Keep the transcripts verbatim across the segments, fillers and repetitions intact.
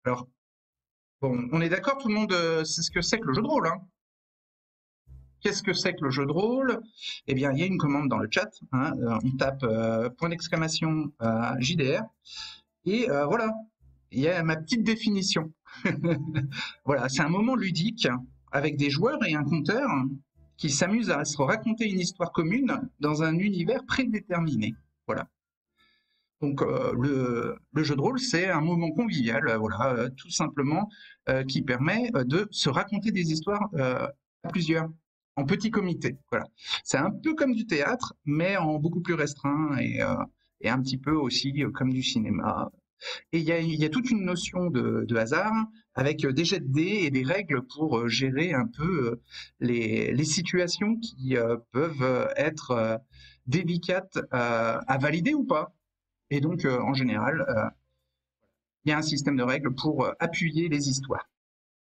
Alors, bon, on est d'accord, tout le monde euh, sait ce que c'est que le jeu de rôle, hein. Qu'est-ce que c'est que le jeu de rôle? Eh bien, il y a une commande dans le chat, hein, euh, on tape euh, point d'exclamation euh, J D R, et euh, voilà, il y a ma petite définition. Voilà, c'est un moment ludique avec des joueurs et un compteur qui s'amusent à se raconter une histoire commune dans un univers prédéterminé. Voilà. Donc euh, le, le jeu de rôle, c'est un moment convivial, euh, voilà, euh, tout simplement, euh, qui permet euh, de se raconter des histoires euh, à plusieurs, en petit comité. Voilà. C'est un peu comme du théâtre, mais en beaucoup plus restreint et, euh, et un petit peu aussi euh, comme du cinéma. Et il y a, il y a toute une notion de, de hasard avec euh, des jets de dés et des règles pour euh, gérer un peu euh, les, les situations qui euh, peuvent euh, être euh, délicates euh, à valider ou pas. Et donc, euh, en général, euh, il y a un système de règles pour euh, appuyer les histoires.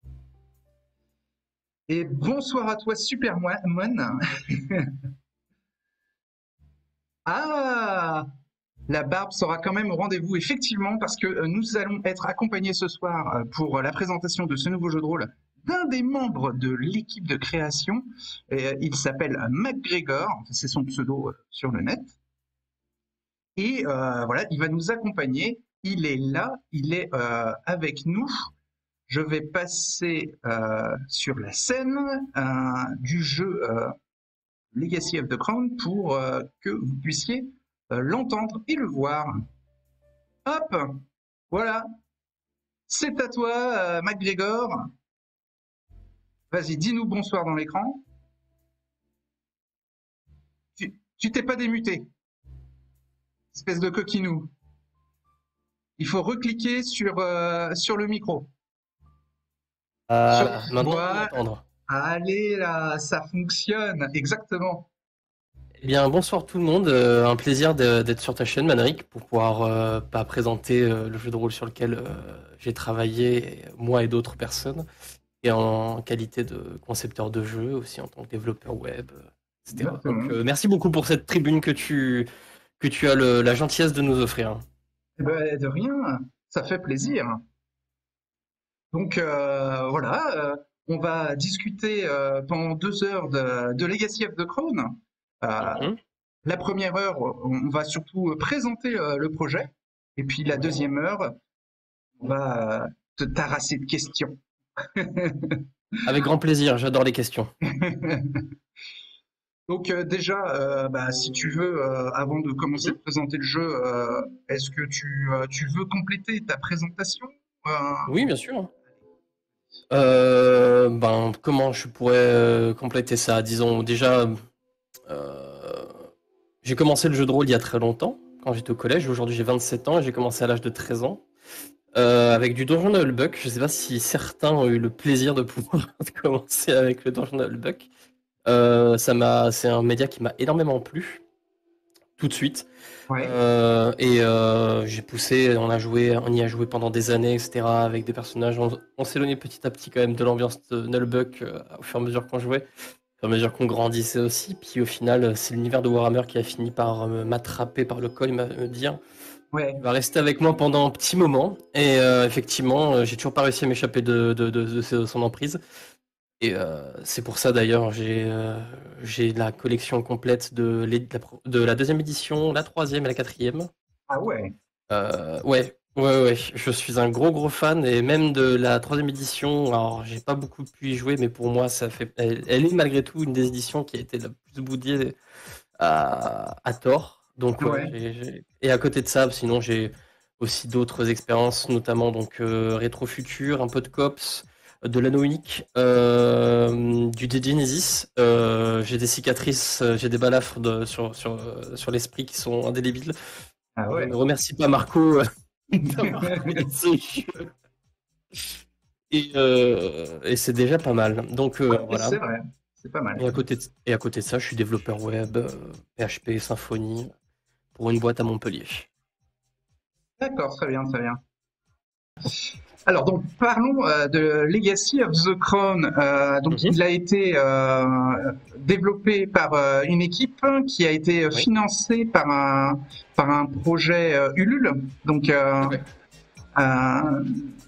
Et bonsoir à toi, Supermon. Ah, la barbe sera quand même au rendez-vous, effectivement, parce que euh, nous allons être accompagnés ce soir euh, pour la présentation de ce nouveau jeu de rôle d'un des membres de l'équipe de création. Et, euh, il s'appelle MacGregor, c'est son pseudo euh, sur le net. Et euh, voilà, il va nous accompagner. Il est là, il est euh, avec nous. Je vais passer euh, sur la scène euh, du jeu euh, Legacy of the Crown pour euh, que vous puissiez euh, l'entendre et le voir. Hop, voilà, c'est à toi, euh, MacGregor. Vas-y, dis-nous bonsoir dans l'écran. Tu tu t'es pas démuté, espèce de coquinou. Il faut recliquer sur, euh, sur le micro. Sur Voilà, maintenant vous voilà. m'entendre. Allez là, ça fonctionne, exactement. Eh bien, bonsoir tout le monde. Euh, un plaisir de- d'être sur ta chaîne, Manric, pour pouvoir euh, pas présenter euh, le jeu de rôle sur lequel euh, j'ai travaillé, moi et d'autres personnes, et en qualité de concepteur de jeu, aussi en tant que développeur web, euh, et cetera. Donc, Exactement. euh, merci beaucoup pour cette tribune que tu, que tu as le- la gentillesse de nous offrir. Eh ben, de rien, ça fait plaisir. Donc euh, voilà, euh, on va discuter euh, pendant deux heures de, de Legacy of the Crown. Euh, Mhm. la première heure, on va surtout présenter euh, le projet. Et puis la Ouais. deuxième heure, on va euh, te tarasser de questions. Avec grand plaisir, j'adore les questions. Donc euh, déjà, euh, bah, si tu veux, euh, avant de commencer Mhm. de présenter le jeu, euh, est-ce que tu, euh, tu veux compléter ta présentation? Euh, Oui, bien sûr. Euh, ben, comment je pourrais euh, compléter ça? Disons, déjà, euh, j'ai commencé le jeu de rôle il y a très longtemps, quand j'étais au collège. Aujourd'hui, j'ai vingt-sept ans et j'ai commencé à l'âge de treize ans. Euh, avec du Donjon de Hullbuck. Je ne sais pas si certains ont eu le plaisir de pouvoir commencer avec le Donjon de Hullbuck. Euh, ça m'a, c'est un média qui m'a énormément plu, tout de suite. ouais. Euh, et euh, j'ai poussé, on a joué, on y a joué pendant des années, et cetera. Avec des personnages. On, on s'éloignait petit à petit quand même de l'ambiance de Nullbuck euh, au fur et à mesure qu'on jouait, au fur et à mesure qu'on grandissait aussi. Puis au final, c'est l'univers de Warhammer qui a fini par euh, m'attraper par le col, me dire Ouais, il va rester avec moi pendant un petit moment. Et euh, effectivement, euh, j'ai toujours pas réussi à m'échapper de, de, de, de ce- son emprise. Et euh, c'est pour ça d'ailleurs, j'ai euh, j'ai la collection complète de, les- de la, pro- de la deuxième édition, la troisième et la quatrième. ah ouais, Euh, ouais, ouais, ouais, je suis un gros gros fan et même de la troisième édition. Alors, j'ai pas beaucoup pu y jouer, mais pour moi, ça fait, elle, elle est malgré tout une des éditions qui a été la plus boudée à, à tort. Donc ouais, ouais. j'ai- j'ai- et à côté de ça, sinon j'ai aussi d'autres expériences, notamment donc euh, Rétro Futur, un peu de Cops, de l'Anno unique, euh, du D Genesis. Euh, j'ai des cicatrices, euh, j'ai des balafres de- sur, sur, euh, sur l'esprit qui sont indélébiles. Ah Je ne ouais. remercie pas Marco euh, d'avoir créé ce jeu. Et, euh, et c'est déjà pas mal. Donc euh, Ouais, voilà. c'est vrai, c'est pas mal. Et à côté de, et à côté de ça, je suis développeur web, euh, P H P, Symfony, pour une boîte à Montpellier. D'accord, très bien, très bien. Alors donc parlons euh, de Legacy of the Crown. Euh, donc Mhm. il a été euh, développé par euh, une équipe qui a été Oui. financée par un par un projet euh, Ulule. Donc euh, Ouais. euh,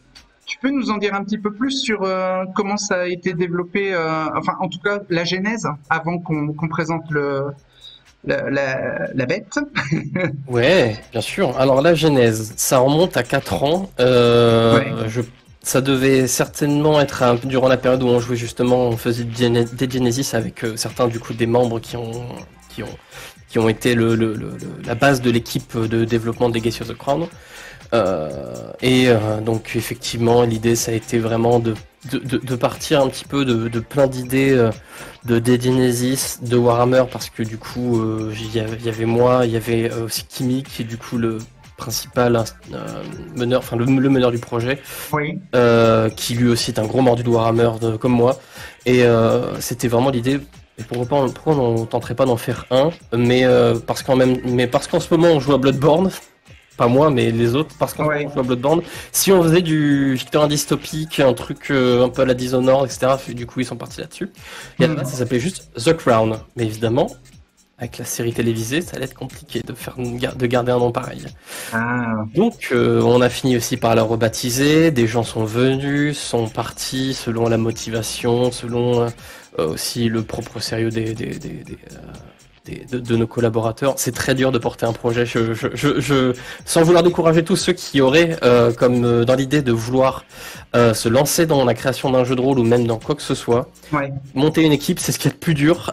Tu peux nous en dire un petit peu plus sur euh, comment ça a été développé, euh, enfin en tout cas la genèse, avant qu'on qu'on présente le, la, la, la bête. Ouais, bien sûr. Alors la genèse, ça remonte à quatre ans. Euh, Ouais. je, ça devait certainement être un- durant la période où on jouait justement, on faisait du Gene- des Genesis avec euh, certains du coup des membres qui ont qui ont qui ont été le, le- le- le- la base de l'équipe de développement de Legacy of the Crown. Euh, et euh, donc effectivement, l'idée ça a été vraiment de, de, de- de partir un petit peu de, de plein d'idées euh, de Dead Genesis, de Warhammer, parce que du coup, euh, il y avait il y avait moi, il y avait euh, aussi Kimi, qui est du coup le principal euh, meneur, enfin le, le meneur du projet, Oui. euh, qui lui aussi est un gros mordu de Warhammer de- comme moi. Et euh, c'était vraiment l'idée. Et pourquoi, pas- pourquoi on tenterait pas d'en faire un, mais euh, parce qu'en même, mais parce qu'en ce moment on joue à Bloodborne, pas moi, mais les autres, parce qu'en ce moment Ouais. on joue à Bloodborne. Si on faisait du Victorin dystopique, un truc euh, un peu à la Dishonored, et cetera, du coup ils sont partis là-dessus. Et à la Hmm. base ça s'appelait juste The Crown, mais évidemment. Avec la série télévisée, ça allait être compliqué de faire une gar- de garder un nom pareil. Ah. Donc euh, on a fini aussi par la rebaptiser, des gens sont venus, sont partis selon la motivation, selon euh, aussi le propre sérieux des, des, des, des, euh, des- de, de nos collaborateurs. C'est très dur de porter un projet, je, je, je, je- sans vouloir décourager tous ceux qui auraient euh, comme euh, dans l'idée de vouloir euh, se lancer dans la création d'un jeu de rôle ou même dans quoi que ce soit. Ouais. Monter une équipe, c'est ce qu'il y a de plus dur.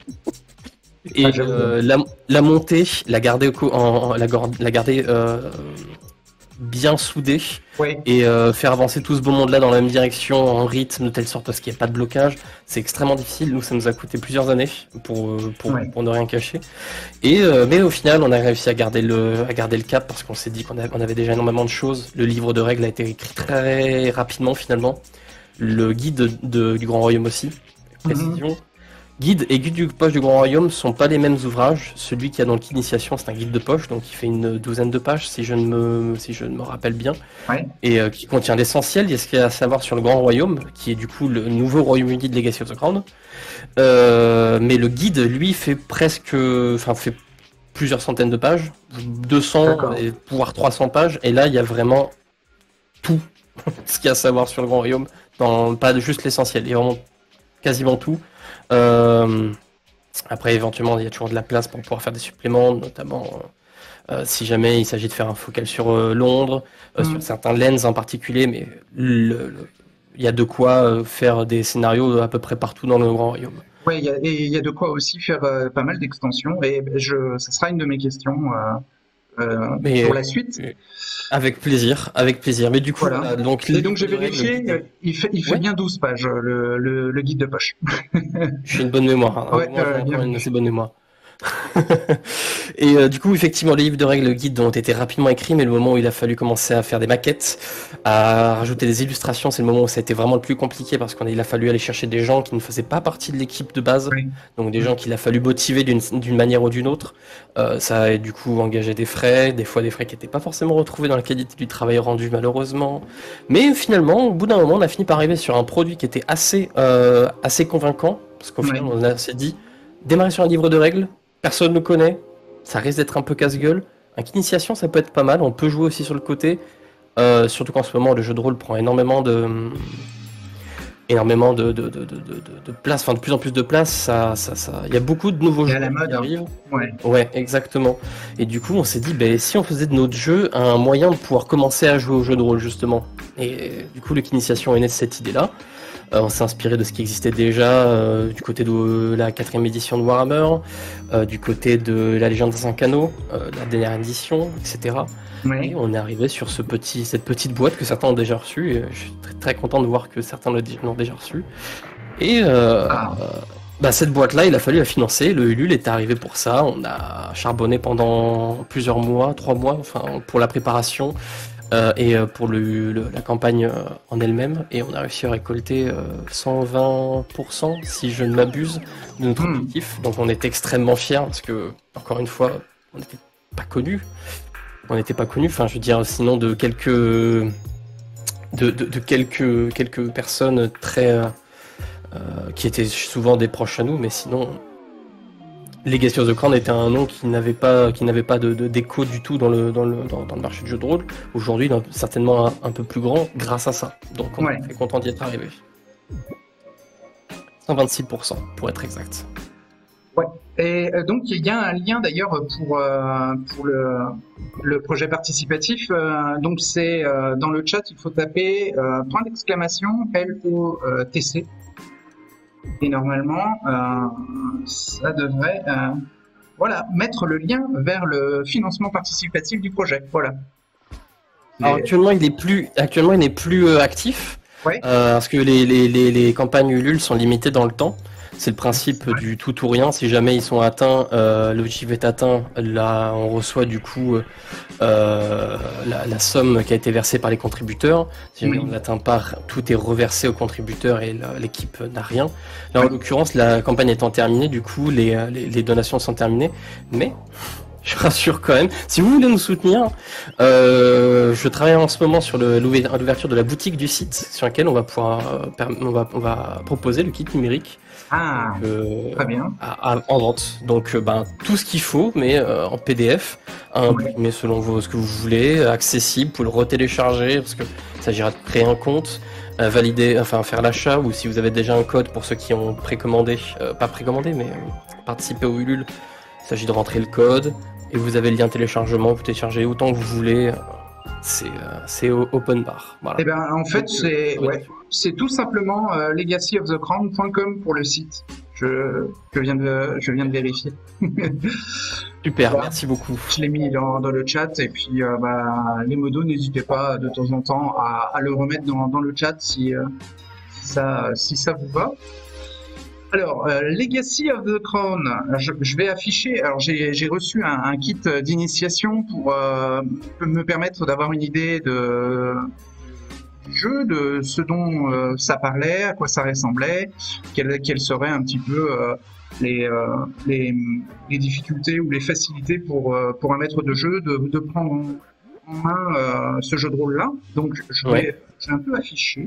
Et Ah, j'avoue. euh, la, la montée, la garder, au co- en, en- la, gor- la garder euh, bien soudée Ouais. et euh, faire avancer tout ce beau monde-là dans la même direction, en rythme, de telle sorte à ce qu'il n'y ait pas de blocage, c'est extrêmement difficile. Nous, ça nous a coûté plusieurs années pour, euh, pour, Ouais. pour ne rien cacher. Et, euh, mais au final, on a réussi à garder le, à garder le cap parce qu'on s'est dit qu'on avait, on avait déjà énormément de choses. Le livre de règles a été écrit très rapidement finalement. Le guide de- de- du Grand Royaume aussi, Mhm. précision. Guide et guide du poche du Grand Royaume sont pas les mêmes ouvrages. Celui qu'il y a dans le kit d'initiation, c'est un guide de poche, donc il fait une douzaine de pages, si je ne me, si je ne me rappelle bien, Ouais. et euh, qui contient l'essentiel. Il y a ce qu'il y a à savoir sur le Grand Royaume, qui est du coup le nouveau Royaume-Uni de Legacy of the Crown. Euh, mais le guide, lui, fait presque, enfin, fait plusieurs centaines de pages, deux cents, D'accord. et voire trois cents pages, et là, il y a vraiment tout ce qu'il y a à savoir sur le Grand Royaume, dans, pas juste l'essentiel, il y a vraiment quasiment tout. Euh, après, éventuellement, il y a toujours de la place pour pouvoir faire des suppléments, notamment euh, si jamais il s'agit de faire un focal sur euh, Londres, euh, Mm. sur certains lens en particulier, mais le- le- il y a de quoi euh, faire des scénarios à peu près partout dans le Grand Royaume. Ouais, il y a, et il y a de quoi aussi faire euh, pas mal d'extensions. Et je, ça sera une de mes questions euh, euh, Mais pour la suite. euh, avec plaisir, avec plaisir. Mais du coup, Voilà. voilà, donc Et le donc j'ai livre de règles, vérifié, guide- euh, il fait, il fait Ouais. bien douze pages, euh, le, le, le guide de poche. J'ai une bonne mémoire. Hein. Ouais, Moi, j'ai euh, encore bien une vu. assez bonne mémoire. Et euh, du coup, effectivement, les livres de règles guides ont été rapidement écrits, mais le moment où il a fallu commencer à faire des maquettes, à rajouter des illustrations, c'est le moment où ça a été vraiment le plus compliqué parce qu'il a fallu aller chercher des gens qui ne faisaient pas partie de l'équipe de base, Oui. donc des gens qu'il a fallu motiver d'une d'une manière ou d'une autre. Euh, ça a du coup engagé des frais, des fois des frais qui n'étaient pas forcément retrouvés dans la qualité du travail rendu malheureusement. Mais finalement, au bout d'un moment, on a fini par arriver sur un produit qui était assez, euh, assez convaincant, parce qu'au Oui. final, on a- s'est dit, démarrer sur un livre de règles, personne ne connaît, ça risque d'être un peu casse-gueule. Un kit initiation, ça peut être pas mal, on peut jouer aussi sur le côté, euh, surtout qu'en ce moment, le jeu de rôle prend énormément de... énormément de, de, de, de, de, de place, enfin de plus en plus de place, ça, ça, ça... il y a beaucoup de nouveaux Et jeux à la mode, qui hein. arrivent. Ouais. Ouais, exactement. Et du coup, on s'est dit, ben, si on faisait de notre jeu un moyen de pouvoir commencer à jouer au jeu de rôle, justement. Et du coup, le kit initiation est né de cette idée-là. Euh, on s'est inspiré de ce qui existait déjà euh, du côté de la quatrième édition de Warhammer, euh, du côté de la Légende des Cinq Anneaux, euh, la dernière édition, et cetera. Ouais. Et on est arrivé sur ce petit, cette petite boîte que certains ont déjà reçue. Et je suis très, très content de voir que certains l'ont déjà reçue. Et euh, Ah. euh, bah, cette boîte-là, il a fallu la financer. Le Ulule est arrivé pour ça. On a charbonné pendant plusieurs mois, trois mois, enfin pour la préparation. Euh, et euh, pour le, le- la campagne euh, en elle-même, et on a réussi à récolter euh, cent vingt pour cent, si je ne m'abuse, de notre Hmm. objectif. Donc on est extrêmement fiers parce que, encore une fois, on n'était pas connus. On n'était pas connus, enfin je veux dire, sinon de quelques, de, de, de quelques, quelques personnes très, euh, euh, qui étaient souvent des proches à nous, mais sinon Legacy of the Crown était un nom qui n'avait pas, qui n'avait pas de, de d'écho du tout dans le, dans, le, dans, dans le marché du jeu de rôle. Aujourd'hui, il est certainement un, un peu plus grand grâce à ça. Donc on Ouais. est content d'y être arrivé. cent vingt-six pour cent pour être exact. Ouais. Et euh, donc il y a un lien d'ailleurs pour euh, pour le le projet participatif. Euh, donc c'est euh, dans le chat, il faut taper euh, point d'exclamation L O T C. Et normalement, euh, ça devrait euh, voilà, mettre le lien vers le financement participatif du projet. Voilà. Alors, Les- actuellement, il est plus, actuellement, il n'est plus euh, actif Ouais. euh, parce que les, les, les, les campagnes Ulule sont limitées dans le temps. C'est le principe du tout ou rien. Si jamais ils sont atteints, euh, l'objectif est atteint, là, on reçoit du coup euh, la, la somme qui a été versée par les contributeurs. Si jamais Oui. on ne l'atteint pas, tout est reversé aux contributeurs et la- l'équipe n'a rien. Là, en Ouais. l'occurrence, la campagne étant terminée, du coup, les, les, les donations sont terminées. Mais je rassure quand même, si vous voulez nous soutenir, euh, je travaille en ce moment sur le- l'ouver- l'ouverture de la boutique du site sur laquelle on va pouvoir, euh, perm- on va, on va proposer le kit numérique. Ah, Euh, très bien. à- à- en vente. Donc, euh, ben, tout ce qu'il faut, mais euh, en P D F, imprimé selon vos, ce que vous voulez, accessible, vous pouvez le retélécharger, parce que il s'agira de créer un compte, euh, valider, enfin faire l'achat, ou si vous avez déjà un code pour ceux qui ont précommandé, euh, pas précommandé, mais euh, participé au Ulule, il s'agit de rentrer le code, et vous avez le lien téléchargement, vous téléchargez autant que vous voulez. C'est euh, c'est au- open bar. Voilà. Eh ben, en fait, Donc, c'est euh, ouais, c'est tout simplement euh, legacy of the crown point com pour le site. Je, je viens de je viens de vérifier. Super, Voilà. merci beaucoup. Je l'ai mis dans, dans le chat et puis euh, bah, les modos, n'hésitez pas de temps en temps à, à le remettre dans, dans le chat si, euh, si ça si ça vous va. Alors, euh, Legacy of the Crown, je, je vais afficher. Alors, j'ai j'ai reçu un, un kit d'initiation pour euh, me permettre d'avoir une idée de du jeu, de ce dont euh, ça parlait, à quoi ça ressemblait, quelles, quelles seraient un petit peu euh, les, euh, les, les difficultés ou les facilités pour, euh, pour un maître de jeu de, de prendre en, en main euh, ce jeu de rôle-là. Donc, je vais, Ouais. je vais un peu afficher.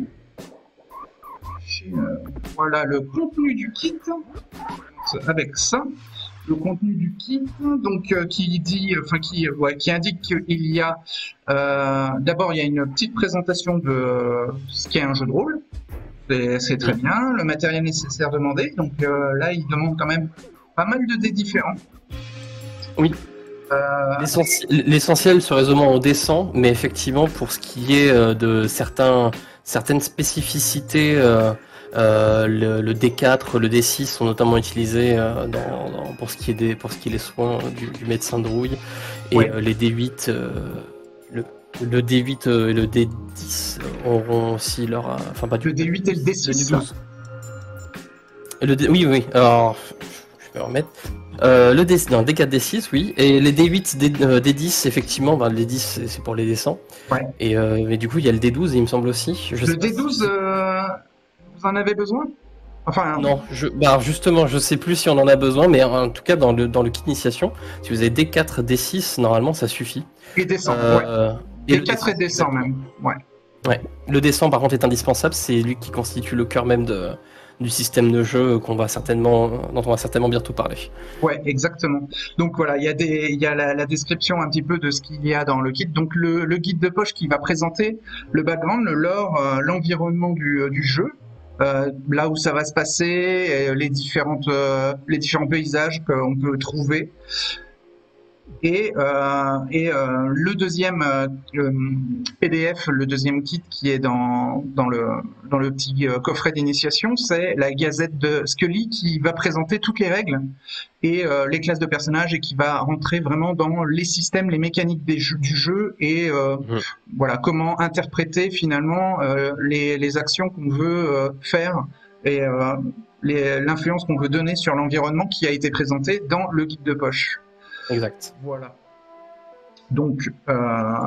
Euh, voilà le contenu du kit avec ça, le contenu du kit donc euh, qui dit, enfin qui, ouais, qui indique qu'il y a euh, d'abord il y a une petite présentation de ce qu'est un jeu de rôle, c'est c'est très bien, le matériel nécessaire demandé, donc euh, là il demande quand même pas mal de dés différents. Oui. Euh, L'essentiel- L'essentiel se résume en descend, mais effectivement, pour ce qui est euh, de certains, certaines spécificités, euh, euh, le, le D quatre, le D six sont notamment utilisés euh, dans, dans- pour, ce qui est des, pour ce qui est les soins du, du médecin de rouille, et Ouais. euh, les D huit, euh, le, le D huit euh, et le D dix auront aussi leur... euh, Enfin, pas du le D huit et le D le six. D douze. Et le D- oui, oui, alors, je vais remettre. Euh, le D, non, D quatre, D six, oui, et les D huit, D, euh, D dix, effectivement, ben, les dix c'est c'est pour les D cent. Ouais. Et euh, mais du coup, il y a le D douze, il me semble aussi. Je sais Le pas D douze, si- euh, vous en avez besoin? Enfin, Non, je, bah, alors, justement, je sais plus si on en a besoin, mais en tout cas, dans le, dans le kit initiation, si vous avez D quatre, D six, normalement, ça suffit. et D cent, ouais. Euh, D le quatre et D cent même, ouais. Ouais. Le D cent, par contre, est indispensable. C'est lui qui constitue le cœur même de, du système de jeu qu'on va certainement, dont on va certainement bientôt parler. Ouais, exactement. Donc voilà, il y a des, il y a la, la description un petit peu de ce qu'il y a dans le kit. Donc le, le guide de poche qui va présenter le background, le lore, euh, l'environnement du, euh, du jeu, euh, là où ça va se passer, euh, les différentes, euh, les différents paysages qu'on peut trouver. Et, euh, et euh, le deuxième euh, euh, P D F, le deuxième kit qui est dans, dans, le, dans le petit euh, coffret d'initiation, c'est la gazette de Scully qui va présenter toutes les règles et euh, les classes de personnages et qui va rentrer vraiment dans les systèmes, les mécaniques des jeux, du jeu et euh, Mhm. voilà comment interpréter finalement euh, les, les actions qu'on veut euh, faire et euh, les- l'influence qu'on veut donner sur l'environnement qui a été présenté dans le guide de poche. Exact. Voilà. Donc, euh,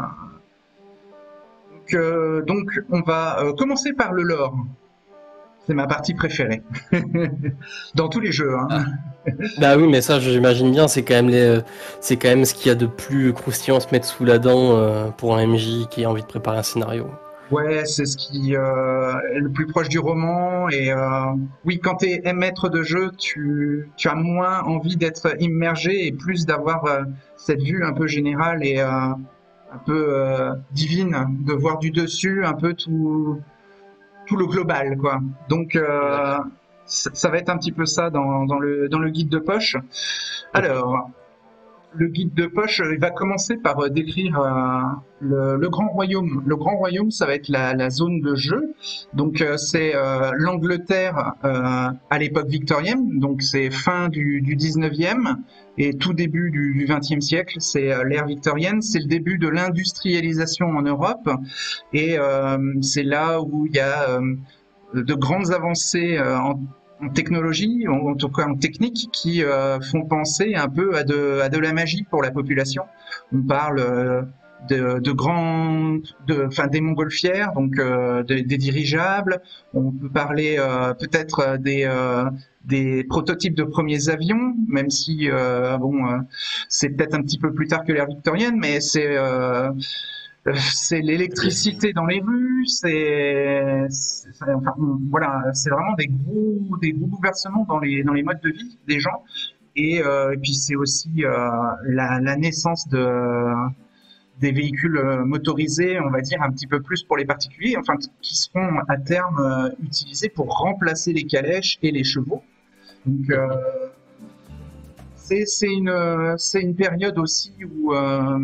donc, euh, donc, on va euh, commencer par le lore. C'est ma partie préférée. Dans tous les jeux. Hein. Bah oui, mais ça, j'imagine bien, c'est quand même les, euh, c'est quand même ce qu'il y a de plus croustillant à se mettre sous la dent euh, pour un M J qui a envie de préparer un scénario. Ouais, c'est ce qui euh, est le plus proche du roman. Et euh, oui, quand tu es maître de jeu, tu, tu as moins envie d'être immergé et plus d'avoir euh, cette vue un peu générale et euh, un peu euh, divine, de voir du dessus un peu tout, tout le global, quoi. Donc, euh, D'accord. ça, ça va être un petit peu ça dans, dans le, dans le guide de poche. Mhm. Alors, le guide de poche, il va commencer par euh, décrire euh, le, le Grand Royaume. Le Grand Royaume, ça va être la, la zone de jeu. Donc, euh, c'est euh, l'Angleterre euh, à l'époque victorienne. Donc, c'est fin du, du dix-neuvième et tout début du, du vingtième siècle. C'est euh, l'ère victorienne. C'est le début de l'industrialisation en Europe. Et euh, c'est là où il y a euh, de grandes avancées euh, en, en technologie, en, en tout cas en technique, qui euh, font penser un peu à de, à de la magie pour la population. On parle euh, de, de grands, de, enfin des montgolfières, donc euh, des, des dirigeables. On peut parler euh, peut-être des euh, des prototypes de premiers avions, même si euh, bon, euh, c'est peut-être un petit peu plus tard que l'ère victorienne, mais c'est euh, c'est l'électricité dans les rues, c'est, c'est- enfin, voilà, c'est vraiment des gros, des gros bouleversements dans les, dans les modes de vie des gens. Et, euh, et puis c'est aussi euh, la, la naissance de, des véhicules euh, motorisés, on va dire un petit peu plus pour les particuliers, enfin qui seront à terme euh, utilisés pour remplacer les calèches et les chevaux. Donc euh, Mhm. c'est c'est une, c'est une période aussi où euh,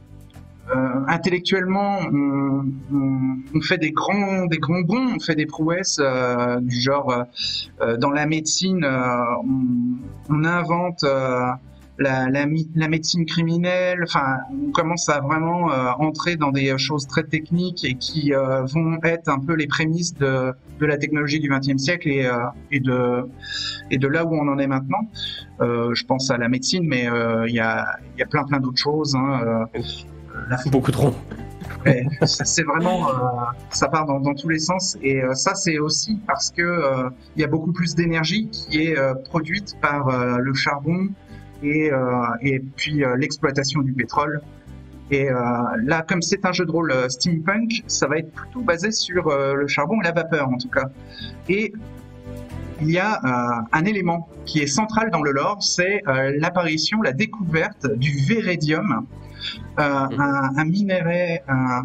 euh, intellectuellement, on, on, on fait des grands, des grands bonds, on fait des prouesses euh, du genre euh, dans la médecine, euh, on, on invente euh, la, la, la médecine criminelle. Enfin, on commence à vraiment euh, entrer dans des choses très techniques et qui euh, vont être un peu les prémices de, de la technologie du vingtième siècle et, euh, et de et de là où on en est maintenant. Euh, je pense à la médecine, mais il euh, y a il y a plein plein d'autres choses. Hein, euh, la Beaucoup trop. Ouais, c'est vraiment, euh, ça part dans, dans tous les sens et euh, ça c'est aussi parce que euh, il y a beaucoup plus d'énergie qui est euh, produite par euh, le charbon et, euh, et puis euh, l'exploitation du pétrole. Et euh, là, comme c'est un jeu de rôle euh, steampunk, ça va être plutôt basé sur euh, le charbon et la vapeur en tout cas. Et il y a euh, un élément qui est central dans le lore, c'est euh, l'apparition, la découverte du véridium, euh, un, un minerai, un,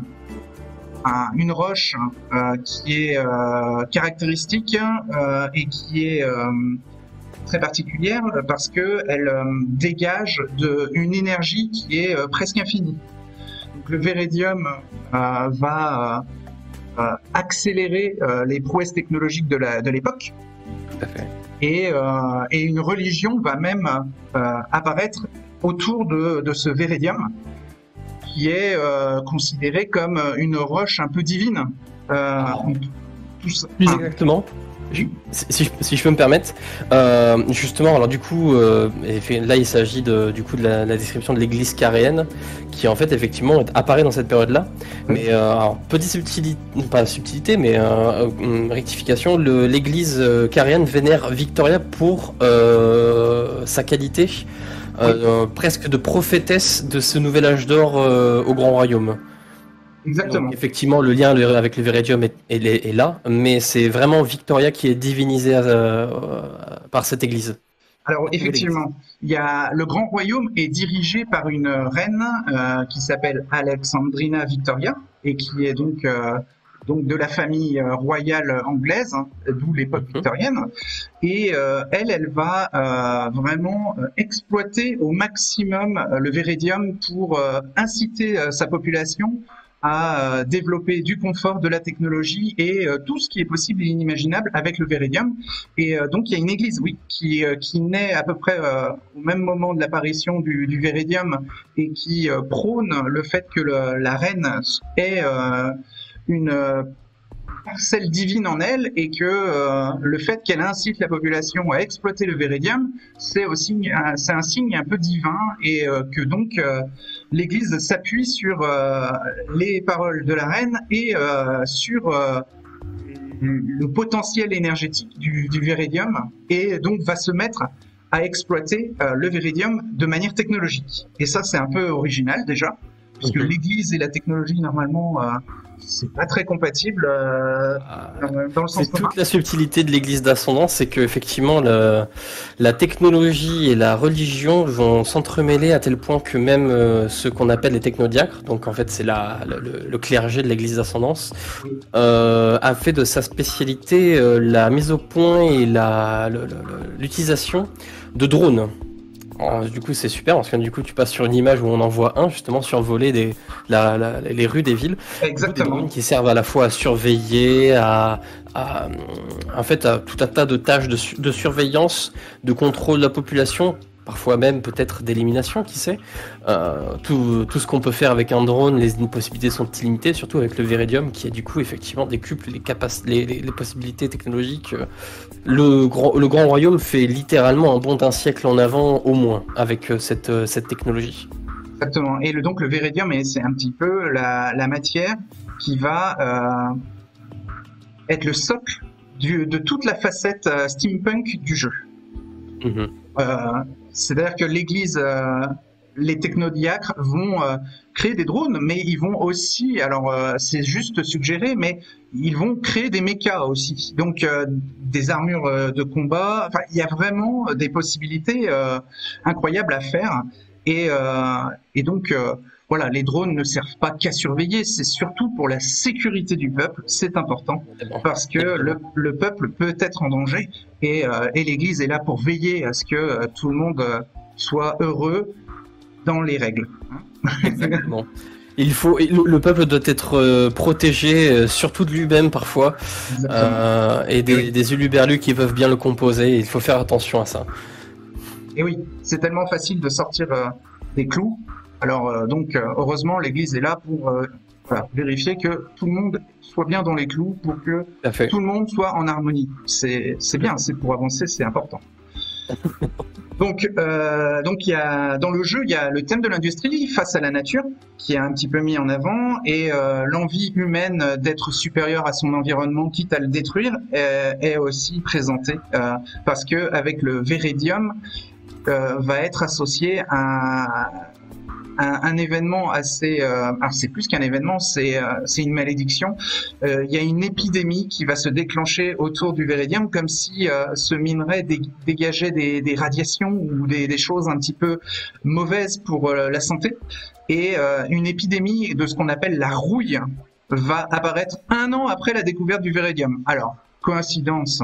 un, une roche euh, qui est euh, caractéristique euh, et qui est euh, très particulière parce qu'elle euh, dégage de, une énergie qui est euh, presque infinie. Donc, le véridium euh, va euh, accélérer euh, les prouesses technologiques de la, de l'époque. Tout à fait. Et, euh, et une religion va même euh, apparaître autour de, de ce véridium, qui est euh, considéré comme une roche un peu divine. Euh, Oh. tout ça, Plus enfin, exactement, je- oui, si, si je, si je peux me permettre, euh, justement, alors du coup, euh, effe- là il s'agit de, du coup de la, la description de l'église caréenne, qui en fait effectivement apparaît dans cette période-là. oui, Mais euh, alors, petite subtilité, pas subtilité, mais euh, euh, rectification, le- l'église euh, caréenne vénère Victoria pour euh, sa qualité oui, euh, presque de prophétesse de ce nouvel âge d'or euh, au Grand Royaume. Donc exactement. effectivement, le lien le- avec le Viridium est, est- est là, mais c'est vraiment Victoria qui est divinisée euh, par cette église, Alors cette nouvelle église. effectivement, il y a le Grand Royaume est dirigé par une reine euh, qui s'appelle Alexandrina Victoria et qui est donc euh, donc de la famille euh, royale anglaise, hein, d'où l'époque Mhm. victorienne. Et euh, elle, elle va euh, vraiment euh, exploiter au maximum euh, le véridium pour euh, inciter euh, sa population à euh, développer du confort, de la technologie et euh, tout ce qui est possible et inimaginable avec le véridium. Et euh, donc il y a une église, oui, qui, euh, qui naît à peu près euh, au même moment de l'apparition du, du véridium et qui euh, prône le fait que le, la reine ait euh, une euh, parcelle divine en elle et que euh, le fait qu'elle incite la population à exploiter le véridium, c'est aussi un, c'est un signe un peu divin et euh, que donc euh, l'Église s'appuie sur euh, les paroles de la reine et euh, sur euh, le potentiel énergétique du, du véridium et donc va se mettre à exploiter euh, le véridium de manière technologique. Et ça, c'est un peu original déjà parce que Mhm. l'Église et la technologie, normalement, euh, c'est pas très compatible euh, Ah, dans, dans le c'est sens commun. toute la subtilité de l'église d'ascendant, c'est que effectivement le- la technologie et la religion vont s'entremêler à tel point que même euh, ceux qu'on appelle les technodiacres, donc en fait c'est la, le, le- le clergé de l'église d'ascendance, Oui, euh, a fait de sa spécialité euh, la mise au point et la- le- le- le- l'utilisation de drones. Alors, du coup, c'est super parce que du coup, tu passes sur une image où on en voit un justement survoler des, la- la- les rues des villes. Du coup, des drones exactement. qui servent à la fois à surveiller, à, à, en fait, à tout un tas de tâches de, su- de surveillance, de contrôle de la population, parfois même peut-être d'élimination, qui sait. Euh, tout, tout ce qu'on peut faire avec un drone, les possibilités sont illimitées, surtout avec le Viridium qui, du coup, effectivement, décuple les, capac- les, les, les possibilités technologiques. euh, le grand, le grand royaume fait littéralement un bond d'un siècle en avant au moins avec euh, cette, euh, cette technologie. Exactement. Et le, donc le Viridium, et c'est un petit peu la, la matière qui va euh, être le socle du, de toute la facette euh, steampunk du jeu. Mhm. Euh, C'est-à-dire que l'Église, euh, les technodiacres vont euh, créer des drones, mais ils vont aussi, alors euh, c'est juste suggéré, mais ils vont créer des mechas aussi, donc euh, des armures euh, de combat. Enfin, il y a vraiment des possibilités euh, incroyables à faire, et, euh, et donc euh, voilà, les drones ne servent pas qu'à surveiller, c'est surtout pour la sécurité du peuple, c'est important, Évidemment. parce que le, Évidemment. le peuple peut être en danger. Et, euh, et l'Église est là pour veiller à ce que euh, tout le monde euh, soit heureux dans les règles. Exactement. Il faut, le, le peuple doit être euh, protégé, euh, surtout de lui-même parfois, Exactement. euh, et Et des, oui, des uluberlus qui peuvent bien le composer. Il faut faire attention à ça. et oui, c'est tellement facile de sortir euh, des clous. Alors euh, donc, euh, heureusement, l'Église est là pour euh, voilà, vérifier que tout le monde soit bien dans les clous, pour que Tout à fait. tout le monde soit en harmonie. C'est c'est bien, c'est pour avancer, c'est important. Donc, euh, donc il y a, dans le jeu, il y a le thème de l'industrie face à la nature qui est un petit peu mis en avant, et euh, l'envie humaine d'être supérieure à son environnement, quitte à le détruire, euh, est aussi présentée euh, parce que avec le Viridium euh, va être associé à un, un événement assez, euh, alors c'est plus qu'un événement, c'est euh, c'est une malédiction. Euh, Il y a une épidémie qui va se déclencher autour du Viridium, comme si euh, ce minerai dé dégageait des, des radiations ou des, des choses un petit peu mauvaises pour euh, la santé. Et euh, une épidémie de ce qu'on appelle la rouille va apparaître un an après la découverte du Viridium. Alors, coïncidence?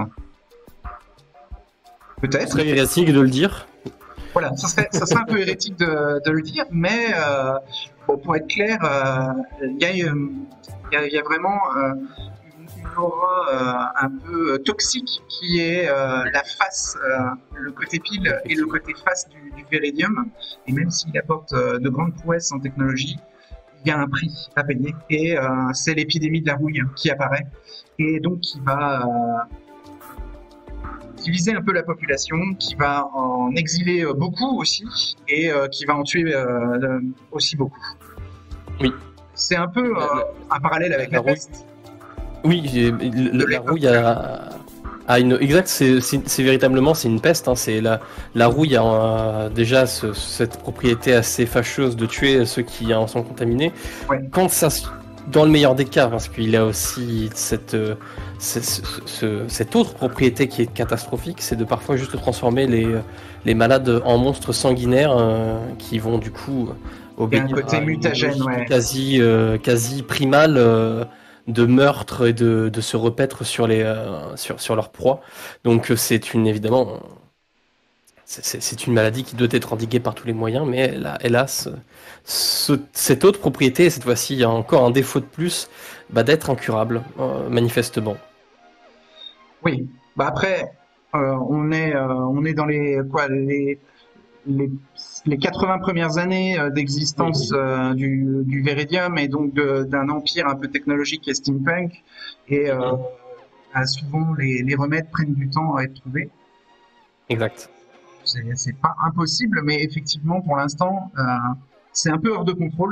Ce Peut-être. serait hérétique de le dire. Voilà, ça serait, ça serait un peu hérétique de, de le dire, mais euh, bon, pour être clair, euh, il y, a, une- il y, a, il y a vraiment euh, une, une aura euh, un peu toxique qui est euh, la face, euh, le côté pile et le Effectivement. côté face du, du Viridium. Et même s'il apporte euh, de grandes prouesses en technologie, il y a un prix à payer. Et euh, c'est l'épidémie de la rouille qui apparaît. Et donc qui va euh, diviser un peu la population, qui va en exiler euh, beaucoup aussi, et euh, qui va en tuer euh, aussi beaucoup. Oui. C'est un peu euh, La, la- un parallèle la- avec la la rouille. peste Oui, j'ai- le- de la l'époque. rouille a, a une exact. C'est c'est- c'est véritablement c'est une peste. Hein, c'est la la rouille a euh, déjà ce- cette propriété assez fâcheuse de tuer ceux qui en sont contaminés. Ouais, Quand ça, se- dans le meilleur des cas, parce qu'il a aussi cette euh, ce- ce- ce- cette autre propriété qui est catastrophique, c'est de parfois juste transformer les les malades en monstres sanguinaires euh, qui vont du coup il y a un obéir côté à une mutagène, logique ouais. quasi euh, quasi primale. euh, de meurtre et de, de se repaître sur, les, euh, sur, sur leur proie. Donc euh, c'est une évidemment c'est- c'est c'est une maladie qui doit être endiguée par tous les moyens, mais elle a, hélas, ce- cette autre propriété, cette fois-ci, il y a encore un défaut de plus, bah, d'être incurable, euh, manifestement. Oui. Bah après, euh, on est euh, on est dans les quoi les les, les quatre-vingts premières années euh, d'existence Oui. euh, du, du Viridium, et donc de- d'un empire un peu technologique et steampunk. Et euh, Mhm. ah, souvent les, les remèdes prennent du temps à être trouvés. Exact. C'est c'est pas impossible, mais effectivement, pour l'instant, euh, c'est un peu hors de contrôle.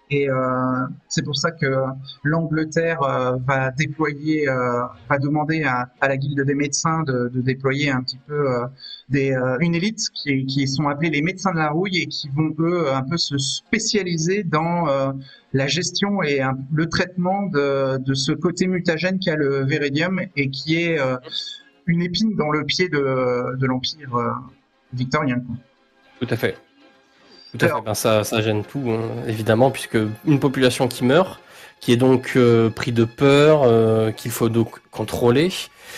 Et euh, c'est pour ça que l'Angleterre euh, va déployer, euh, va demander à, à la Guilde des médecins de, de déployer un petit peu euh, des, euh, une élite qui, qui sont appelés les médecins de la rouille et qui vont eux un peu se spécialiser dans euh, la gestion et un, le traitement de, de ce côté mutagène qu'a le Viridium et qui est euh, une épine dans le pied de, de l'Empire euh, victorien. Tout à fait. Tout à fait. Ben, ça, ça gêne tout, hein, évidemment, puisque une population qui meurt, qui est donc euh, pris de peur, euh, qu'il faut donc contrôler,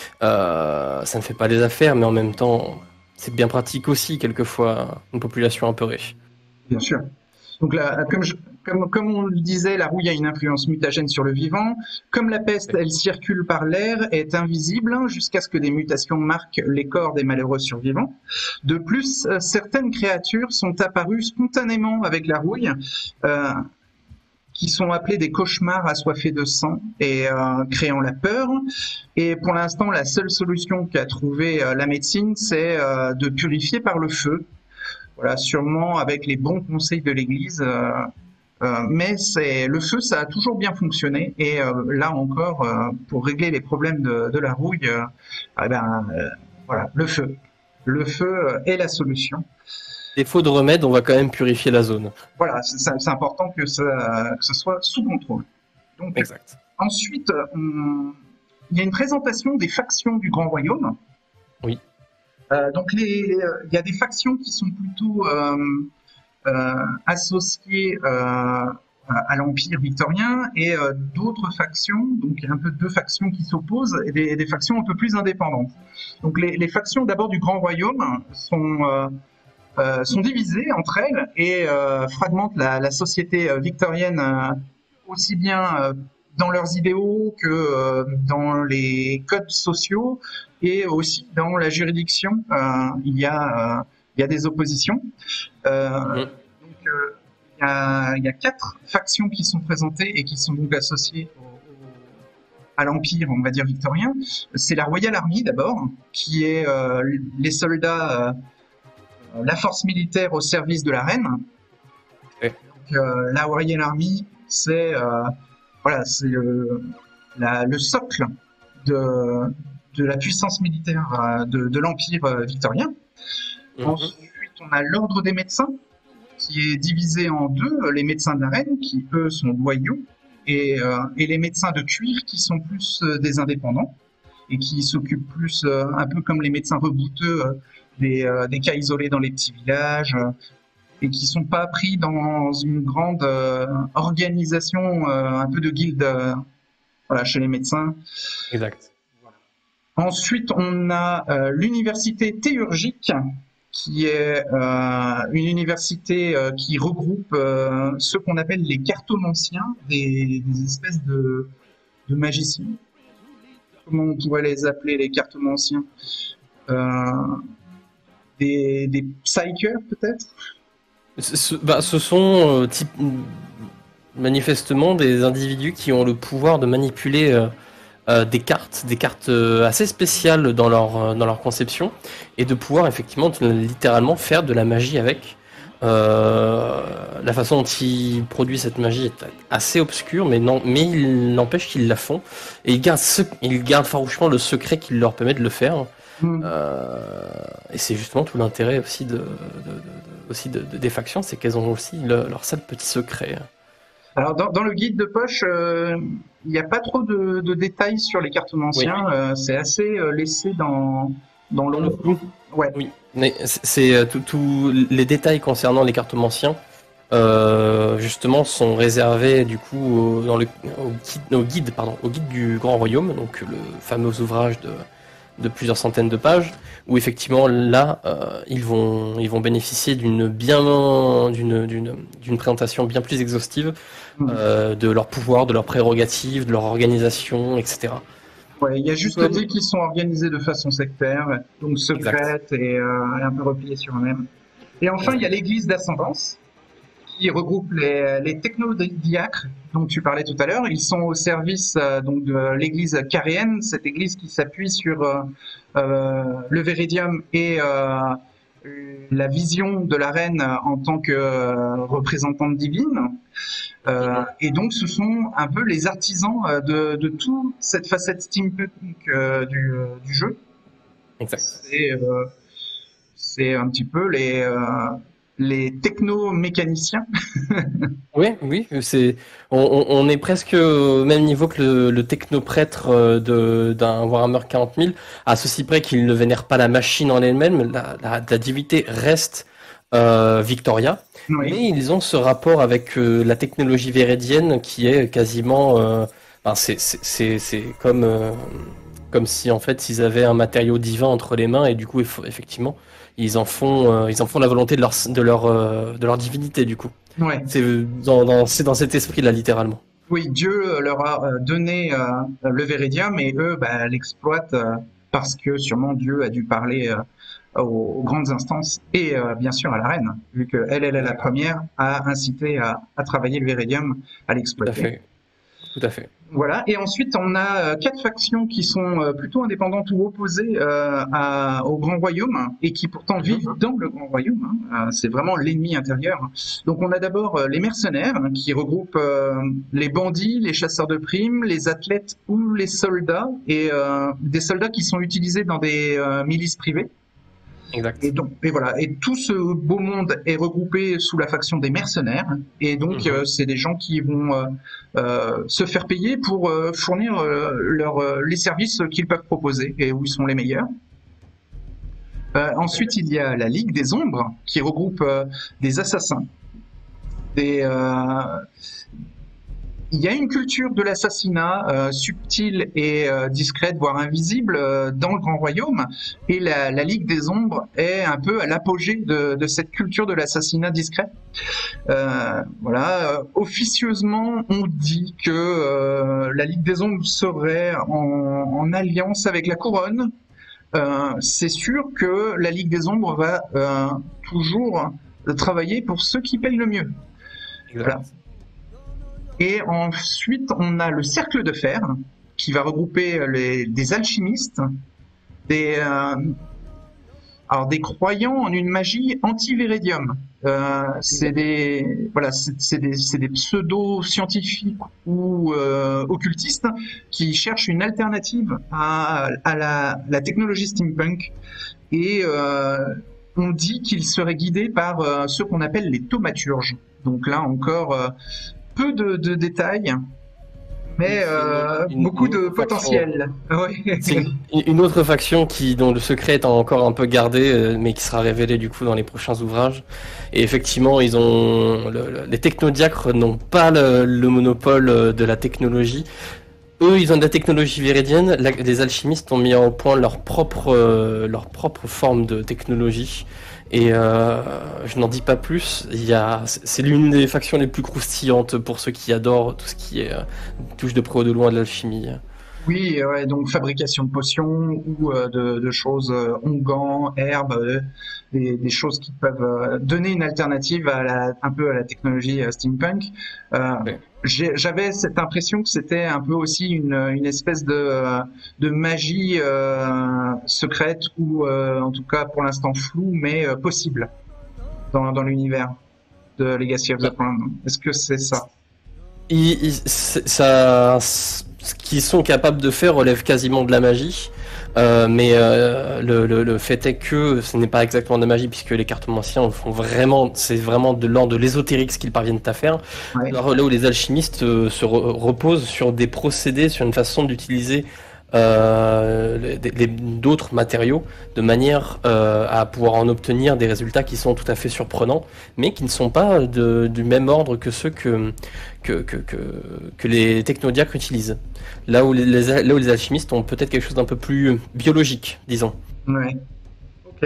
euh, ça ne fait pas les affaires, mais en même temps, c'est bien pratique aussi, quelquefois, une population apeurée. Bien sûr. Donc là, comme, je, comme, comme on le disait, la rouille a une influence mutagène sur le vivant. Comme la peste, elle circule par l'air, est invisible jusqu'à ce que des mutations marquent les corps des malheureux survivants. De plus, certaines créatures sont apparues spontanément avec la rouille, euh, qui sont appelées des cauchemars assoiffés de sang et euh, créant la peur. Et pour l'instant, la seule solution qu'a trouvée euh, la médecine, c'est euh, de purifier par le feu. Voilà, sûrement avec les bons conseils de l'Église, euh, euh, mais c'est le feu, ça a toujours bien fonctionné. Et euh, là encore, euh, pour régler les problèmes de, de la rouille, euh, eh ben, euh, voilà, le feu, le feu est la solution. Défaut de remède, on va quand même purifier la zone. Voilà, c'est important que, ça, que ce soit sous contrôle. Donc, exact. Ensuite, on... il y a une présentation des factions du Grand Royaume. Oui. Euh, donc il euh, y a des factions qui sont plutôt euh, euh, associées euh, à l'Empire victorien et euh, d'autres factions, donc il y a un peu deux factions qui s'opposent et des, des factions un peu plus indépendantes. Donc les, les factions d'abord du Grand Royaume sont, euh, euh, sont divisées entre elles et euh, fragmentent la, la société victorienne euh, aussi bien euh, dans leurs idéaux que euh, dans les codes sociaux et aussi dans la juridiction, euh, il, y a, euh, il y a des oppositions. Euh, mmh. Donc, euh, il, y a, il y a quatre factions qui sont présentées et qui sont donc associées au, au, à l'Empire, on va dire, victorien. C'est la Royal Army, d'abord, qui est euh, les soldats, euh, la force militaire au service de la reine. Okay. Donc, euh, la Royal Army, c'est euh, voilà, c'est le, la, le socle de, de la puissance militaire de, de l'Empire victorien. Mmh. Ensuite, on a l'ordre des médecins, qui est divisé en deux, les médecins de la reine, qui eux sont loyaux, et, euh, et les médecins de cuir, qui sont plus euh, des indépendants, et qui s'occupent plus, euh, un peu comme les médecins rebouteux, euh, des, euh, des cas isolés dans les petits villages, euh, et qui ne sont pas pris dans une grande euh, organisation, euh, un peu de guilde euh, voilà, chez les médecins. Exact. Ensuite, on a euh, l'université théurgique, qui est euh, une université euh, qui regroupe euh, ce qu'on appelle les cartomanciens, des, des espèces de, de magiciens. Comment on pourrait les appeler, les cartomanciens euh, des, des psychers, peut-être? Ce, bah, ce sont euh, type, manifestement des individus qui ont le pouvoir de manipuler euh, euh, des cartes, des cartes euh, assez spéciales dans leur, euh, dans leur conception, et de pouvoir effectivement littéralement faire de la magie avec. Euh, la façon dont ils produisent cette magie est assez obscure, mais, non, mais il n'empêche qu'ils la font, et ils gardent, ce, ils gardent farouchement le secret qui leur permet de le faire. Mmh. Euh, et c'est justement tout l'intérêt aussi, de, de, de, aussi de, de, des factions, c'est qu'elles ont aussi le, leur seul petit secret. Alors dans, dans le guide de poche, il euh, n'y a pas trop de, de détails sur les cartomanciens, oui. euh, c'est assez euh, laissé dans, dans l'ombre. Ouais. Oui, mais c'est tous les détails concernant les cartomanciens, euh, justement, sont réservés du coup au, dans le, au, guide, au, guide, pardon, au guide du Grand Royaume, donc le fameux ouvrage de de plusieurs centaines de pages, où effectivement là euh, ils vont ils vont bénéficier d'une bien d'une d'une d'une présentation bien plus exhaustive euh, de leur pouvoir, de leurs prérogatives, de leur organisation, et cetera. Ouais, il y a juste euh, dit qu'ils sont organisés de façon sectaire, donc secrète et, euh, et un peu repliés sur eux-mêmes. Et enfin, il y a l'Église d'Ascendance, qui regroupe les, les technodiacres dont tu parlais tout à l'heure. Ils sont au service euh, donc de l'église caréenne, cette église qui s'appuie sur euh, euh, le Viridium et, euh, la vision de la reine en tant que euh, représentante divine. Euh, et donc, ce sont un peu les artisans euh, de, de toute cette facette steampunk euh, du, euh, du jeu. Exact. C'est euh, c'est un petit peu les, euh, les techno-mécaniciens. Oui, oui, c'est on, on- on est presque au même niveau que le, le technoprêtre euh, de d'un Warhammer quarante mille, à ceci près qu'il ne vénère pas la machine en elle-même, la, la, la divinité reste euh, Victoria, Oui, mais ils ont ce rapport avec euh, la technologie véridienne qui est quasiment, euh, ben, c'est c'est c'est c'est comme euh, comme si en fait ils avaient un matériau divin entre les mains et du coup eff- effectivement ils en font euh, ils en font la volonté de leur de leur euh, de leur divinité du coup. ouais. C'est dans, dans, c'est dans cet esprit-là, littéralement. Oui, Dieu leur a euh, donné euh, le véridium et eux bah, l'exploitent euh, parce que sûrement Dieu a dû parler euh, aux, aux grandes instances et euh, bien sûr à la reine, vu qu'elle elle est la première à inciter à, à travailler le véridium, à Tout à l'exploiter. fait. Tout à fait. Voilà. Et ensuite, on a euh, quatre factions qui sont euh, plutôt indépendantes ou opposées euh, à- au Grand Royaume et qui pourtant Mhm. vivent dans le Grand Royaume. Hein. Euh, c'est vraiment l'ennemi intérieur. Donc, on a d'abord euh, les mercenaires hein, qui regroupent euh, les bandits, les chasseurs de primes, les athlètes ou les soldats et euh, des soldats qui sont utilisés dans des euh, milices privées. Et Exact. donc, et voilà, et tout ce beau monde est regroupé sous la faction des mercenaires. Et donc, Mhm. euh, c'est des gens qui vont euh, euh, se faire payer pour euh, fournir euh, leur, euh, les services qu'ils peuvent proposer et où ils sont les meilleurs. Euh, ensuite, il y a la Ligue des Ombres qui regroupe euh, des assassins, des, euh, il y a une culture de l'assassinat euh, subtile et euh, discrète, voire invisible, euh, dans le Grand Royaume. Et la, la Ligue des Ombres est un peu à l'apogée de, de cette culture de l'assassinat discret. Euh, voilà. Euh, officieusement, on dit que euh, la Ligue des Ombres serait en, en alliance avec la Couronne. Euh, c'est sûr que la Ligue des Ombres va euh, toujours travailler pour ceux qui payent le mieux. Voilà. Exact. Et ensuite, on a le cercle de fer qui va regrouper les, des alchimistes, des, euh, alors des croyants en une magie anti-véridium. Euh, c'est des voilà, c'est des, des pseudo-scientifiques ou euh, occultistes qui cherchent une alternative à, à la, la technologie steampunk et euh, on dit qu'ils seraient guidés par euh, ceux qu'on appelle les thaumaturges. Donc là encore, euh, peu de, de détails, mais euh, Une, beaucoup une de autre faction. potentiel. Ouais. C'est une, une autre faction qui, dont le secret est encore un peu gardé, euh, mais qui sera révélé du coup dans les prochains ouvrages. Et effectivement, ils ont le- le- les technodiacres n'ont pas le, le monopole euh, de la technologie. Eux, ils ont de la technologie véridienne. La- les alchimistes ont mis au point leur propre, euh, leur propre forme de technologie. Et euh, je n'en dis pas plus. Il y a, c'est c'est l'une des factions les plus croustillantes pour ceux qui adorent tout ce qui est euh, touche de près ou de loin de l'alchimie. Oui, ouais, donc fabrication de potions ou euh, de, de choses euh, onguents, herbes, euh, des, des choses qui peuvent euh, donner une alternative à la, un peu à la technologie euh, steampunk. Euh, Ouais. j'ai- J'avais cette impression que c'était un peu aussi une, une espèce de, euh, de magie euh, secrète ou euh, en tout cas pour l'instant floue, mais euh, possible dans, dans l'univers de Legacy of the Crown. Est-ce que c'est ça? Ils, ils- c'est- ça, ce qu'ils sont capables de faire relève quasiment de la magie. Euh, mais euh, le, le, le fait est que ce n'est pas exactement de la magie puisque les cartomanciens font vraiment, c'est vraiment de l'ordre de l'ésotérique ce qu'ils parviennent à faire. Ouais. Alors là où les alchimistes euh, se re- reposent sur des procédés, sur une façon d'utiliser euh, les- les- d'autres matériaux de manière euh, à pouvoir en obtenir des résultats qui sont tout à fait surprenants, mais qui ne sont pas de- du même ordre que ceux que, que, que, que, que les technodiacres utilisent. Là où les, les- là où les alchimistes ont peut-être quelque chose d'un peu plus biologique, disons. Ouais. Ok.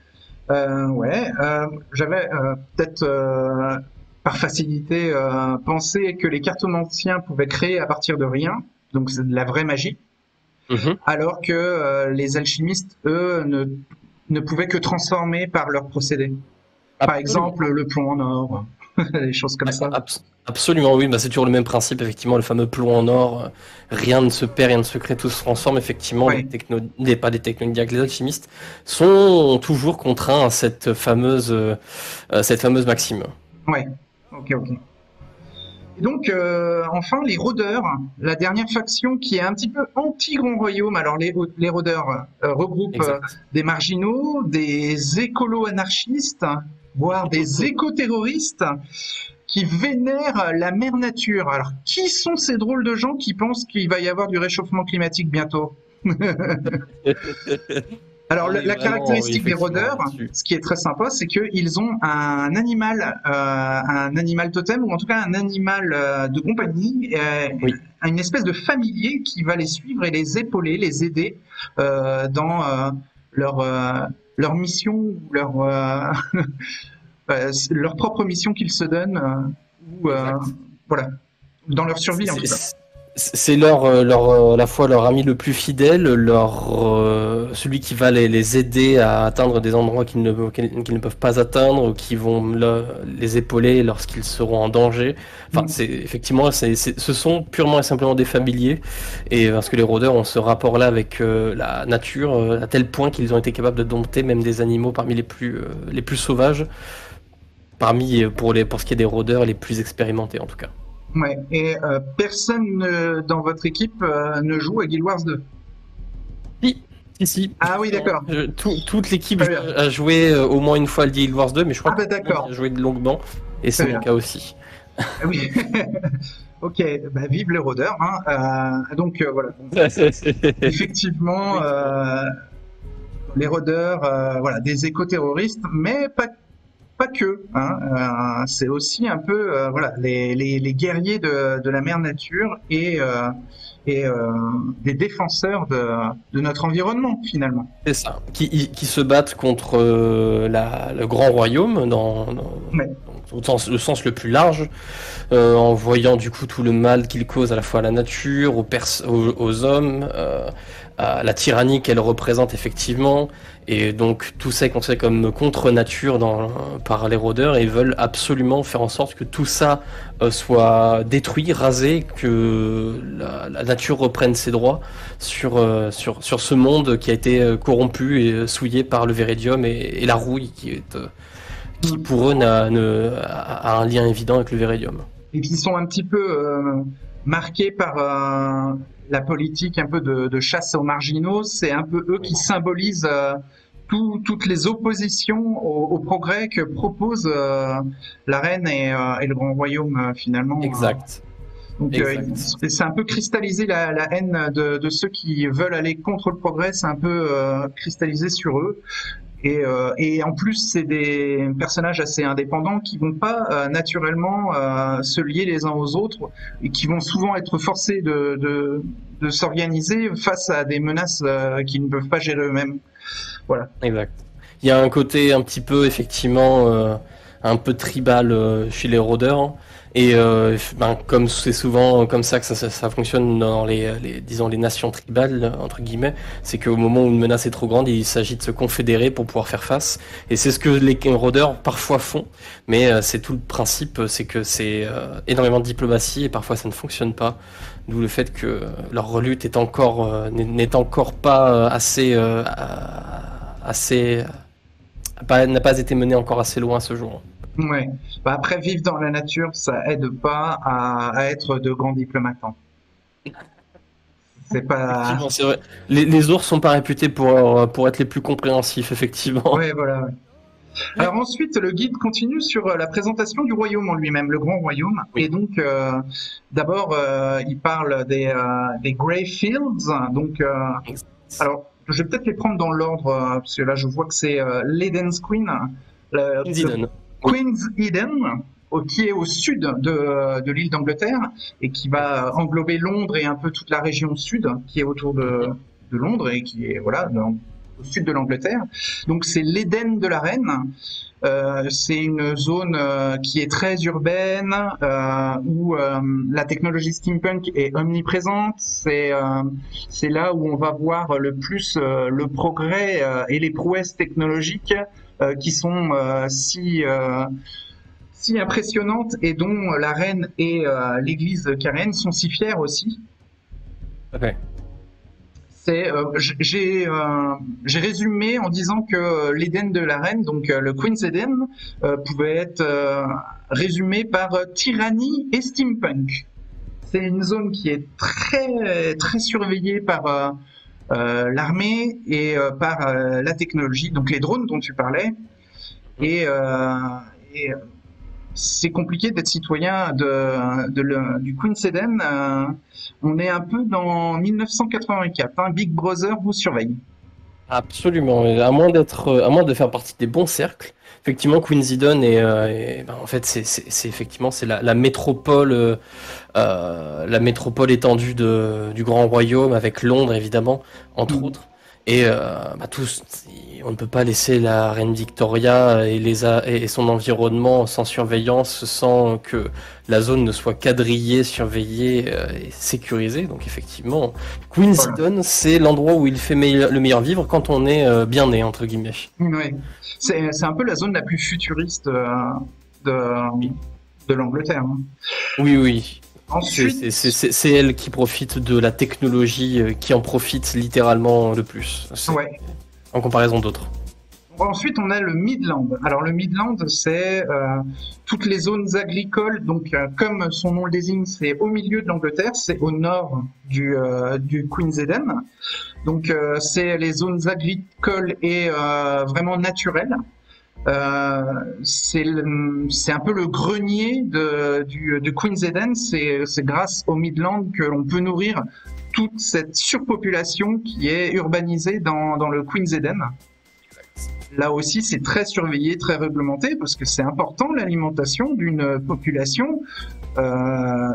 Euh, ouais, euh, j'avais euh, peut-être euh, par facilité euh, pensé que les cartomanciens pouvaient créer à partir de rien, donc c'est de la vraie magie, Mhm. alors que euh, les alchimistes, eux, ne, ne pouvaient que transformer par leurs procédés. Par Absolument. exemple, le plomb en or. des choses comme ça. Abs- Absolument, oui. Bah, c'est toujours le même principe, effectivement, le fameux plomb en or. euh, Rien ne se perd, rien ne se crée, tout se transforme. Effectivement, les Ouais, techno, les, pas des technodiaques, les alchimistes sont toujours contraints à cette fameuse, euh, euh, cette fameuse maxime. ouais. Ok, ok. Et donc, euh, enfin, les rôdeurs, la dernière faction qui est un petit peu anti-Grand Royaume. Alors, les, les rôdeurs euh, regroupent euh, Exact. des marginaux, des écolo-anarchistes, voire des éco-terroristes qui vénèrent la mère nature. Alors, qui sont ces drôles de gens qui pensent qu'il va y avoir du réchauffement climatique bientôt? Alors, On le- est la vraiment, oui, caractéristique des effectivement, rôdeurs, là-dessus. ce qui est très sympa, c'est qu'ils ont un animal, euh, un animal totem, ou en tout cas un animal euh, de compagnie, euh, Oui, une espèce de familier qui va les suivre et les épauler, les aider euh, dans euh, leur, euh, leur mission, ou leur, euh, euh, leur propre mission qu'ils se donnent, euh, ou euh, exact. voilà, dans leur survie en tout cas. C'est c'est leur, euh, leur, euh, à la fois leur ami le plus fidèle, leur, euh, celui qui va les, les aider à atteindre des endroits qu'ils ne, qu'ils qu'ils ne peuvent pas atteindre, ou qui vont le- les épauler lorsqu'ils seront en danger. Enfin, Mm. c'est effectivement, c'est, c'est- ce sont purement et simplement des familiers, et parce que les rôdeurs ont ce rapport-là avec euh, la nature, euh, à tel point qu'ils ont été capables de dompter même des animaux parmi les plus, euh, les plus sauvages, parmi, euh, pour les, pour ce qui est des rôdeurs les plus expérimentés en tout cas. Ouais. Et euh, personne euh, dans votre équipe euh, ne joue à Guild Wars deux. Si, si, si. Ah oui, Justement, d'accord. je- tout- toute l'équipe Très bien. a joué euh, au moins une fois le Guild Wars deux, mais je crois Ah que ben tout le monde y d'accord. a joué longuement, et Très c'est mon bien. cas aussi. Ah oui. Ok, bah, vive les rôdeurs. Hein. Euh, donc euh, voilà. Effectivement, Effectivement. euh, les rôdeurs, euh, voilà, des éco-terroristes, mais pas pas que. Hein. Euh, c'est aussi un peu, euh, voilà, les, les, les guerriers de, de la mère nature et euh, et euh, des défenseurs de, de notre environnement finalement. C'est ça. Qui, qui se battent contre euh, la- le grand royaume, dans, dans- Ouais. dans le sens, le sens le plus large, euh, en voyant du coup tout le mal qu'il cause à la fois à la nature, aux, pers- aux, aux hommes, euh, à la tyrannie qu'elle représente effectivement, et donc tout ça est considéré comme contre-nature dans- par les rôdeurs, et ils veulent absolument faire en sorte que tout ça euh, soit détruit, rasé, que la, la nature reprenne ses droits sur, euh, sur, sur ce monde qui a été euh, corrompu et euh, souillé par le véridium et, et la rouille qui est... euh, qui Mm. pour eux n'a, ne- a un lien évident avec le Véridium. Et qui sont un petit peu euh, marqués par euh, la politique un peu de, de chasse aux marginaux. C'est un peu eux Oui. qui symbolisent euh, tout, toutes les oppositions au, au progrès que propose euh, la reine et, euh, et le grand royaume euh, finalement. Exact. Donc euh, Exact. c'est un peu cristallisé la, la haine de, de ceux qui veulent aller contre le progrès, c'est un peu euh, cristallisé sur eux. Et, euh, et en plus, c'est des personnages assez indépendants qui vont pas euh, naturellement euh, se lier les uns aux autres et qui vont souvent être forcés de, de, de s'organiser face à des menaces euh, qu'ils ne peuvent pas gérer eux-mêmes. Voilà. Exact. Il y a un côté un petit peu, effectivement, euh, un peu tribal euh, chez les rôdeurs, hein. Et euh, ben, comme c'est souvent comme ça que ça, ça, ça fonctionne dans les, les, disons, les nations tribales, entre guillemets, c'est qu'au moment où une menace est trop grande, il s'agit de se confédérer pour pouvoir faire face. Et c'est ce que les rôdeurs parfois font, mais euh, c'est tout le principe, c'est que c'est euh, énormément de diplomatie et parfois ça ne fonctionne pas. D'où le fait que leur lutte est encore, euh, n'est encore pas euh, assez... Euh, assez pas- n'a pas été menée encore assez loin à ce jour. Ouais. Bah après, vivre dans la nature, ça aide pas à, à être de grands diplomates. Hein. C'est pas. Effectivement, c'est vrai. Les, les ours sont pas réputés pour, pour être les plus compréhensifs, effectivement. Ouais, voilà. Ouais. Alors ensuite, le guide continue sur euh, la présentation du royaume en lui-même, le grand royaume. Et Oui. donc, euh, d'abord, euh, il parle des, euh, des Grey Fields. Donc, euh, alors, je vais peut-être les prendre dans l'ordre, euh, parce que là, je vois que c'est euh, l'Eden's Queen, le, le Zidane. Queen's Eden, au- qui est au sud de, de l'île d'Angleterre et qui va englober Londres et un peu toute la région sud qui est autour de, de Londres et qui est voilà dans- au sud de l'Angleterre. Donc c'est l'Éden de la reine. Euh, c'est une zone euh, qui est très urbaine euh, où euh, la technologie steampunk est omniprésente. C'est euh, c'est là où on va voir le plus euh, le progrès euh, et les prouesses technologiques euh, qui sont euh, si euh, si impressionnante et dont la reine et euh, l'église caréenne sont si fiers aussi. Okay. C'est, euh, j'ai, euh, j'ai résumé en disant que l'Éden de la reine, donc euh, le Queen's Eden, euh, pouvait être euh, résumé par euh, tyrannie et steampunk. C'est une zone qui est très très surveillée par euh, euh, l'armée et euh, par euh, la technologie, donc les drones dont tu parlais. Et, euh, et c'est compliqué d'être citoyen de, de le, du Queen's Eden. Euh, on est un peu dans mille neuf cent quatre-vingt-quatre. Hein, Big Brother vous surveille. Absolument. À moins d'être, à moins de faire partie des bons cercles. Effectivement, Queen's Eden est, euh, est ben, en fait, c'est, c'est, c'est effectivement c'est la, la métropole, euh, la métropole étendue de, du Grand Royaume, avec Londres évidemment, entre mmh. autres. Et euh, bah, tous, on ne peut pas laisser la reine Victoria et, les a, et son environnement sans surveillance, sans que la zone ne soit quadrillée, surveillée euh, et sécurisée. Donc effectivement, Queen's Eden, voilà. C'est l'endroit où il fait meilleur, le meilleur vivre quand on est euh, bien né, entre guillemets. Oui, c'est, c'est un peu la zone la plus futuriste euh, de, oui. de l'Angleterre. Hein. Oui, oui. Ensuite... C'est, c'est, c'est, c'est elle qui profite de la technologie, euh, qui en profite littéralement le plus, ouais. en comparaison d'autres. Ensuite, on a le Midland. Alors, le Midland, c'est euh, toutes les zones agricoles. Donc, euh, comme son nom le désigne, c'est au milieu de l'Angleterre, c'est au nord du, euh, du Queen's Eden. Donc, euh, c'est les zones agricoles et euh, vraiment naturelles. Euh, c'est, le, c'est un peu le grenier de, du, de Queen's Eden. C'est, c'est grâce au Midland que l'on peut nourrir toute cette surpopulation qui est urbanisée dans, dans le Queen's Eden. Là aussi, c'est très surveillé, très réglementé, parce que c'est important l'alimentation d'une population euh,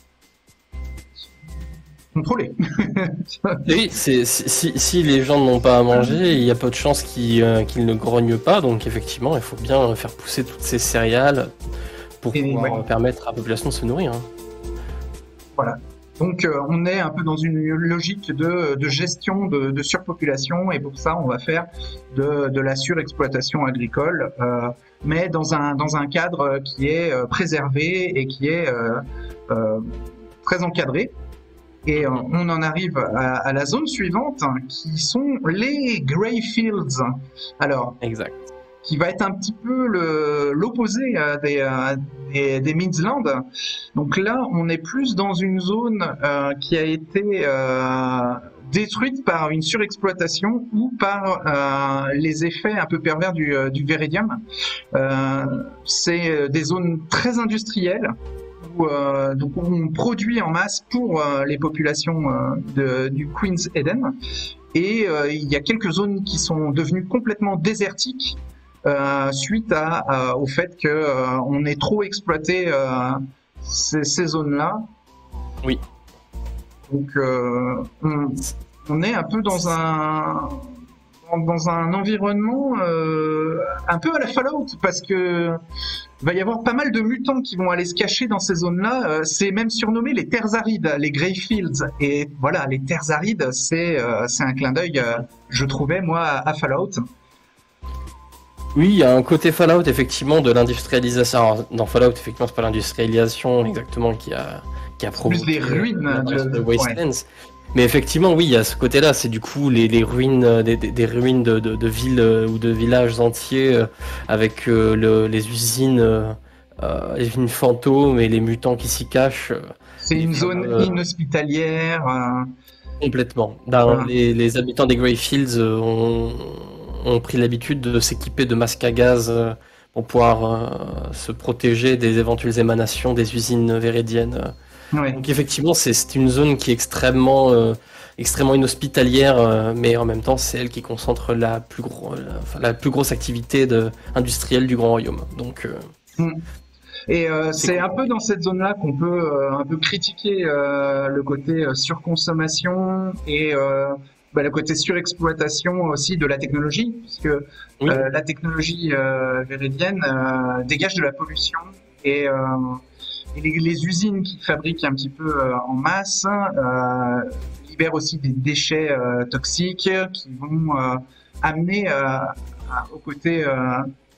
contrôlée. Oui, c'est, si, si les gens n'ont pas à manger, il y a peu de chances qu'ils, euh, qu'ils ne grognent pas. Donc effectivement, il faut bien faire pousser toutes ces céréales pour Et pouvoir ouais. permettre à la population de se nourrir. Hein. Voilà. Donc euh, on est un peu dans une logique de, de gestion de, de surpopulation et pour ça on va faire de, de la surexploitation agricole, euh, mais dans un, dans un cadre qui est euh, préservé et qui est euh, euh, très encadré. Et euh, on en arrive à, à la zone suivante qui sont les Grey Fields. Alors, exact. Qui va être un petit peu le, l'opposé euh, des, euh, des, des Midlands. Donc là, on est plus dans une zone euh, qui a été euh, détruite par une surexploitation ou par euh, les effets un peu pervers du, du Viridium. Euh, c'est des zones très industrielles où euh, donc on produit en masse pour euh, les populations euh, de, du Queen's Eden. Et euh, il y a quelques zones qui sont devenues complètement désertiques. Euh, suite à, à, au fait qu'on euh, ait trop exploité euh, ces, ces zones-là. Oui. Donc euh, on, on est un peu dans un dans un environnement euh, un peu à la Fallout parce que il va y avoir pas mal de mutants qui vont aller se cacher dans ces zones-là. Euh, c'est même surnommé les terres arides, les Grey Fields. Et voilà, les terres arides, c'est euh, c'est un clin d'œil, euh, je trouvais moi, à Fallout. Oui, il y a un côté Fallout, effectivement, de l'industrialisation. Alors, dans Fallout, effectivement, c'est pas l'industrialisation exactement qui a, qui a provoqué plus les ruines de, de Wastelands. Ouais. Mais effectivement, oui, il y a ce côté-là. C'est du coup les, les ruines, des, des, des ruines de, de, de villes ou de villages entiers euh, avec euh, le, les usines, euh, les usines fantômes et les mutants qui s'y cachent. C'est une zone euh, inhospitalière. Euh... Complètement. Dans, ouais. les, les habitants des Greyfields euh, ont ont pris l'habitude de s'équiper de masques à gaz pour pouvoir euh, se protéger des éventuelles émanations des usines viridiennes. Ouais. Donc effectivement, c'est, c'est une zone qui est extrêmement, euh, extrêmement inhospitalière, euh, mais en même temps, c'est elle qui concentre la plus, gros, la, enfin, la plus grosse activité de, industrielle du Grand Royaume. Donc, euh, mmh. Et euh, c'est, c'est un peu dans cette zone-là qu'on peut euh, un peu critiquer euh, le côté euh, surconsommation et euh, bah, le côté surexploitation aussi de la technologie, puisque oui. euh, la technologie euh, viridienne euh, dégage de la pollution et, euh, et les, les usines qui fabriquent un petit peu euh, en masse euh, libèrent aussi des déchets euh, toxiques qui vont euh, amener euh, à, au côté euh,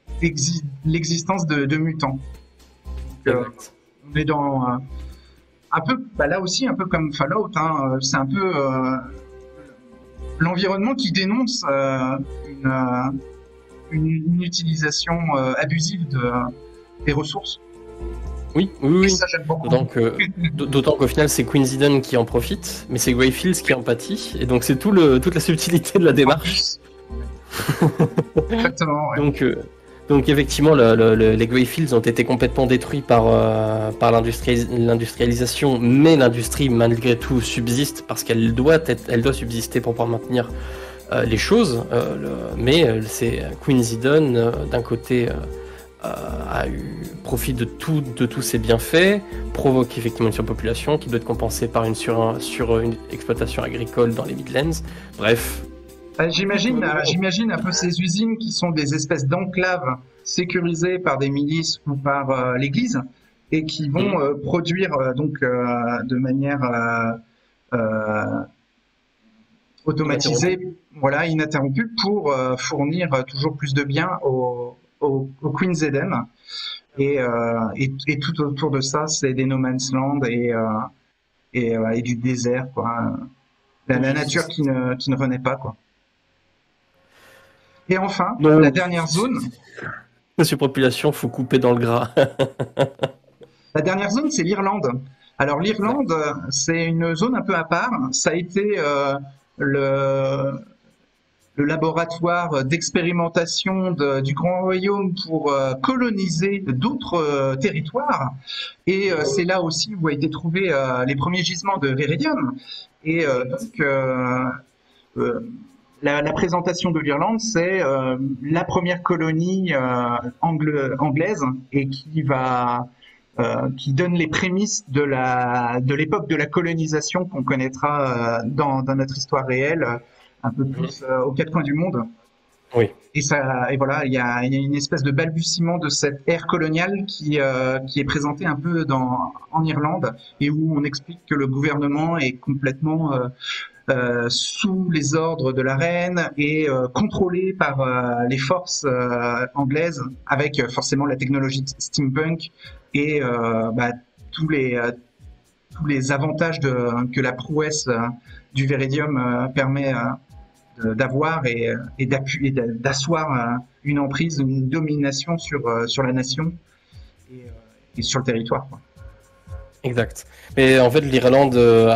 exi l'existence de, de mutants. Donc, euh, on est dans euh, un peu, bah là aussi un peu comme Fallout, hein, c'est un peu euh, l'environnement qui dénonce euh, une, euh, une, une utilisation euh, abusive de, des ressources. Oui, oui, oui. Ça, j'aime beaucoup. D'autant qu'au final, c'est Queen's Eden qui en profite, mais c'est Greyfields qui en pâtit, et donc c'est tout le, toute la subtilité de la démarche. Exactement, ouais. Donc, euh, donc effectivement, le, le, le, les Greyfields ont été complètement détruits par, euh, par l'industrialisation, mais l'industrie malgré tout subsiste parce qu'elle doit, être, elle doit subsister pour pouvoir maintenir euh, les choses. Euh, le, mais c'est Queen's Eden euh, d'un côté. Euh, a eu profit de, tout, de tous ces bienfaits, provoque effectivement une surpopulation qui doit être compensée par une, sur, sur une exploitation agricole dans les Midlands. Bref. Euh, J'imagine euh, j'imagine un peu ces usines qui sont des espèces d'enclaves sécurisées par des milices ou par euh, l'Église et qui vont mmh. euh, produire euh, donc euh, de manière euh, euh, automatisée, ininterrompue. Voilà, ininterrompue, pour euh, fournir toujours plus de biens aux Au, au Queen's Eden et, euh, et, et tout autour de ça c'est des no man's land et, euh, et, euh, et du désert quoi. La, la nature qui ne, qui ne renaît pas quoi. Et enfin non, la dernière zone, la surpopulation, faut couper dans le gras. La dernière zone c'est l'Irlande. Alors l'Irlande c'est une zone un peu à part, ça a été euh, le le laboratoire d'expérimentation du Grand Royaume pour euh, coloniser d'autres euh, territoires. Et euh, c'est là aussi où a été trouvé euh, les premiers gisements de Viridium. Et euh, donc, euh, euh, la, la présentation de l'Irlande, c'est euh, la première colonie euh, angla anglaise et qui va... Euh, qui donne les prémices de la de l'époque de la colonisation qu'on connaîtra euh, dans, dans notre histoire réelle, un peu plus euh, aux quatre coins du monde. Oui. Et ça, et voilà, il y a, y a une espèce de balbutiement de cette ère coloniale qui euh, qui est présentée un peu dans en Irlande et où on explique que le gouvernement est complètement euh, euh, sous les ordres de la reine et euh, contrôlé par euh, les forces euh, anglaises, avec euh, forcément la technologie steampunk et euh, bah, tous les euh, tous les avantages de, que la prouesse euh, du Viridium euh, permet euh, d'avoir et, et d'asseoir euh, une emprise, une domination sur euh, sur la nation et, euh, et sur le territoire, quoi. Exact. Mais en fait, l'Irlande a,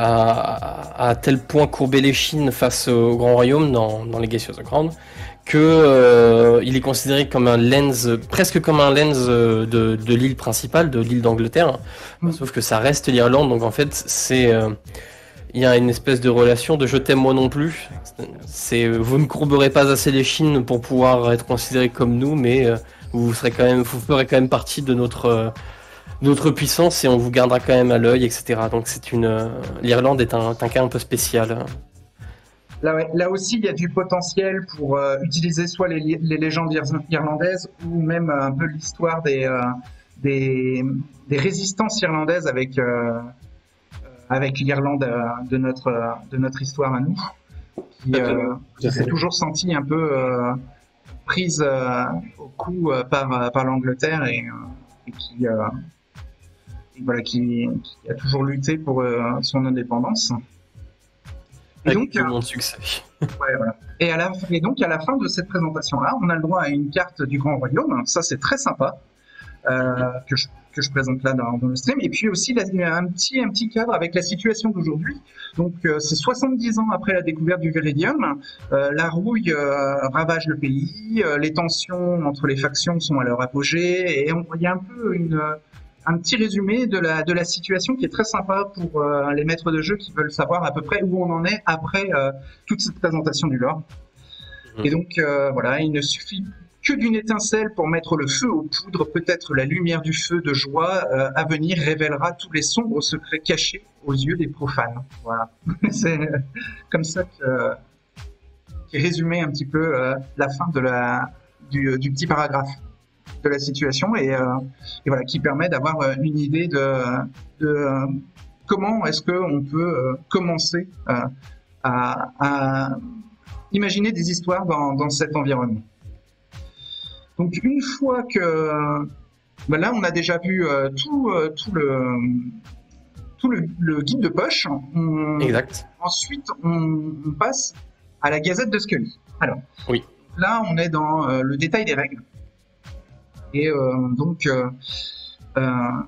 a à tel point courbé les chines face au Grand Royaume dans, dans Legacy of the Crown que euh, il est considéré comme un lens, presque comme un lens de, de l'île principale, de l'île d'Angleterre. Mm. Sauf que ça reste l'Irlande, donc en fait, c'est euh, il y a une espèce de relation de je t'aime moi non plus. C'est vous ne courberez pas assez les chines pour pouvoir être considéré comme nous, mais euh, vous serez quand même, vous ferez quand même partie de notre euh, notre puissance et on vous gardera quand même à l'œil, et cetera. Donc c'est une euh, l'Irlande est un, un cas un peu spécial. Là, ouais, là aussi, il y a du potentiel pour euh, utiliser soit les, les légendes irlandaises ou même euh, un peu l'histoire des, euh, des, des résistances irlandaises avec, euh, avec l'Irlande euh, de, notre, de notre histoire à nous, qui, euh, qui s'est toujours sentie un peu euh, prise euh, au cou euh, par, par l'Angleterre et, euh, et qui, euh, et voilà, qui, qui a toujours lutté pour euh, son indépendance. Et donc, tout mon succès. Ouais, voilà. Et, à la, et donc, à la fin de cette présentation-là, on a le droit à une carte du Grand Royaume. Ça, c'est très sympa, euh, que, je, que je présente là dans, dans le stream. Et puis aussi, là, un, petit, un petit cadre avec la situation d'aujourd'hui. Donc, euh, c'est soixante-dix ans après la découverte du Viridium. Euh, la rouille euh, ravage le pays. Euh, les tensions entre les factions sont à leur apogée. Et il y a un peu une... un petit résumé de la, de la situation qui est très sympa pour euh, les maîtres de jeu qui veulent savoir à peu près où on en est après euh, toute cette présentation du lore. Mmh. Et donc, euh, voilà, il ne suffit que d'une étincelle pour mettre le feu aux poudres. Peut-être la lumière du feu de joie euh, à venir révélera tous les sombres secrets cachés aux yeux des profanes. Voilà. C'est comme ça que, qui est résumé un petit peu euh, la fin de la, du, du petit paragraphe de la situation et, euh, et voilà, qui permet d'avoir euh, une idée de, de euh, comment est-ce qu'on peut euh, commencer euh, à, à imaginer des histoires dans, dans cet environnement. Donc une fois que ben là, on a déjà vu euh, tout, euh, tout, le, tout le, le guide de poche. On, Exact. Ensuite, on, on passe à la Gazette de Scully. Alors, oui. Là, on est dans euh, le détail des règles. Et euh, donc, euh, euh,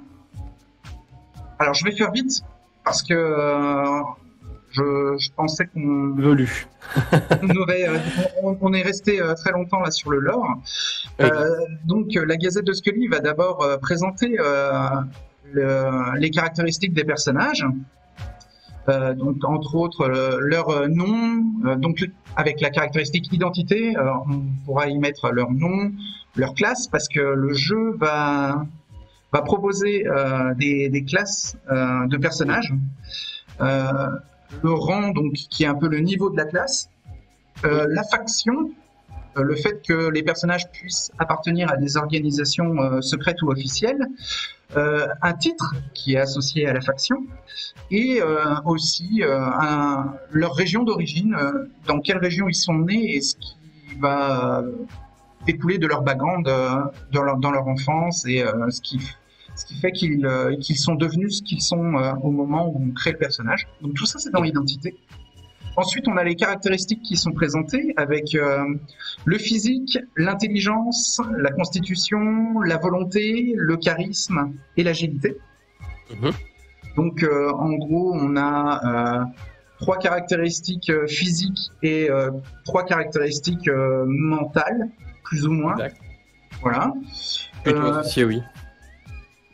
alors je vais faire vite parce que euh, je, je pensais qu'on Velu. on, aurait, euh, on, on est resté euh, très longtemps là sur le lore. Oui. Euh, donc, euh, la Gazette de Scully va d'abord euh, présenter euh, le, les caractéristiques des personnages. Euh, donc entre autres euh, leur nom, euh, donc avec la caractéristique identité, euh, on pourra y mettre leur nom, leur classe, parce que le jeu va, va proposer euh, des, des classes euh, de personnages, euh, le rang donc qui est un peu le niveau de la classe, euh, la faction, euh, le fait que les personnages puissent appartenir à des organisations euh, secrètes ou officielles, euh, un titre qui est associé à la faction, et euh, aussi euh, un, leur région d'origine, euh, dans quelle région ils sont nés et ce qui va découler de leur background euh, dans, leur, dans leur enfance et euh, ce, qui, ce qui fait qu'ils euh, qu'ils sont devenus ce qu'ils sont euh, au moment où on crée le personnage. Donc tout ça, c'est dans l'identité. Ensuite, on a les caractéristiques qui sont présentées avec euh, le physique, l'intelligence, la constitution, la volonté, le charisme et l'agilité. Mmh. Donc, euh, en gros, on a euh, trois caractéristiques euh, physiques et euh, trois caractéristiques euh, mentales, plus ou moins. Exact. Voilà. Plutôt Euh, associé, oui. Comment ?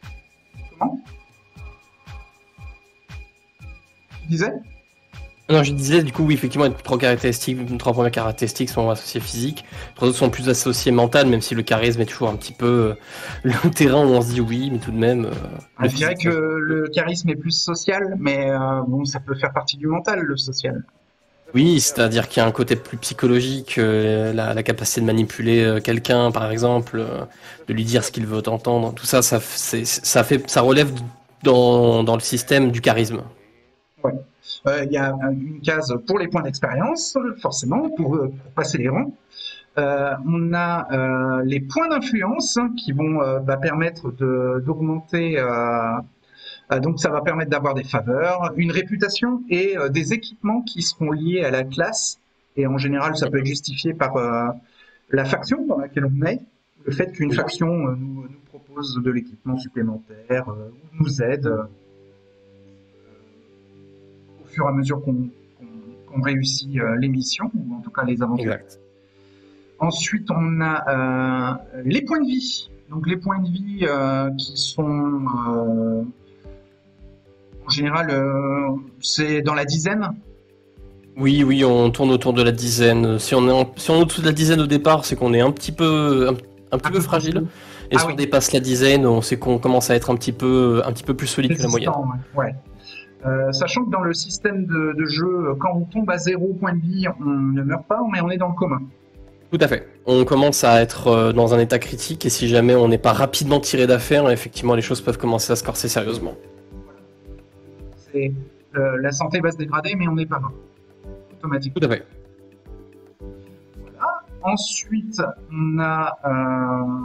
Tu disais ? Non, je disais, du coup, oui, effectivement, les trois caractéristiques, les trois premières caractéristiques sont associées physiques, les trois autres sont plus associées mentales, même si le charisme est toujours un petit peu euh, le terrain où on se dit oui, mais tout de même. Euh, Je dirais que le charisme est plus social, mais euh, bon, ça peut faire partie du mental, le social. Oui, c'est-à-dire qu'il y a un côté plus psychologique, euh, la, la capacité de manipuler euh, quelqu'un, par exemple, euh, de lui dire ce qu'il veut entendre, tout ça, ça, c'est, ça, fait, ça relève dans, dans le système du charisme. Ouais. Il euh, y a une case pour les points d'expérience, forcément, pour, pour passer les rangs. Euh, on a euh, les points d'influence qui vont euh, bah, permettre de, d'augmenter, euh, euh, donc ça va permettre d'avoir des faveurs, une réputation et euh, des équipements qui seront liés à la classe. Et en général, ça peut être justifié par euh, la faction dans laquelle on est. Le fait qu'une faction euh, nous, nous propose de l'équipement supplémentaire, euh, ou nous aide euh, au fur et à mesure qu'on, qu'on, qu'on réussit euh, les missions, ou en tout cas les aventures. Exact. Ensuite, on a euh, les points de vie. Donc les points de vie euh, qui sont euh, en général, euh, c'est dans la dizaine. Oui, oui, on tourne autour de la dizaine. Si on est, en, si on est au-dessus de la dizaine au départ, c'est qu'on est un petit peu, un, un petit un peu, peu fragile. Et ah, si oui. on dépasse la dizaine, on sait qu'on commence à être un petit peu, un petit peu plus solide que la moyenne. Ouais. ouais. Euh, sachant que dans le système de, de jeu, quand on tombe à zéro point de vie, on ne meurt pas, mais on est dans le coma. Tout à fait. On commence à être dans un état critique et si jamais on n'est pas rapidement tiré d'affaire, effectivement les choses peuvent commencer à se corser sérieusement. C'est, euh, la santé va se dégrader, mais on n'est pas mort. Automatiquement. Tout à fait. Voilà. Ensuite, on a, euh,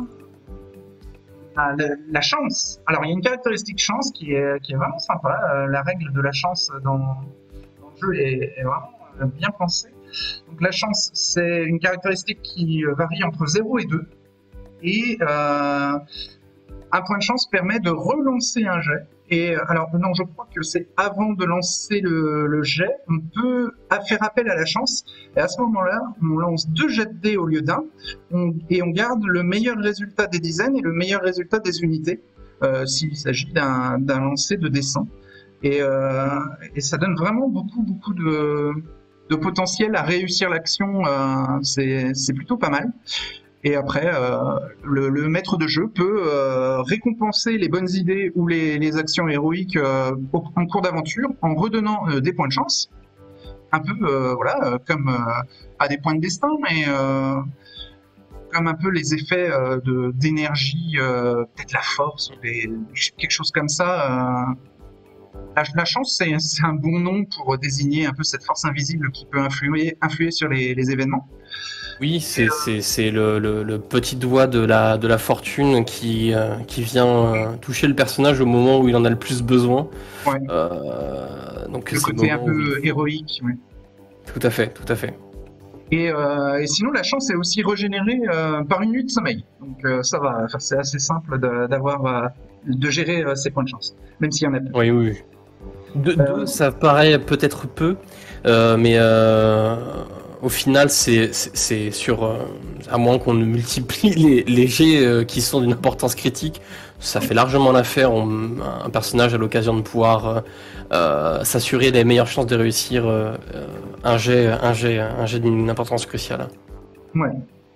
on a la, la chance. Alors, il y a une caractéristique chance qui est, qui est vraiment sympa. Euh, la règle de la chance dans, dans le jeu est, est vraiment bien pensée. Donc la chance, c'est une caractéristique qui varie entre zéro et deux. Et euh, un point de chance permet de relancer un jet. Et alors non, je crois que c'est avant de lancer le, le jet, on peut faire appel à la chance. Et à ce moment-là, on lance deux jets de dés au lieu d'un. On, et on garde le meilleur résultat des dizaines et le meilleur résultat des unités, euh, s'il s'agit d'un, d'un lancer de dessin. Et, euh, et ça donne vraiment beaucoup, beaucoup de... de potentiel à réussir l'action, euh, c'est, c'est plutôt pas mal. Et après, euh, le, le maître de jeu peut euh, récompenser les bonnes idées ou les, les actions héroïques euh, en cours d'aventure en redonnant euh, des points de chance. Un peu, euh, voilà, euh, comme, euh, pas des points de destin, mais euh, comme un peu les effets euh, de, d'énergie, euh, peut-être la force, des, quelque chose comme ça. Euh, La, la chance, c'est un bon nom pour désigner un peu cette force invisible qui peut influer, influer sur les, les événements. Oui, c'est euh... le, le, le petit doigt de la, de la fortune qui, euh, qui vient euh, toucher le personnage au moment où il en a le plus besoin. Ouais. Euh, donc le côté un peu il... héroïque. Ouais. Tout à fait, tout à fait. Et, euh, et sinon, la chance est aussi régénérée euh, par une nuit de sommeil. Donc euh, ça va, enfin, c'est assez simple d'avoir euh, de gérer euh, ses points de chance, même s'il y en a peu. Oui, oui. De, euh... Deux, ça paraît peut-être peu, euh, mais euh, au final, c'est sur, euh, à moins qu'on ne multiplie les, les jets euh, qui sont d'une importance critique, ça fait largement l'affaire. Un personnage a l'occasion de pouvoir euh, euh, s'assurer les meilleures chances de réussir euh, un jet, un jet, un jet d'une importance cruciale. Ouais.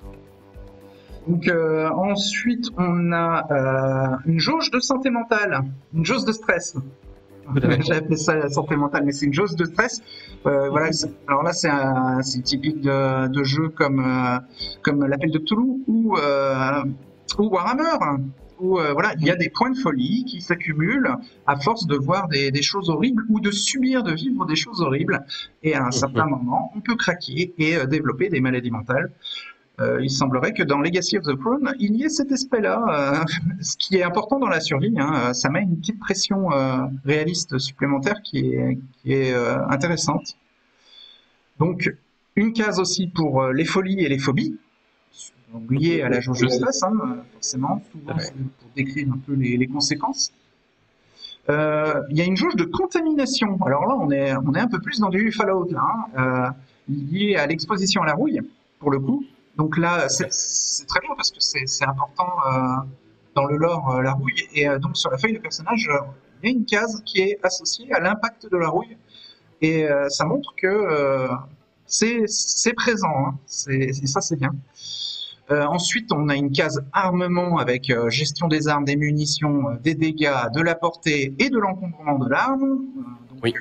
Donc euh, ensuite, on a euh, une jauge de santé mentale, une jauge de stress. J'ai appelé ça la santé mentale, mais c'est une jauge de stress. Euh, voilà. Alors là, c'est typique de, de jeux comme euh, comme l'Appel de Cthulhu ou euh, ou Warhammer, où euh, voilà, il y a des points de folie qui s'accumulent à force de voir des, des choses horribles ou de subir, de vivre des choses horribles. Et à un certain moment, on peut craquer et euh, développer des maladies mentales. Euh, il semblerait que dans Legacy of the Crown, il y ait cet aspect-là, euh, ce qui est important dans la survie. Hein, ça met une petite pression euh, réaliste supplémentaire qui est, qui est euh, intéressante. Donc, une case aussi pour euh, les folies et les phobies, liées à la jauge de stress, hein, forcément, souvent ouais. pour décrire un peu les, les conséquences. Euh, il y a une jauge de contamination. Alors là, on est, on est un peu plus dans du Fallout, là, hein, euh, lié à l'exposition à la rouille, pour le coup. Donc là, c'est très bien parce que c'est important euh, dans le lore, euh, la rouille. Et euh, donc sur la feuille de personnage, euh, il y a une case qui est associée à l'impact de la rouille. Et euh, ça montre que euh, c'est présent. Hein. Et ça, c'est bien. Euh, ensuite, on a une case armement avec euh, gestion des armes, des munitions, euh, des dégâts, de la portée et de l'encombrement de l'arme. Euh, oui.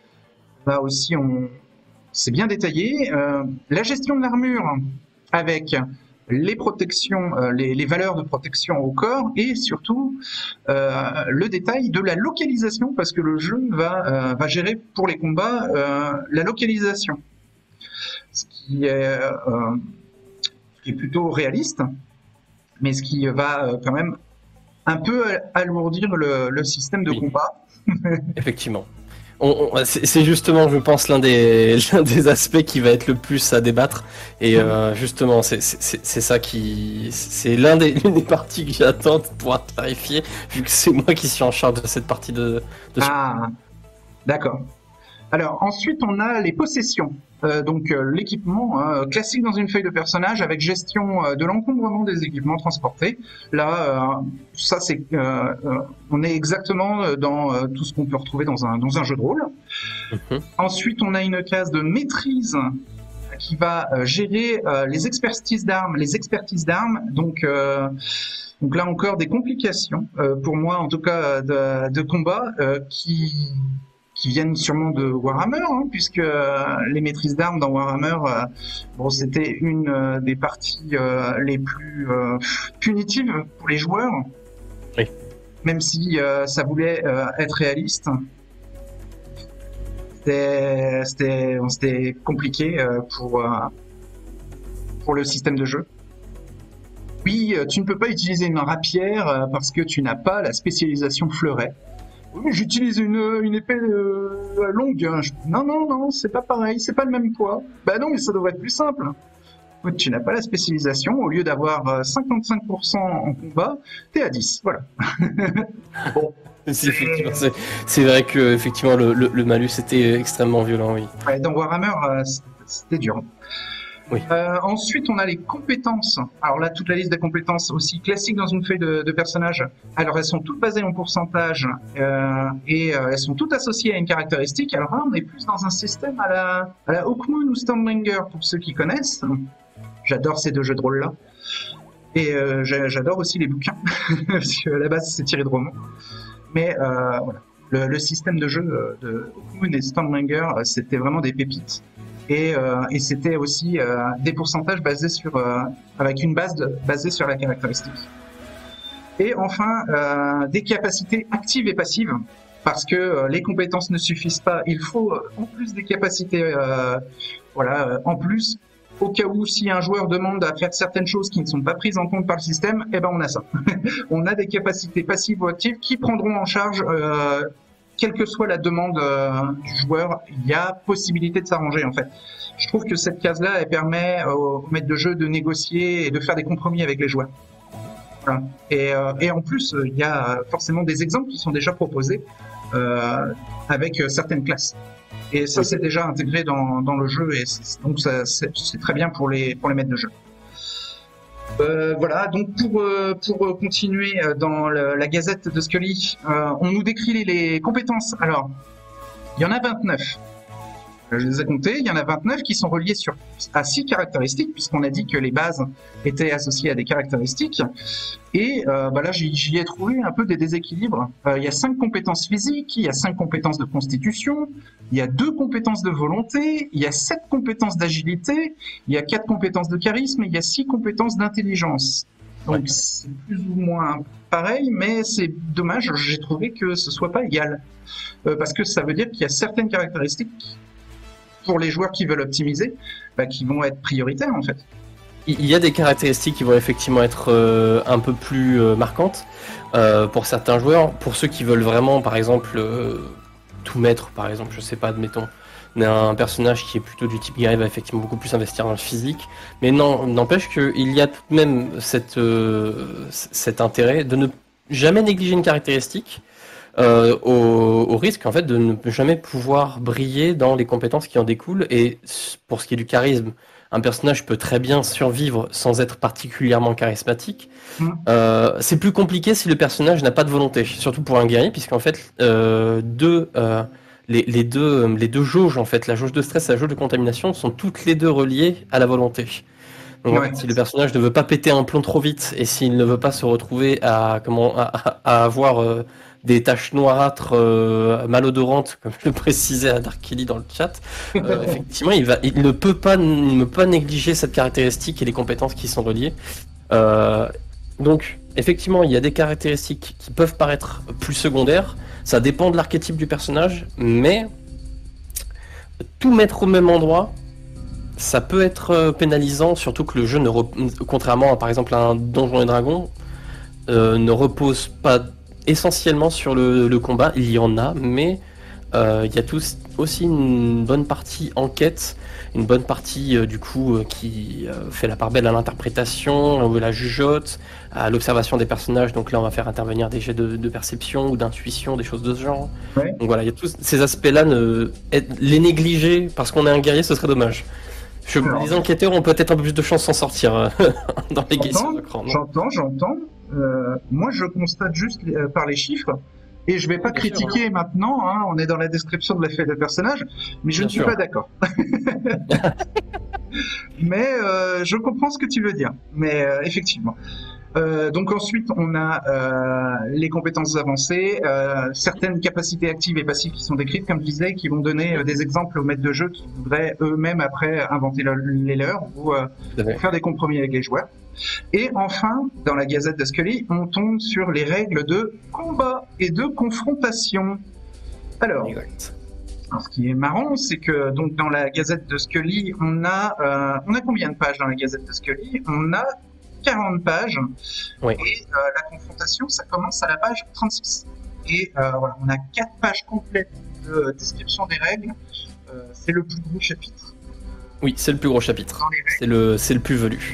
Là aussi, on... c'est bien détaillé. Euh, la gestion de l'armure avec les protections, euh, les, les valeurs de protection au corps et surtout euh, le détail de la localisation parce que le jeu va, euh, va gérer pour les combats euh, la localisation. Ce qui est... Euh, qui est plutôt réaliste, mais ce qui va euh, quand même un peu alourdir le, le système de oui. combat. Effectivement. C'est justement, je pense, l'un des, l'un des aspects qui va être le plus à débattre. Et mmh. euh, justement, c'est ça qui... C'est l'un des, l'une des parties que j'attends de pouvoir clarifier, vu que c'est moi qui suis en charge de cette partie de... de... Ah, d'accord. Alors, ensuite, on a les possessions. Euh, donc, euh, l'équipement hein, classique dans une feuille de personnage avec gestion euh, de l'encombrement des équipements transportés. Là, euh, ça, c'est, euh, euh, on est exactement dans euh, tout ce qu'on peut retrouver dans un, dans un jeu de rôle. Mm-hmm. Ensuite, on a une case de maîtrise qui va euh, gérer euh, les expertises d'armes. Les expertises d'armes, donc... Euh, Donc là encore des complications, euh, pour moi en tout cas de, de combat, euh, qui, qui viennent sûrement de Warhammer, hein, puisque euh, les maîtrises d'armes dans Warhammer, euh, bon, c'était une euh, des parties euh, les plus euh, punitives pour les joueurs, oui. Même si euh, ça voulait euh, être réaliste. C'était compliqué euh, pour, euh, pour le système de jeu. Oui, tu ne peux pas utiliser une rapière parce que tu n'as pas la spécialisation fleuret. Oui, j'utilise une, une épée euh, longue. Non, non, non, c'est pas pareil, c'est pas le même poids. Bah non, mais ça devrait être plus simple. Oui, tu n'as pas la spécialisation. Au lieu d'avoir cinquante-cinq pour cent en combat, t'es à dix. Voilà. Bon. C'est vrai que effectivement le, le, le malus était extrêmement violent, oui. Ouais, dans Warhammer, euh, c'était dur. Oui. Euh, ensuite, on a les compétences. Alors là, toute la liste des compétences aussi classiques dans une feuille de, de personnage. Alors, elles sont toutes basées en pourcentage euh, et euh, elles sont toutes associées à une caractéristique. Alors là, on est plus dans un système à la, à la Hawkmoon ou Stormbringer, pour ceux qui connaissent. J'adore ces deux jeux de rôle-là. Et euh, j'adore aussi les bouquins, parce qu'à la base, c'est tiré de romans. Mais euh, voilà, le, le système de jeu de Hawkmoon et Stormbringer, c'était vraiment des pépites. Et, euh, et c'était aussi euh, des pourcentages basés sur, euh, avec une base de, basée sur la caractéristique. Et enfin, euh, des capacités actives et passives. parce que euh, les compétences ne suffisent pas. Il faut euh, en plus des capacités, euh, voilà, euh, en plus, au cas où si un joueur demande à faire certaines choses qui ne sont pas prises en compte par le système, eh ben on a ça. On a des capacités passives ou actives qui prendront en charge, euh, quelle que soit la demande euh, du joueur, il y a possibilité de s'arranger en fait. Je trouve que cette case-là, elle permet aux maîtres de jeu de négocier et de faire des compromis avec les joueurs. Voilà. Et, euh, et en plus, il y a forcément des exemples qui sont déjà proposés euh, avec certaines classes. Et ça, c'est déjà intégré dans, dans le jeu, et donc c'est très bien pour les, pour les maîtres de jeu. Euh, voilà, donc pour, euh, pour continuer dans le, la Gazette de Scully, euh, on nous décrit les, les compétences. Alors, il y en a vingt-neuf. Je les ai comptés, il y en a vingt-neuf qui sont reliés sur, à six caractéristiques, puisqu'on a dit que les bases étaient associées à des caractéristiques. Et euh, bah là, j'y ai trouvé un peu des déséquilibres. Euh, il y a cinq compétences physiques, il y a cinq compétences de constitution, il y a deux compétences de volonté, il y a sept compétences d'agilité, il y a quatre compétences de charisme et il y a six compétences d'intelligence. Donc ouais. C'est plus ou moins pareil, mais c'est dommage, j'ai trouvé que ce soit pas égal. Euh, parce que ça veut dire qu'il y a certaines caractéristiques pour les joueurs qui veulent optimiser, bah, qui vont être prioritaires en fait. Il y a des caractéristiques qui vont effectivement être euh, un peu plus euh, marquantes euh, pour certains joueurs. Pour ceux qui veulent vraiment, par exemple, euh, tout mettre, par exemple, je sais pas, admettons, on a un personnage qui est plutôt du type guerrier, va effectivement beaucoup plus investir dans le physique. Mais non, n'empêche qu'il y a tout de même cette, euh, cet intérêt de ne jamais négliger une caractéristique. Euh, au, au risque en fait de ne jamais pouvoir briller dans les compétences qui en découlent. Et pour ce qui est du charisme, un personnage peut très bien survivre sans être particulièrement charismatique. Mmh. Euh, c'est plus compliqué si le personnage n'a pas de volonté, surtout pour un guerrier, puisqu'en fait euh, deux, euh, les, les deux les deux jauges, en fait, la jauge de stress et la jauge de contamination, sont toutes les deux reliées à la volonté. Donc ouais. En fait, si le personnage ne veut pas péter un plomb trop vite et s'il ne veut pas se retrouver à comment à, à avoir euh, des taches noirâtres euh, malodorantes, comme je le précisais à Dark Kelly dans le chat, euh, effectivement, il, va, il ne peut pas, ne peut pas négliger cette caractéristique et les compétences qui sont reliées. Euh, donc, effectivement, il y a des caractéristiques qui peuvent paraître plus secondaires. Ça dépend de l'archétype du personnage, mais tout mettre au même endroit, ça peut être pénalisant, surtout que le jeu, ne contrairement à par exemple à un Donjons et Dragons, euh, ne repose pas essentiellement sur le, le combat. Il y en a, mais euh, il y a tous, aussi une bonne partie enquête, une bonne partie euh, du coup euh, qui euh, fait la part belle à l'interprétation, à la jugeote, à l'observation des personnages. Donc là, on va faire intervenir des jets de, de perception ou d'intuition, des choses de ce genre. Ouais. Donc voilà, il y a tous ces aspects-là, ne, les négliger parce qu'on est un guerrier, ce serait dommage. Je, Alors, les enquêteurs ont peut-être un peu plus de chance de s'en sortir euh, dans les questions de cran. J'entends, j'entends. Euh, moi, je constate juste euh, par les chiffres, et je vais pas Bien critiquer sûr, maintenant, hein, on est dans la description de l'effet de personnage, mais je Bien ne suis sûr. pas d'accord. mais euh, je comprends ce que tu veux dire, mais euh, effectivement. Euh, donc ensuite, on a euh, les compétences avancées, euh, certaines capacités actives et passives qui sont décrites, comme je disais, qui vont donner euh, des exemples aux maîtres de jeu qui voudraient eux-mêmes après inventer le, les leurs ou euh, faire des compromis avec les joueurs. Et enfin, dans la Gazette de Scully, on tombe sur les règles de combat et de confrontation. Alors, alors ce qui est marrant, c'est que donc dans la Gazette de Scully, on a euh, on a combien de pages dans la Gazette de Scully? On a quarante pages, oui. Et euh, la confrontation, ça commence à la page trente-six. Et euh, voilà, on a quatre pages complètes de description des règles. Euh, c'est le plus gros chapitre. Oui, c'est le plus gros chapitre. C'est le, c'est le plus velu.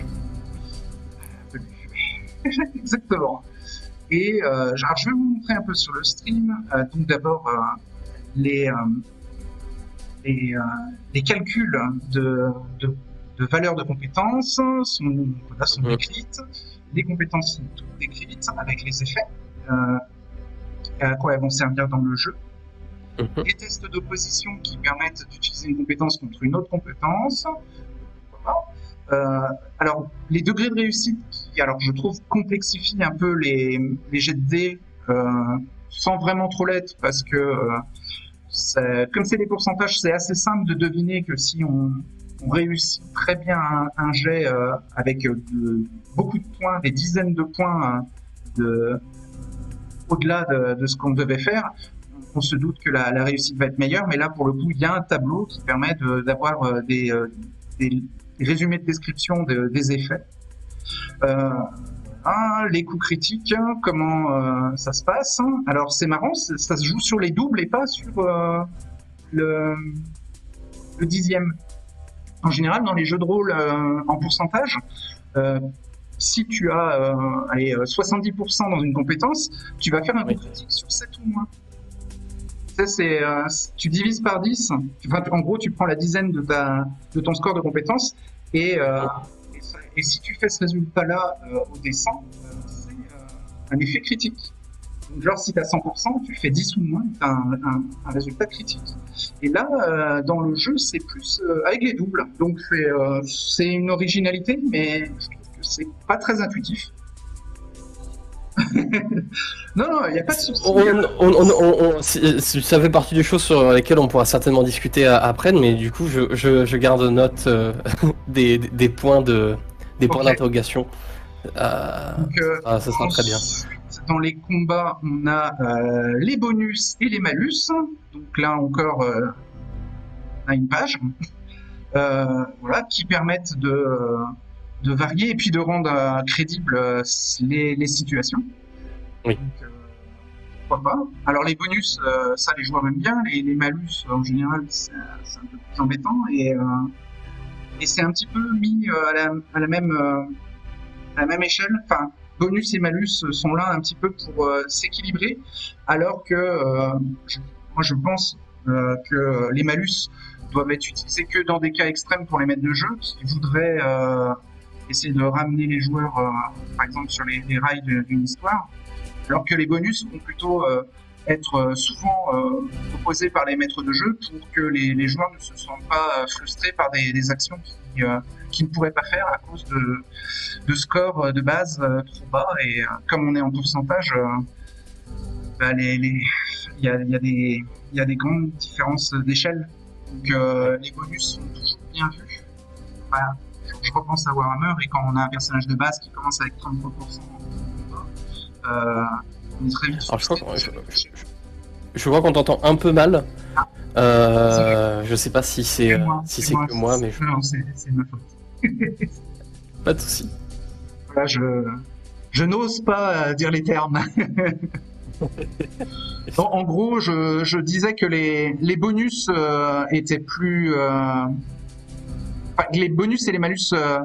Exactement. Et euh, alors, je vais vous montrer un peu sur le stream. Euh, donc d'abord, euh, les, euh, les, euh, les calculs de, de de valeurs de compétences sont, voilà, sont décrites, les compétences sont toutes décrites avec les effets, euh, à quoi elles vont servir dans le jeu, mm-hmm. les tests d'opposition qui permettent d'utiliser une compétence contre une autre compétence, voilà. euh, alors les degrés de réussite qui, alors je trouve, complexifient un peu les, les jets de dés, euh, sans vraiment trop l'être, parce que euh, comme c'est des pourcentages, c'est assez simple de deviner que si on on réussit très bien un, un jet euh, avec euh, de, beaucoup de points, des dizaines de points euh, de, au-delà de, de ce qu'on devait faire, on se doute que la, la réussite va être meilleure, mais là, pour le coup, il y a un tableau qui permet d'avoir de, des, euh, des, des résumés de description de, des effets. Euh, ah, les coups critiques, comment euh, ça se passe? Alors, c'est marrant, ça se joue sur les doubles et pas sur euh, le, le dixième. En général, dans les jeux de rôle euh, en pourcentage, euh, si tu as euh, allez, soixante-dix pour cent dans une compétence, tu vas faire un coup critique sur sept ou moins. Ça, c'est, euh, tu divises par dix, enfin, en gros, tu prends la dizaine de, ta, de ton score de compétence, et, euh, et, ça, et si tu fais ce résultat-là euh, au dé cent, euh, c'est euh, un effet critique. Donc, genre, si tu as cent pour cent, tu fais dix ou moins, tu as un, un, un résultat critique. Et là, euh, dans le jeu, c'est plus euh, avec les doubles. Donc, c'est euh, une originalité, mais je trouve que c'est pas très intuitif. non, non, il n'y a pas de souci. On, on, on, on, ça fait partie des choses sur lesquelles on pourra certainement discuter après, mais du coup, je, je, je garde note euh, des, des points de, des points okay. d'interrogation. Euh, Donc, euh, ça, ça sera très bien. Dans les combats, on a euh, les bonus et les malus. Donc là encore, euh, on a une page euh, voilà, qui permettent de, de varier et puis de rendre euh, crédibles les, les situations. Oui. Donc, euh, pourquoi pas. Alors les bonus, euh, ça les joueurs aiment bien. Les, les malus, en général, c'est un peu plus embêtant. Et, euh, et c'est un petit peu mis euh, à, la, à, la même, euh, à la même échelle. Enfin, bonus et malus sont là un petit peu pour euh, s'équilibrer, alors que euh, je, moi je pense euh, que les malus doivent être utilisés que dans des cas extrêmes pour les maîtres de jeu qui voudraient euh, essayer de ramener les joueurs, euh, par exemple, sur les, les rails d'une histoire, alors que les bonus vont plutôt euh, être souvent euh, proposés par les maîtres de jeu pour que les, les joueurs ne se sentent pas frustrés par des, des actions qui, euh, qu'ils ne pourraient pas faire à cause de, de scores de base euh, trop bas. Et euh, comme on est en pourcentage, euh, bah, les, les, y a, y a des, y a des grandes différences d'échelle. Donc euh, les bonus sont toujours bien vus. Voilà. Je repense à Warhammer, et quand on a un personnage de base qui commence avec trente-trois pour cent euh, on est très vite. Alors, je crois, je, je, je crois qu'on t'entend un peu mal. Ah. Euh, je sais pas si c'est si c'est que moi, mais je... non, c'est ma faute. Pas de souci. Voilà, je je n'ose pas dire les termes. en, en gros, je, je disais que les les bonus euh, étaient plus euh... enfin, les bonus et les malus. Euh...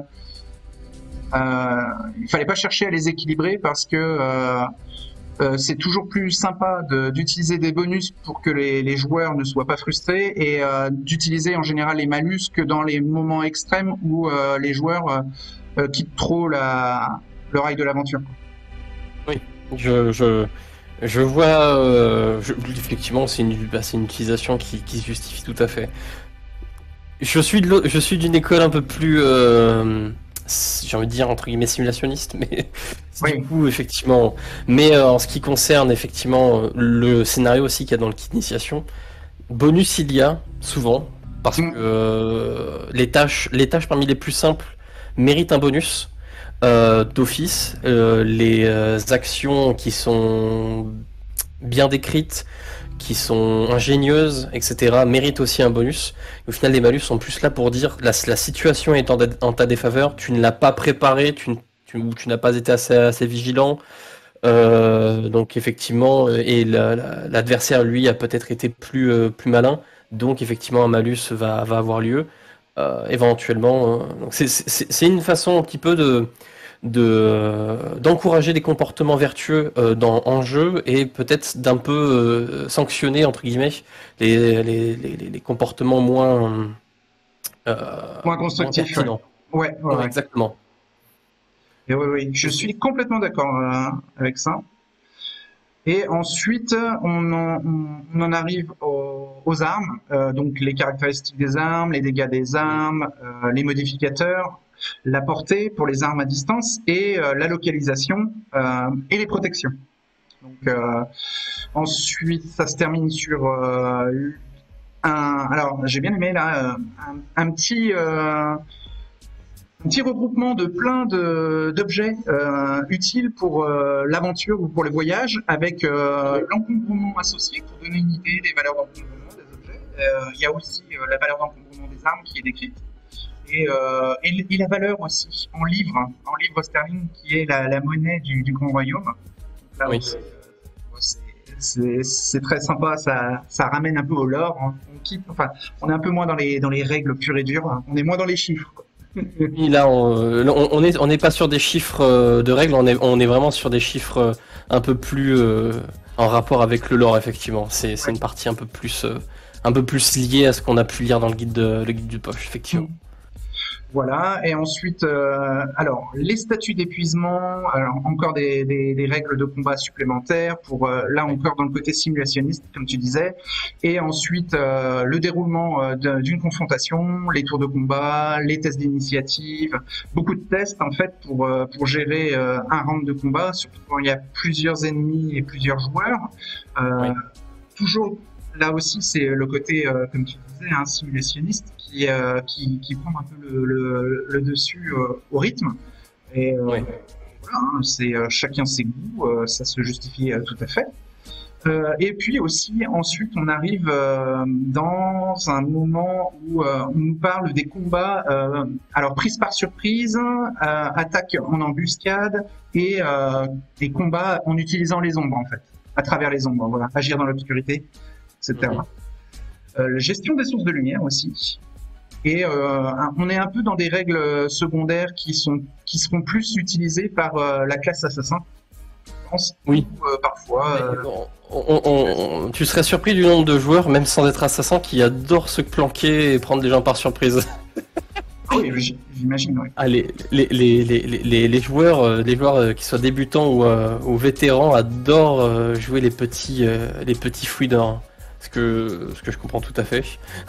Euh, il fallait pas chercher à les équilibrer parce que euh, euh, c'est toujours plus sympa d'utiliser de, des bonus pour que les, les joueurs ne soient pas frustrés, et euh, d'utiliser en général les malus que dans les moments extrêmes où euh, les joueurs euh, quittent trop la, le rail de l'aventure. Oui, je, je, je vois, euh, je, effectivement c'est une, bah, une utilisation qui, qui se justifie tout à fait. Je suis de je suis d'une école un peu plus... Euh... j'ai envie de dire entre guillemets simulationniste, mais oui. Du coup effectivement, mais euh, en ce qui concerne effectivement le scénario aussi qu'il y a dans le kit d'initiation, bonus il y a souvent parce mmh. que euh, les tâches les tâches parmi les plus simples méritent un bonus euh, d'office, euh, les euh, actions qui sont bien décrites, qui sont ingénieuses, et cetera, méritent aussi un bonus. Et au final, les malus sont plus là pour dire la, la situation est en, en ta défaveur, tu ne l'as pas préparé, tu, tu, tu n'as pas été assez, assez vigilant. Euh, donc effectivement, et l'adversaire la, la, lui a peut-être été plus, euh, plus malin. Donc effectivement, un malus va, va avoir lieu. Euh, éventuellement, euh, c'est une façon un petit peu de d'encourager de, des comportements vertueux euh, dans, en jeu, et peut-être d'un peu euh, sanctionner entre guillemets les, les, les, les comportements moins euh, moins constructifs. Ouais. Ouais, ouais, ouais. Exactement. Et oui, oui, je suis complètement d'accord euh, avec ça. Et ensuite, on en, on en arrive aux, aux armes, euh, donc les caractéristiques des armes, les dégâts des armes, euh, les modificateurs, la portée pour les armes à distance, et euh, la localisation euh, et les protections. Donc, euh, ensuite, ça se termine sur euh, un. Alors, j'ai bien aimé là un, un petit. Euh, un petit regroupement de plein de- d'objets euh, utiles pour euh, l'aventure ou pour le voyage, avec euh, l'encombrement associé pour donner une idée des valeurs d'encombrement des objets. Euh, Il y a aussi euh, la valeur d'encombrement des armes qui est décrite. Et, euh, et, et la valeur aussi en livres, en livres sterling, qui est la, la monnaie du, du Grand Royaume. Là Oui. aussi, euh, c'est- c'est c'est très sympa, ça, ça ramène un peu au lore. Hein. On quitte, enfin, on est un peu moins dans les, dans les règles pures et dures, hein. On est moins dans les chiffres, quoi. Oui, là, on, euh, on on est, on n'est pas sur des chiffres euh, de règles, on est, on est vraiment sur des chiffres euh, un peu plus euh, en rapport avec le lore, effectivement. C'est, c'est Ouais. une partie un peu plus, euh, un peu plus liée à ce qu'on a pu lire dans le guide, de, le guide du poche, effectivement. Voilà, et ensuite, euh, alors, les statuts d'épuisement, alors encore des, des, des règles de combat supplémentaires pour, euh, là encore, dans le côté simulationniste, comme tu disais, et ensuite, euh, le déroulement euh, de- d'une confrontation, les tours de combat, les tests d'initiative, beaucoup de tests, en fait, pour, euh, pour gérer euh, un round de combat, surtout quand il y a plusieurs ennemis et plusieurs joueurs. Euh, Oui. Toujours, là aussi, c'est le côté, euh, comme tu disais, hein, simulationniste qui, euh, qui, qui prend un peu le, le, le dessus euh, au rythme. Et euh, Oui. voilà, hein, c'est euh, chacun ses goûts, euh, ça se justifie euh, tout à fait. Euh, et puis aussi, ensuite, on arrive euh, dans un moment où euh, on nous parle des combats, euh, alors prise par surprise, euh, attaque en embuscade et euh, des combats en utilisant les ombres, en fait, à travers les ombres, voilà, agir dans l'obscurité, et cetera. Mhm. Euh, la gestion des sources de lumière aussi. Et euh, un- on est un peu dans des règles secondaires qui sont qui seront plus utilisées par euh, la classe assassin, je pense. Oui. Ou, euh, parfois. euh, On- on- on- on- tu serais surpris du nombre de joueurs, même sans être assassin, qui adorent se planquer et prendre les gens par surprise. Ah oui, j- j'imagine, oui. Ah, les, les, les, les, les, les joueurs, euh, les joueurs euh, qui soient débutants ou, euh, ou vétérans adorent euh, jouer les petits, euh, les petits fouineurs. Hein. Ce que, ce que je comprends tout à fait.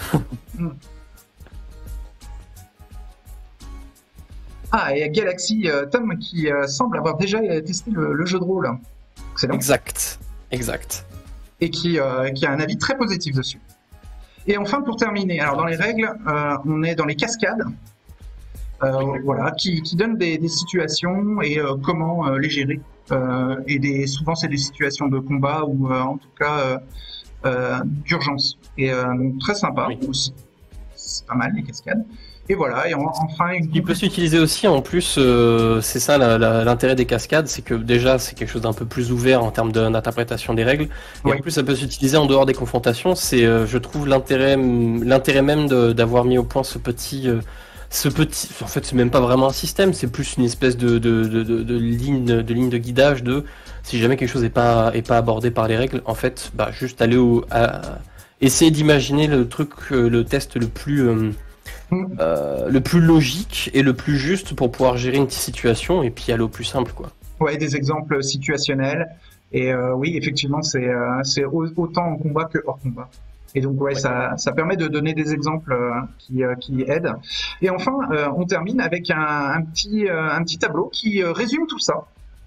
Ah, et Galaxy euh, Tom qui euh, semble avoir déjà euh, testé le, le jeu de rôle. Excellent. Exact. Exact. Et qui, euh, qui a un avis très positif dessus. Et enfin, pour terminer, alors dans les règles, euh, on est dans les cascades. Euh, voilà, qui, qui donnent des, des situations et euh, comment euh, les gérer. Euh, et des, souvent, c'est des situations de combat ou euh, en tout cas euh, euh, d'urgence. Et euh, donc très sympa Oui. aussi. C'est pas mal les cascades. Et voilà, et en- enfin une Il peut s'utiliser aussi, en plus, euh, c'est ça la- la- l'intérêt des cascades, c'est que déjà c'est quelque chose d'un peu plus ouvert en termes de- d'interprétation des règles, et Oui. en plus ça peut s'utiliser en dehors des confrontations. C'est, euh, je trouve, l'intérêt, l'intérêt même de- d'avoir mis au point ce petit, euh, ce petit. En fait, c'est même pas vraiment un système, c'est plus une espèce de, de, de, de, de ligne, de ligne de guidage de si jamais quelque chose n'est pas, est pas abordé par les règles, en fait, bah juste aller au, à- essayer d'imaginer le truc, euh, le test le plus euh, Mm. euh, le plus logique et le plus juste pour pouvoir gérer une situation et puis aller au plus simple, quoi. Ouais, des exemples situationnels. Et euh, oui, effectivement, c'est euh, c'est au- autant en combat que hors combat. Et donc, ouais, Ouais. ça, ça permet de donner des exemples euh, qui, euh, qui aident. Et enfin, euh, on termine avec un, un petit, euh, un petit tableau qui euh, résume tout ça.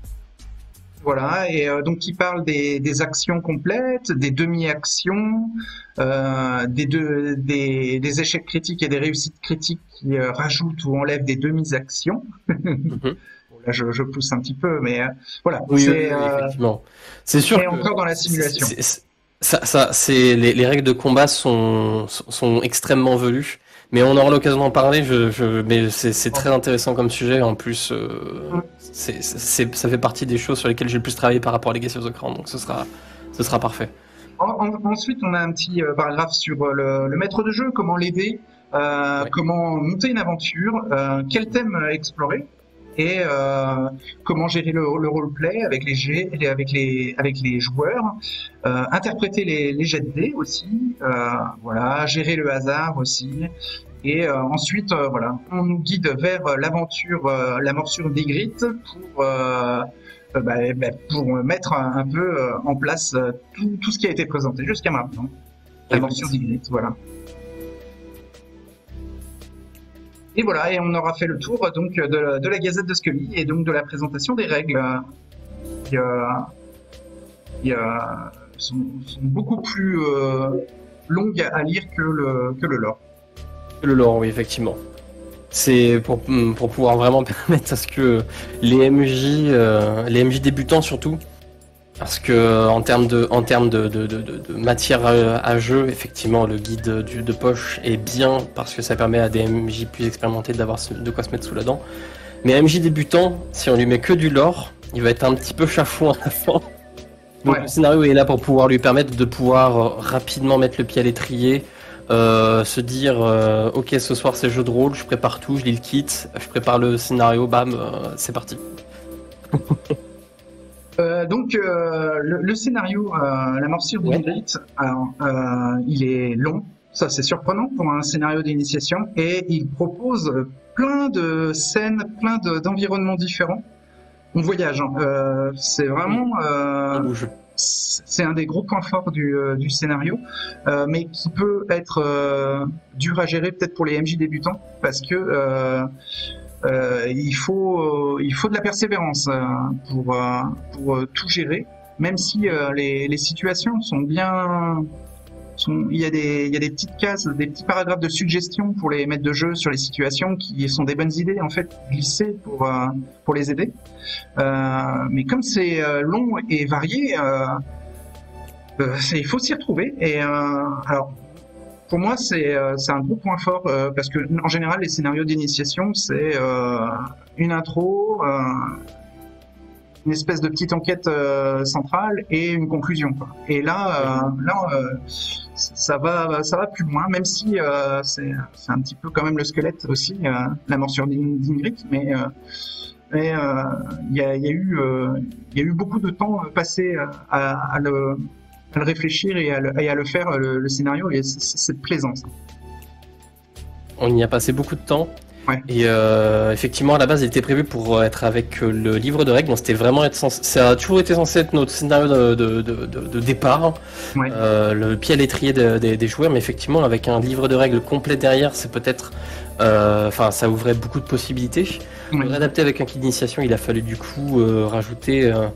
Voilà, et euh, donc qui parle des, des actions complètes, des demi-actions, euh, des, deux, des, des échecs critiques et des réussites critiques qui euh, rajoutent ou enlèvent des demi-actions. Mhm. Là, je, je pousse un petit peu, mais euh, voilà. Oui, c'est, oui, oui, euh, effectivement. C'est sûr et que encore dans la c'est- simulation. c'est- c'est- ça, ça, c'est les, les règles de combat sont, sont sont extrêmement velues, mais on aura l'occasion d'en parler. Je, je, mais c'est c'est très intéressant comme sujet. En plus, euh, c'est, c'est, ça fait partie des choses sur lesquelles j'ai le plus travaillé par rapport à Legacy of the Crown, donc ce sera, ce sera parfait. En- en- ensuite, on a un petit euh, paragraphe sur euh, le, le maître de jeu, comment l'aider, euh, Ouais. comment monter une aventure, euh, quel thème euh, explorer et euh, comment gérer le, le roleplay avec les jets, et avec les avec les joueurs, euh, interpréter les, les jets de dés aussi, euh, voilà, gérer le hasard aussi. Et euh, ensuite, euh, voilà, on nous guide vers euh, l'aventure, euh, la morsure d'Ygritte pour euh, euh, bah, bah, pour mettre un, un peu euh, en place euh, tout, tout ce qui a été présenté jusqu'à maintenant. La Oui, morsure oui. d'Ygritte, voilà. Et voilà, et on aura fait le tour donc de, de la Gazette de Scully et donc de la présentation des règles euh, qui, euh, qui euh, sont, sont beaucoup plus euh, longues à lire que le, que le lore. Le lore, oui, effectivement. C'est pour, pour pouvoir vraiment permettre à ce que les M J, euh, les M J débutants surtout, parce que en termes de, en termes de, de, de, de matière à, à jeu, effectivement, le guide du, de poche est bien parce que ça permet à des M J plus expérimentés d'avoir de quoi se mettre sous la dent. Mais M J débutant, si on lui met que du lore, il va être un petit peu chafouin à la fin. Donc ouais. Le scénario est là pour pouvoir lui permettre de pouvoir rapidement mettre le pied à l'étrier, euh, se dire euh, ok, ce soir c'est jeu de rôle, je prépare tout, je lis le kit, je prépare le scénario, bam, euh, c'est parti. Euh, donc euh, le, le scénario, euh, la morsure du Ygritte, alors euh, il est long, ça c'est surprenant pour un scénario d'initiation, et il propose plein de scènes, plein de, d'environnements différents. On voyage, hein. euh, c'est vraiment, euh, c'est un des gros points forts du, euh, du scénario, euh, mais qui peut être euh, dur à gérer peut-être pour les M J débutants, parce que euh, Euh, il faut, euh, il faut de la persévérance euh, pour, euh, pour euh, tout gérer, même si euh, les, les situations sont bien... Sont, il, y a des, il y a des petites cases, des petits paragraphes de suggestions pour les maîtres de jeu sur les situations qui sont des bonnes idées, en fait, glissées pour, euh, pour les aider. Euh, mais comme c'est euh, long et varié, euh, euh, il faut s'y retrouver. Et euh, alors, pour moi, c'est euh, un gros point fort euh, parce que en général, les scénarios d'initiation, c'est euh, une intro, euh, une espèce de petite enquête euh, centrale et une conclusion, quoi. Et là, euh, là, euh, ça va, ça va plus loin, même si euh, c'est un petit peu quand même le squelette aussi, euh, la morsure d'Ygritte, mais euh, mais il euh, y, a, y a eu, il euh, y a eu beaucoup de temps passé à, à le à le réfléchir et à le, et à le faire, le, le scénario, et c'est plaisant. Ça. On y a passé beaucoup de temps. Ouais. Et euh, effectivement, à la base, il était prévu pour être avec le livre de règles. Donc, c'était vraiment être censé, ça a toujours été censé être notre scénario de, de, de, de, de départ, ouais. euh, le pied à l'étrier de, de, des joueurs. Mais effectivement, avec un livre de règles complet derrière, c'est peut-être, enfin, euh, ça ouvrait beaucoup de possibilités. Ouais. Pour l'adapter avec un kit d'initiation, il a fallu du coup euh, rajouter. Euh,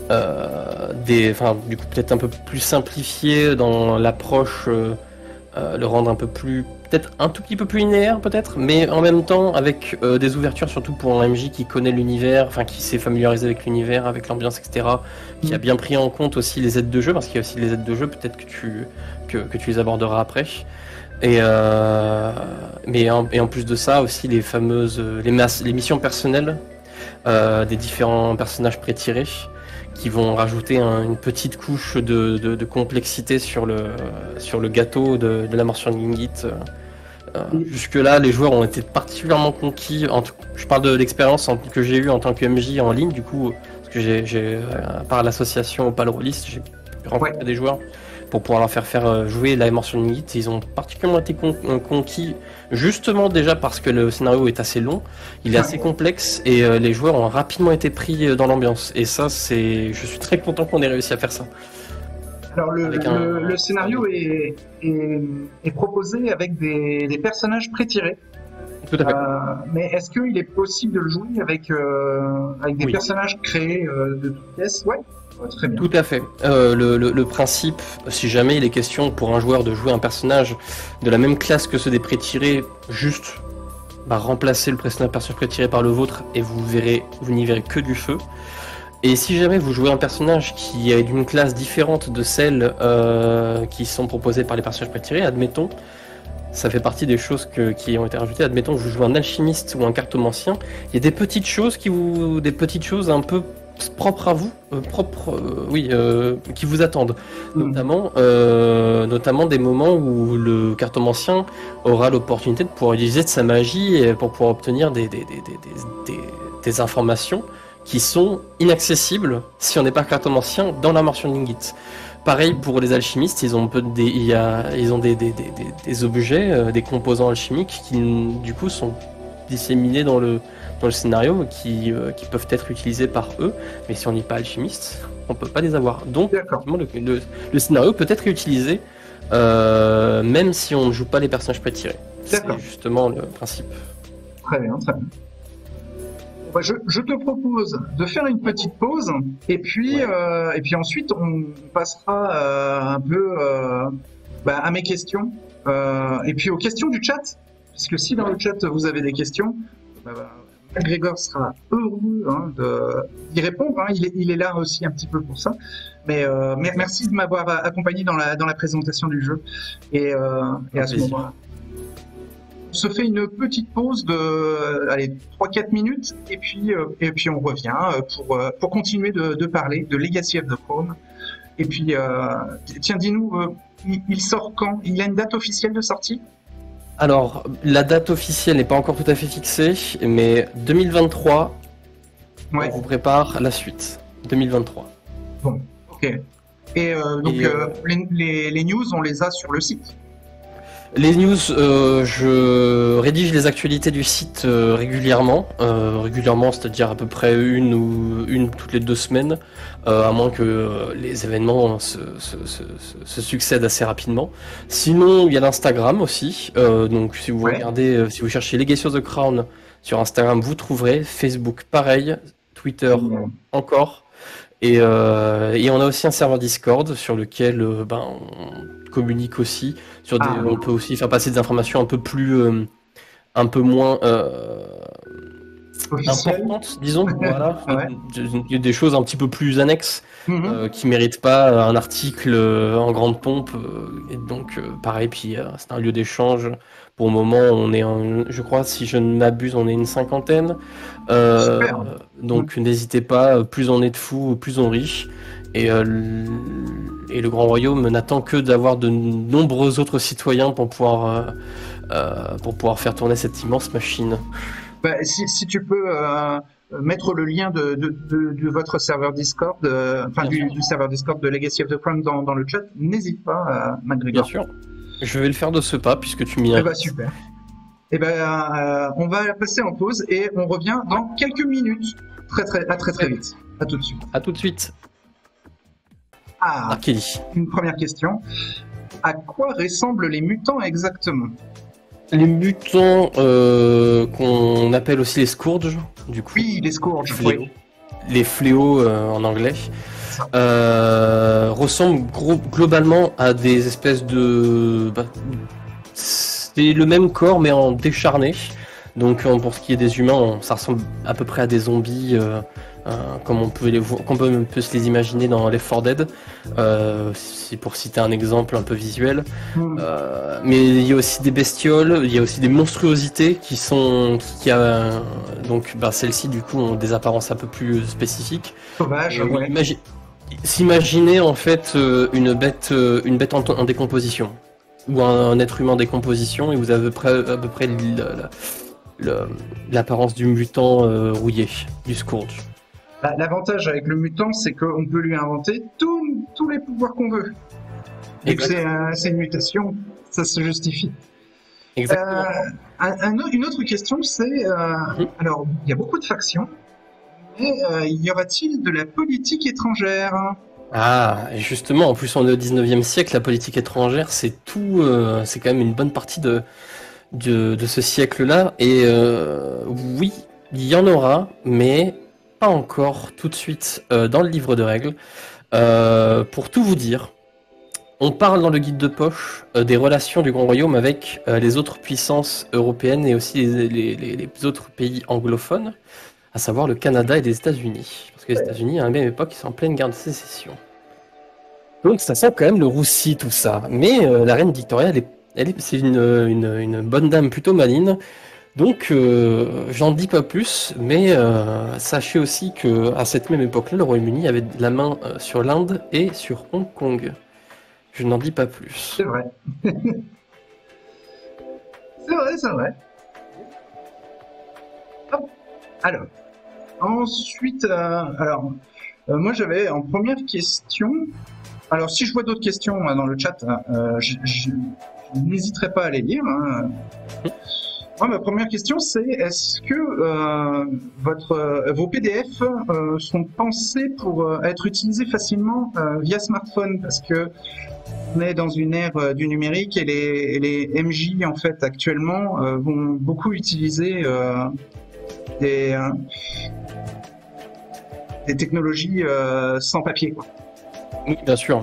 Euh, des, enfin, du coup peut-être un peu plus simplifié dans l'approche, euh, euh, le rendre un peu plus, peut-être un tout petit peu plus linéaire peut-être, mais en même temps avec euh, des ouvertures surtout pour un M J qui connaît l'univers, enfin qui s'est familiarisé avec l'univers, avec l'ambiance, et cetera, qui a bien pris en compte aussi les aides de jeu, parce qu'il y a aussi les aides de jeu, peut-être que tu, que, que tu les aborderas après. Et, euh, mais en, et en plus de ça aussi les fameuses, les, mas- les missions personnelles euh, des différents personnages pré-tirés, qui vont rajouter un, une petite couche de, de, de complexité sur le, sur le gâteau de, de la morsure d'Ygritte. Euh, Jusque-là, les joueurs ont été particulièrement conquis. En tout, je parle de l'expérience que j'ai eue en tant que M J en ligne, du coup, parce que j'ai, par l'association Opal Rollist, j'ai rencontré ouais. des joueurs pour pouvoir leur faire faire jouer la morsure d'Ygritte. Ils ont particulièrement été con, conquis, justement déjà parce que le scénario est assez long, il est assez complexe et euh, les joueurs ont rapidement été pris dans l'ambiance. Et ça, c'est, je suis très content qu'on ait réussi à faire ça. Alors le, le, un... le scénario est, est, est proposé avec des, des personnages pré-tirés. Tout à fait. Euh, mais est-ce qu'il est possible de le jouer avec, euh, avec des oui. personnages créés euh, de toutes pièces? Ouais. Très bien. Tout à fait. Euh, le, le, le principe, si jamais il est question pour un joueur de jouer un personnage de la même classe que ceux des pré-tirés, juste bah, remplacer le personnage pré-tiré par le vôtre et vous verrez, vous n'y verrez que du feu. Et si jamais vous jouez un personnage qui est d'une classe différente de celles euh, qui sont proposées par les personnages pré-tirés, admettons, ça fait partie des choses que, qui ont été rajoutées, admettons que vous jouez un alchimiste ou un cartomancien, il y a des petites choses qui vous, des petites choses un peu propres à vous, euh, propres, euh, oui, euh, qui vous attendent. Mmh. Notamment, euh, notamment des moments où le cartomancien aura l'opportunité de pouvoir utiliser de sa magie et pour pouvoir obtenir des, des, des, des, des, des informations qui sont inaccessibles si on n'est pas cartomancien dans la morsure d'Ygritte. Pareil pour les alchimistes, ils ont, peu des, il y a, ils ont des, des, des, des objets, euh, des composants alchimiques qui du coup sont disséminés dans le, dans le scénario, qui, euh, qui peuvent être utilisés par eux, mais si on n'est pas alchimiste, on ne peut pas les avoir. Donc le, le, le scénario peut être utilisé euh, même si on ne joue pas les personnages pré-tirés. C'est justement le principe. Très bien, très bien. Je, je te propose de faire une petite pause et puis, ouais. euh, et puis ensuite on passera euh, un peu euh, bah, à mes questions euh, et puis aux questions du chat. Parce que si dans le chat vous avez des questions, bah, Grégoire sera heureux hein, d'y répondre. Hein. Il, est, il est là aussi un petit peu pour ça. Mais euh, merci de m'avoir accompagné dans la, dans la présentation du jeu. Et, euh, et à ce moment-là, on se fait une petite pause de allez, trois quatre minutes et puis, euh, et puis on revient pour, pour continuer de, de parler de Legacy of the Throne. Et puis, euh, tiens, dis-nous, euh, il, il sort quand? Il y a une date officielle de sortie? Alors, la date officielle n'est pas encore tout à fait fixée, mais deux mille vingt-trois, ouais. On vous prépare la suite. deux mille vingt-trois. Bon, ok. Et euh, donc, et, euh, les, les, les news, on les a sur le site? Les news, euh, je rédige les actualités du site euh, régulièrement, euh, régulièrement, c'est-à-dire à peu près une ou une toutes les deux semaines, euh, à moins que euh, les événements se, se, se, se succèdent assez rapidement. Sinon, il y a l'Instagram aussi, euh, donc si vous ouais. regardez, euh, si vous cherchez Legacy of the Crown sur Instagram, vous trouverez. Facebook, pareil, Twitter mmh. encore. Et, euh, et on a aussi un serveur Discord sur lequel euh, ben, on communique aussi. Sur des, ah, on peut aussi faire passer des informations un peu plus, euh, un peu moins euh, importantes, disons. Voilà, ouais. Il y a des choses un petit peu plus annexes mm-hmm. euh, qui méritent pas un article euh, en grande pompe. Euh, et donc, euh, pareil, puis euh, c'est un lieu d'échange. Pour le moment, on est, en, je crois, si je ne m'abuse, on est une cinquantaine. Euh, donc, mmh. n'hésitez pas. Plus on est de fous, plus on riche. Et, euh, et le Grand Royaume n'attend que d'avoir de nombreux autres citoyens pour pouvoir, euh, pour pouvoir faire tourner cette immense machine. Bah, si, si tu peux euh, mettre le lien de, de, de, de votre serveur Discord, euh, enfin du, du serveur Discord de Legacy of the Crown dans, dans le chat, n'hésite pas, euh, MacGregor. Bien sûr. Je vais le faire de ce pas puisque tu m'y as. Eh bah, super. Eh ben, euh, on va passer en pause et on revient dans quelques minutes. Très très, à très très vite. À tout de suite. À tout de suite. Ah, ah Kelly. Une première question. À quoi ressemblent les mutants exactement? Les mutants euh, qu'on appelle aussi les Scourges, du coup. Oui, les Scourges. Les fléaux, oui. Les fléaux euh, en anglais. Euh, ressemblent gros, globalement à des espèces de... Bah, c'est le même corps mais en décharné. Donc pour ce qui est des humains, ça ressemble à peu près à des zombies euh, euh, comme on peut, les voir, comme on peut se les imaginer dans Left four Dead. Euh, c'est pour citer un exemple un peu visuel. Mm. Euh, mais il y a aussi des bestioles, il y a aussi des monstruosités qui sont... Qui a, donc bah, celles-ci du coup ont des apparences un peu plus spécifiques. Sauvage, euh, ouais. imagi- S'imaginer en fait euh, une bête, euh, une bête en, en décomposition. Ou un, un être humain en décomposition, et vous avez à peu près, à peu près l'apparence du mutant euh, rouillé, du Scourge. L'avantage avec le mutant, c'est qu'on peut lui inventer tous, tous les pouvoirs qu'on veut. Et que c'est un, une mutation, ça se justifie. Exactement. Euh, un, un, une autre question, c'est... Euh, mmh. Alors, il y a beaucoup de factions, mais euh, y aura-t-il de la politique étrangère? Ah, et justement, en plus on est au dix-neuvième siècle, la politique étrangère, c'est tout, euh, c'est quand même une bonne partie de, de, de ce siècle-là. Et euh, oui, il y en aura, mais pas encore tout de suite euh, dans le livre de règles. Euh, pour tout vous dire, on parle dans le guide de poche euh, des relations du Grand Royaume avec euh, les autres puissances européennes et aussi les, les, les, les autres pays anglophones, à savoir le Canada et les États-Unis. Parce que les États-Unis, à la même époque, ils sont en pleine guerre de sécession. Donc ça sent quand même le roussi, tout ça. Mais euh, la reine Victoria, elle est, elle est, c'est une, une, une bonne dame plutôt maligne. Donc euh, j'en dis pas plus, mais euh, sachez aussi qu'à cette même époque-là, le Royaume-Uni avait la main euh, sur l'Inde et sur Hong Kong. Je n'en dis pas plus. C'est vrai. C'est vrai, c'est vrai. Hop. Alors, ensuite, euh, alors, euh, moi j'avais en première question. Alors, si je vois d'autres questions hein, dans le chat, euh, je, je, je n'hésiterai pas à les lire. Hein. Moi, ma première question, c'est est-ce que euh, votre, euh, vos P D F euh, sont pensés pour euh, être utilisés facilement euh, via smartphone? Parce que on est dans une ère euh, du numérique et les, et les M J, en fait, actuellement, euh, vont beaucoup utiliser euh, des, euh, des technologies euh, sans papier, quoi. Oui, bien sûr.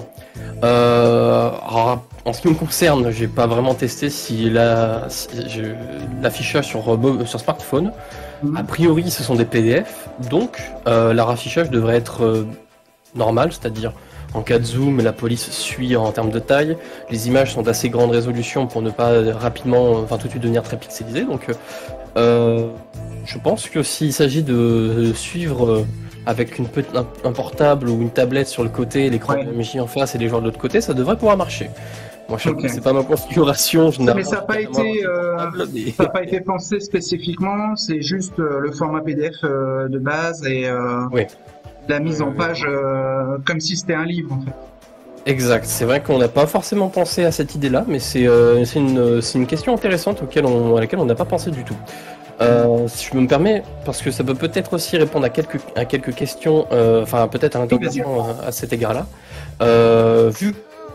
Euh, alors, en ce qui me concerne, j'ai pas vraiment testé si la, si je- l'affichage sur, mo- sur smartphone. A Mhm. priori, ce sont des P D F, donc euh, leur affichage devrait être euh, normal, c'est-à-dire en cas de zoom, la police suit en termes de taille. Les images sont d'assez grande résolution pour ne pas rapidement, enfin tout de suite devenir très pixelisées. Donc, euh, je pense que s'il s'agit de suivre euh, avec une petite, un, un portable ou une tablette sur le côté, l'écran Ouais. de la M J en face et les joueurs de l'autre côté, ça devrait pouvoir marcher. Moi, je sais Ok. que c'est pas ma configuration, je Ça- n'ai Mais ça n'a pas été, euh, mais... ça a pas été pensé spécifiquement, c'est juste euh, le format P D F euh, de base et euh, Oui. la mise Oui, en oui, page euh, comme si c'était un livre en fait. exact, c'est vrai qu'on n'a pas forcément pensé à cette idée-là, mais c'est euh, c'est une, c'est une question intéressante auquel on, à laquelle on n'a pas pensé du tout. Euh, si je me permets, parce que ça peut peut-être aussi répondre à quelques, à quelques questions, euh, enfin peut-être à l'interrogation à, à cet égard-là. Euh, vu,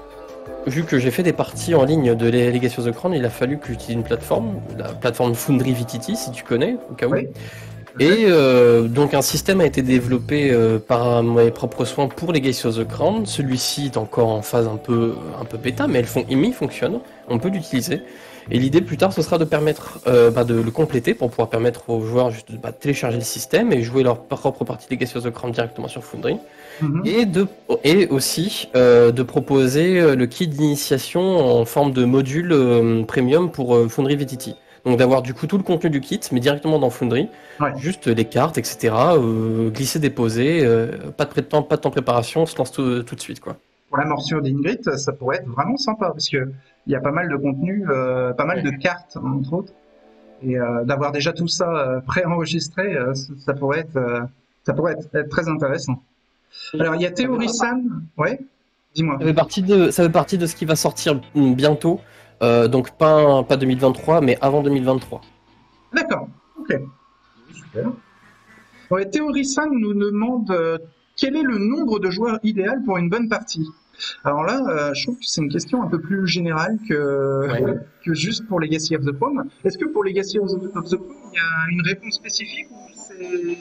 vu que j'ai fait des parties en ligne de Legacy of the Crown, il a fallu que j'utilise une plateforme, la plateforme Foundry V T T, si tu connais, au cas où. Oui. Et euh, donc un système a été développé euh, par mes propres soins pour Legacy of the Crown. Celui-ci est encore en phase un peu, un peu bêta, mais, elles font, mais il fonctionne, on peut l'utiliser. Et l'idée plus tard, ce sera de permettre euh, bah, de le compléter pour pouvoir permettre aux joueurs juste de bah, télécharger le système et jouer leur propre partie Legacy of the Crown directement sur Foundry. Mhm. Et, de, et aussi euh, de proposer euh, le kit d'initiation en forme de module euh, premium pour euh, Foundry V T T. Donc d'avoir du coup tout le contenu du kit, mais directement dans Foundry, Ouais. juste les cartes, et cetera. Euh, glisser, déposer, euh, pas de pré- temps, pas de temps de préparation, on se lance tout, tout de suite, quoi. Pour la morsure d'Ingrid, ça pourrait être vraiment sympa parce que il y a pas mal de contenu, euh, pas mal de cartes entre autres, et euh, d'avoir déjà tout ça euh, préenregistré, euh, ça, ça pourrait être, euh, ça pourrait être, être très intéressant. Alors il y a Theory-san, ouais, dis-moi. Ça fait partie de, ça fait partie de ce qui va sortir mm, bientôt, euh, donc pas, pas deux mille vingt-trois, mais avant deux mille vingt-trois. D'accord, ok, super. Ouais, Theory-san nous demande euh, quel est le nombre de joueurs idéal pour une bonne partie. Alors là, euh, je trouve que c'est une question un peu plus générale que, Ouais. que juste pour Legacy of the Throne. Est-ce que pour Legacy of the, of the Throne, il y a une réponse spécifique ou c'est...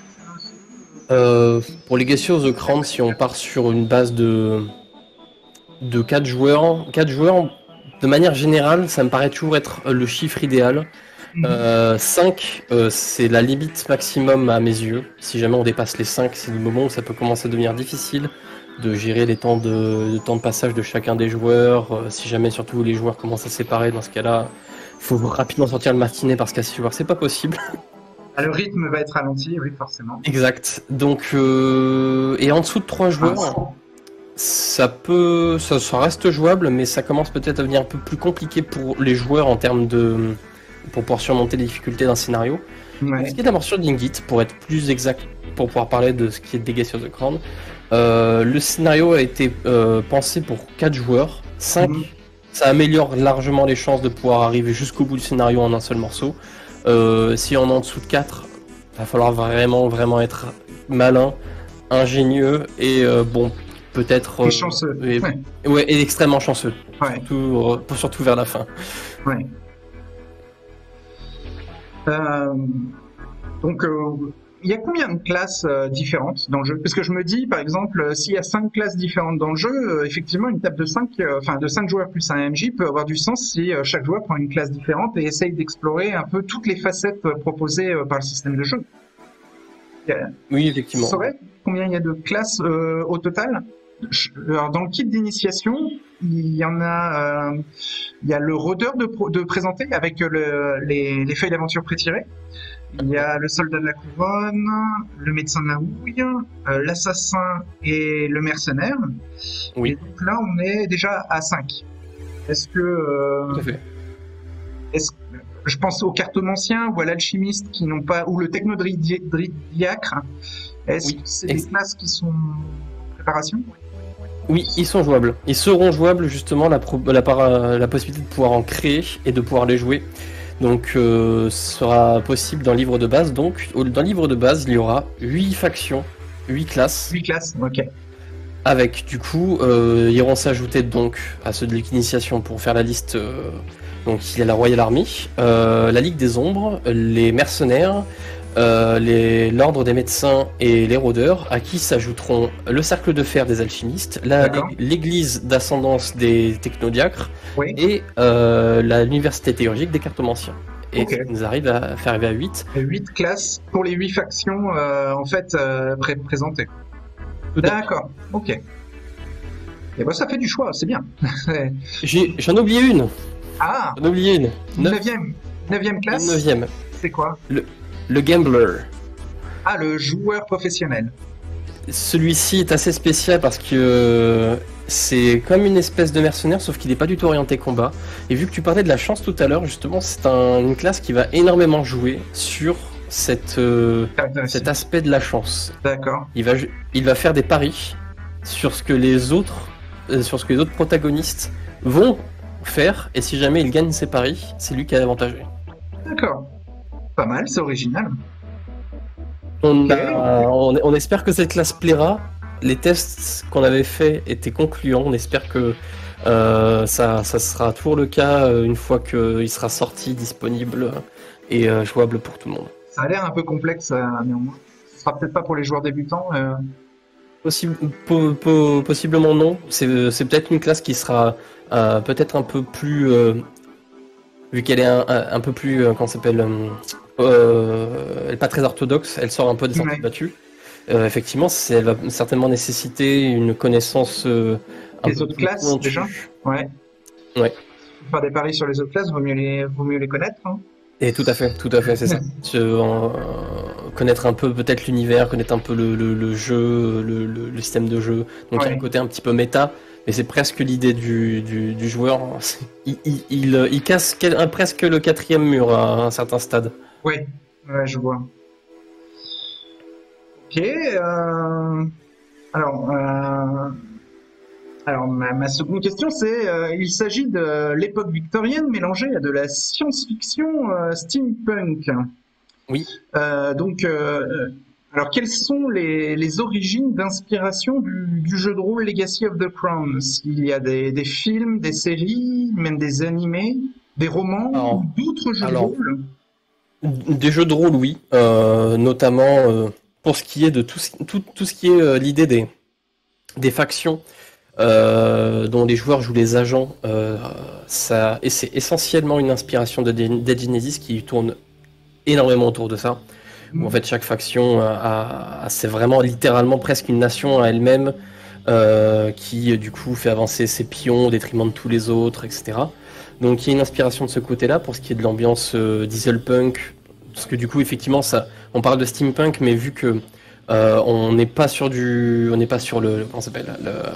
Euh, pour Legacy of the Crown, si on part sur une base de, de quatre joueurs, quatre joueurs, de manière générale, ça me paraît toujours être le chiffre idéal. Mhm. Euh, cinq, euh, c'est la limite maximum à mes yeux. Si jamais on dépasse les cinq, c'est le moment où ça peut commencer à devenir difficile de gérer les temps de, de temps de passage de chacun des joueurs. Euh, si jamais surtout les joueurs commencent à se séparer, dans ce cas-là, il faut rapidement sortir le martinet parce qu'à six joueurs, c'est pas possible. Ah, le rythme va être ralenti, oui, forcément. Exact. Donc, euh, et en dessous de trois joueurs, ça peut, ça, ça reste jouable, mais ça commence peut-être à devenir un peu plus compliqué pour les joueurs en termes de, pour pouvoir surmonter les difficultés d'un scénario. Ouais. Ce qui est la morsure d'Ingit, pour être plus exact, pour pouvoir parler de ce qui est Legacy of the Crown, euh, le scénario a été euh, pensé pour quatre joueurs. cinq, Mhm. ça améliore largement les chances de pouvoir arriver jusqu'au bout du scénario en un seul morceau. Euh, si on est en dessous de quatre, va falloir vraiment, vraiment être malin, ingénieux et euh, bon, peut-être. Et euh, chanceux. Et, Ouais. ouais, et extrêmement chanceux. Ouais. Surtout, euh, surtout vers la fin. Ouais. Euh, donc, euh, il y a combien de classes euh, différentes dans le jeu? Parce que je me dis, par exemple, euh, s'il y a cinq classes différentes dans le jeu, euh, effectivement, une table de cinq, euh, enfin de cinq joueurs plus un M J peut avoir du sens si euh, chaque joueur prend une classe différente et essaye d'explorer un peu toutes les facettes euh, proposées euh, par le système de jeu. Il y a- Oui, effectivement. Tu saurais combien il y a de classes euh, au total? Je- Alors, dans le kit d'initiation, il y en a, euh, il y a le rôdeur de, pro- de présenter avec le, les, les feuilles d'aventure prétirées. Il y a le soldat de la couronne, le médecin de la houille, euh, l'assassin et le mercenaire. Oui. Et donc là, on est déjà à cinq. Est-ce que, euh, Tout à fait. est-ce, je pense aux cartomanciens ou à l'alchimiste qui n'ont pas, ou le technodridiacre. Est-ce Oui. que c'est des classes qui sont en préparation? Oui, ils sont jouables. Ils seront jouables justement la, pro- la, para- la possibilité de pouvoir en créer et de pouvoir les jouer. Donc, euh, ce sera possible dans le livre de base. Donc, au- dans le livre de base, il y aura huit factions, huit classes, huit classes, ok. avec du coup, euh, iront s'ajouter donc à ceux de l'initiation pour faire la liste. euh, donc, il y a la Royal Army, euh, la Ligue des Ombres, les mercenaires, euh, les- l'ordre des médecins et les rôdeurs, à qui s'ajouteront le cercle de fer des alchimistes, la- D'accord. l'église d'ascendance des technodiacres Oui. et euh, la- l'université théurgique des cartomanciens. Et Ok. ça nous arrive à faire arriver à huit. Huit classes pour les huit factions euh, en fait euh, pré- présentées. Tout à fait. D'accord. Ok. Et ben ça fait du choix, c'est bien. J'ai- J'en ai oublié une. Ah, J'en ai oublié une. Neuf- neuvième, neuvième classe. neuvième. C'est quoi? Le gambler. Ah, le joueur professionnel. Celui-ci est assez spécial parce que euh, c'est comme une espèce de mercenaire, sauf qu'il n'est pas du tout orienté combat. Et vu que tu parlais de la chance tout à l'heure, justement, c'est un- une classe qui va énormément jouer sur cette, euh, cet aspect de la chance. D'accord. Il va, ju- il va faire des paris sur ce que les autres, euh, sur ce que les autres protagonistes vont faire, et si jamais il gagne ses paris, c'est lui qui est avantagé. D'accord. Pas mal, c'est original. On, Ok. a- on, on espère que cette classe plaira. Les tests qu'on avait faits étaient concluants. On espère que euh, ça, ça sera toujours le cas euh, une fois qu'il sera sorti, disponible et euh, jouable pour tout le monde. Ça a l'air un peu complexe euh, néanmoins. Ce sera peut-être pas pour les joueurs débutants. euh. Possible, po- po- possiblement non. C'est c'est peut-être une classe qui sera euh, peut-être un peu plus, euh, vu qu'elle est un, un- un peu plus, euh, comment ça s'appelle, euh, euh, elle est pas très orthodoxe. Elle sort un peu des Ouais. sentiers battus. Euh, effectivement, c'est- elle va certainement nécessiter une connaissance euh, un Les peu autres plus classes, pointue. déjà Ouais. Ouais. Faire des paris sur les autres classes, vaut mieux les, vaut mieux les connaître. Hein. Et tout à fait, tout à fait, c'est ça. Se- euh, connaître un peu peut-être l'univers, connaître un peu le, le- le jeu, le, le- le système de jeu. Donc il y a Ouais. un côté un petit peu méta, mais c'est presque l'idée du, du, du joueur. Il, il, il, il casse quel- un- presque le quatrième mur à un certain stade. Oui, ouais, je vois. Ok. euh, Alors, euh, alors ma, ma seconde question, c'est euh, il s'agit de l'époque victorienne mélangée à de la science-fiction euh, steampunk. Oui. Euh, donc, euh, alors, quelles sont les, les origines d'inspiration du, du jeu de rôle Legacy of the Crown? Il y a des, des films, des séries, même des animés, des romans, Alors- ou d'autres jeux alors- de rôle? Des jeux de rôle, oui, euh, notamment euh, pour ce qui est de tout, ce- tout, tout ce qui est euh, l'idée des, des factions euh, dont les joueurs jouent les agents. Euh, ça, et c'est essentiellement une inspiration de Dead Dead Genesis qui tourne énormément autour de ça. Où, en fait, chaque faction a, a- a- c'est vraiment littéralement presque une nation à elle-même euh, qui du coup fait avancer ses pions au détriment de tous les autres, et cetera. Donc il y a une inspiration de ce côté-là pour ce qui est de l'ambiance euh, dieselpunk, parce que du coup effectivement ça, on parle de steampunk, mais vu que euh, on n'est pas sur du, on n'est pas sur le, comment ça s'appelle, le, euh,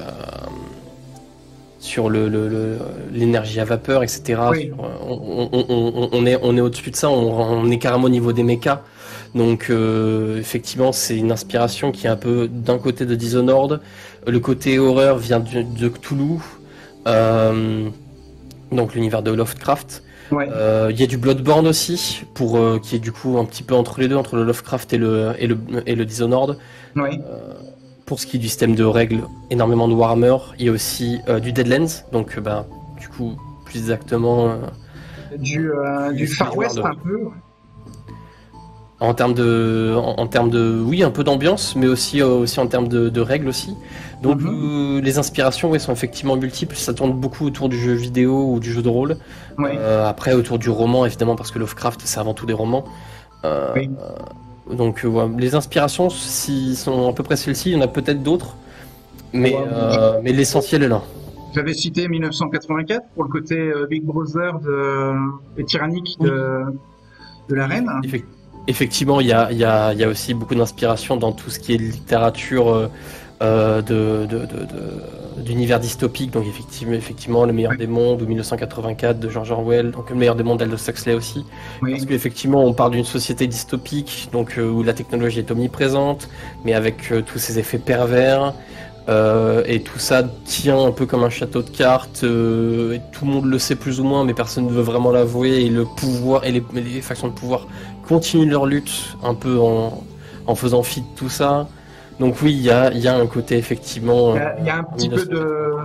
sur le, le- le- l'énergie à vapeur, et cetera. Oui. Sur, euh, on, on- on- on est, on est au-dessus de ça, on, on est carrément au niveau des mechas. Donc euh, effectivement c'est une inspiration qui est un peu d'un côté de Dishonored, le côté horreur vient de, de Cthulhu. Euh, donc l'univers de Lovecraft. Ouais. Euh, Il y a du Bloodborne aussi, pour, euh, qui est du coup un petit peu entre les deux, entre le Lovecraft et le, et le, et le Dishonored. Ouais. Pour ce qui est du système de règles, énormément de Warhammer. Il y a aussi euh, du Deadlands, donc euh, bah, du coup plus exactement euh, Du, euh, du C'est Far du West joueur un peu. en termes de, en, en termes de, oui, un peu d'ambiance, mais aussi, euh, aussi en termes de, de règles aussi. Donc Mhm. euh, les inspirations ouais, sont effectivement multiples. Ça tourne beaucoup autour du jeu vidéo ou du jeu de rôle. Ouais. Euh, après autour du roman évidemment parce que Lovecraft c'est avant tout des romans. Euh, Oui. euh, donc euh, ouais, les inspirations si, sont à peu près celles-ci. Il y en a peut-être d'autres, mais, Ouais. euh, mais l'essentiel est là. J'avais cité mille neuf cent quatre-vingt-quatre pour le côté euh, Big Brother de... et tyrannique de, de la reine. Effect- Effectivement, il y a, il y a- il y a aussi beaucoup d'inspiration dans tout ce qui est littérature euh, euh, de, de- de- de- d'univers dystopique. Donc effectivement, effectivement, Le meilleur Oui. des mondes ou mille neuf cent quatre-vingt-quatre de George Orwell. Donc Le meilleur des mondes d'Aldous Huxley aussi. Oui. Parce qu'effectivement, on parle d'une société dystopique, donc euh, où la technologie est omniprésente, mais avec euh, tous ces effets pervers. Euh, et tout ça tient un peu comme un château de cartes. euh, et tout le monde le sait plus ou moins, mais personne ne veut vraiment l'avouer. Et le pouvoir et les, les factions de pouvoir continuent leur lutte un peu en, en faisant fi de tout ça. Donc oui, il y a, il y a un côté effectivement. Il y a, il y a un petit peu de,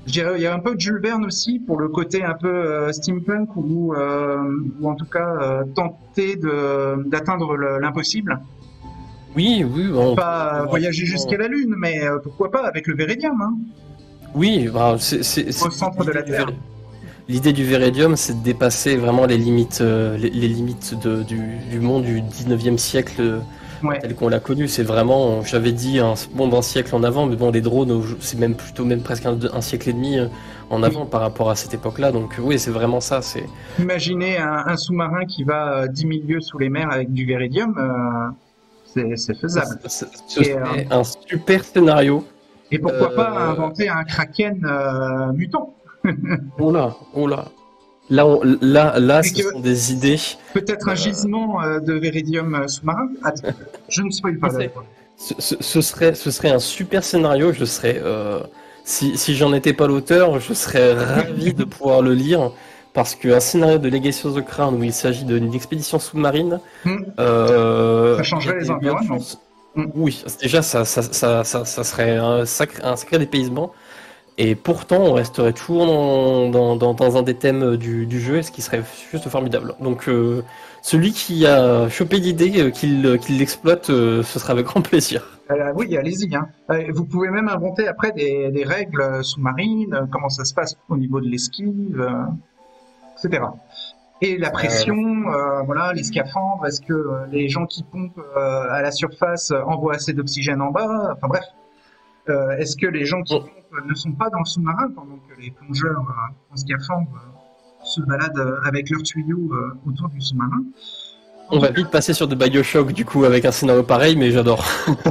je dirais, il y a un peu de Jules Verne aussi pour le côté un peu euh, steampunk ou, euh, ou en tout cas euh, tenter de d'atteindre le- l'impossible. Oui, oui, bon, on peut- Pas on voyager peut- jusqu'à la Lune, mais euh, pourquoi pas avec le Véridium, hein, Oui, bah, c'est c'est- c'est au centre de l'idée la du Terre. Vér- l'idée du Véridium, c'est de dépasser vraiment les limites, euh, les, les limites de- du, du monde du dix-neuvième siècle euh, Ouais. tel qu'on l'a connu. C'est vraiment, j'avais dit un monde d'un siècle en avant, mais bon, les drones, au- c'est même plutôt même presque un, un siècle et demi euh, en avant par rapport à cette époque-là. Donc oui, c'est vraiment ça. C'est Imaginez un, un sous-marin qui va euh, dix mille lieues sous les mers avec du Véridium, euh, c'est c'est ce, faisable. ce- ce Et, euh, serait un super scénario. et pourquoi pas Euh, inventer un kraken euh, mutant? Oh là, oh là. Là, on- là, là, Et ce que sont des idées. peut-être un Euh, gisement euh, de Véridium euh, sous-marin. Attends, je ne spoil pas Qui là. sait Ce, ce- ce serait, ce serait un super scénario. Je serais, euh, si, si j'en étais pas l'auteur, je serais ravi de pouvoir le lire. Parce qu'un scénario de Legacy of the Crown où il s'agit d'une expédition sous-marine, Hmm, euh, Ça changerait j'ai les des grandes environnements. chances- Hmm. Oui, déjà, ça, ça, ça, ça, ça serait un sacré, un sacré dépaysement. Et pourtant, on resterait toujours dans, dans, dans, dans un des thèmes du, du jeu, ce qui serait juste formidable. Donc, euh, celui qui a chopé l'idée, euh, qu'il qu'il l'exploite, euh, ce sera avec grand plaisir. Euh, oui, allez-y, hein. Euh, vous pouvez même inventer après des, des règles sous-marines, euh, comment ça se passe au niveau de l'esquive, euh, et cetera. Et la pression, euh, voilà, les scaphandres, est-ce que euh, les gens qui pompent euh, à la surface euh, envoient assez d'oxygène en bas? Enfin bref, Euh, est-ce que les gens qui On, pompent ne sont pas dans le sous-marin pendant que les plongeurs euh, en scaphandre euh, se baladent euh, avec leurs tuyaux euh, autour du sous-marin? En on tout va cas, vite passer sur de Bioshock, du coup, avec un scénario pareil, mais j'adore.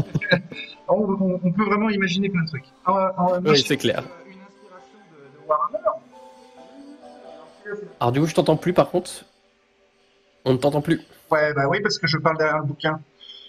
on, on- on peut vraiment imaginer plein de trucs. Euh, euh, moi, Oui, j'ai c'est clair. euh, une inspiration de, de Warhammer. Alors, du coup, je t'entends plus, par contre. On ne t'entend plus. Ouais, bah oui, parce que je parle derrière le bouquin.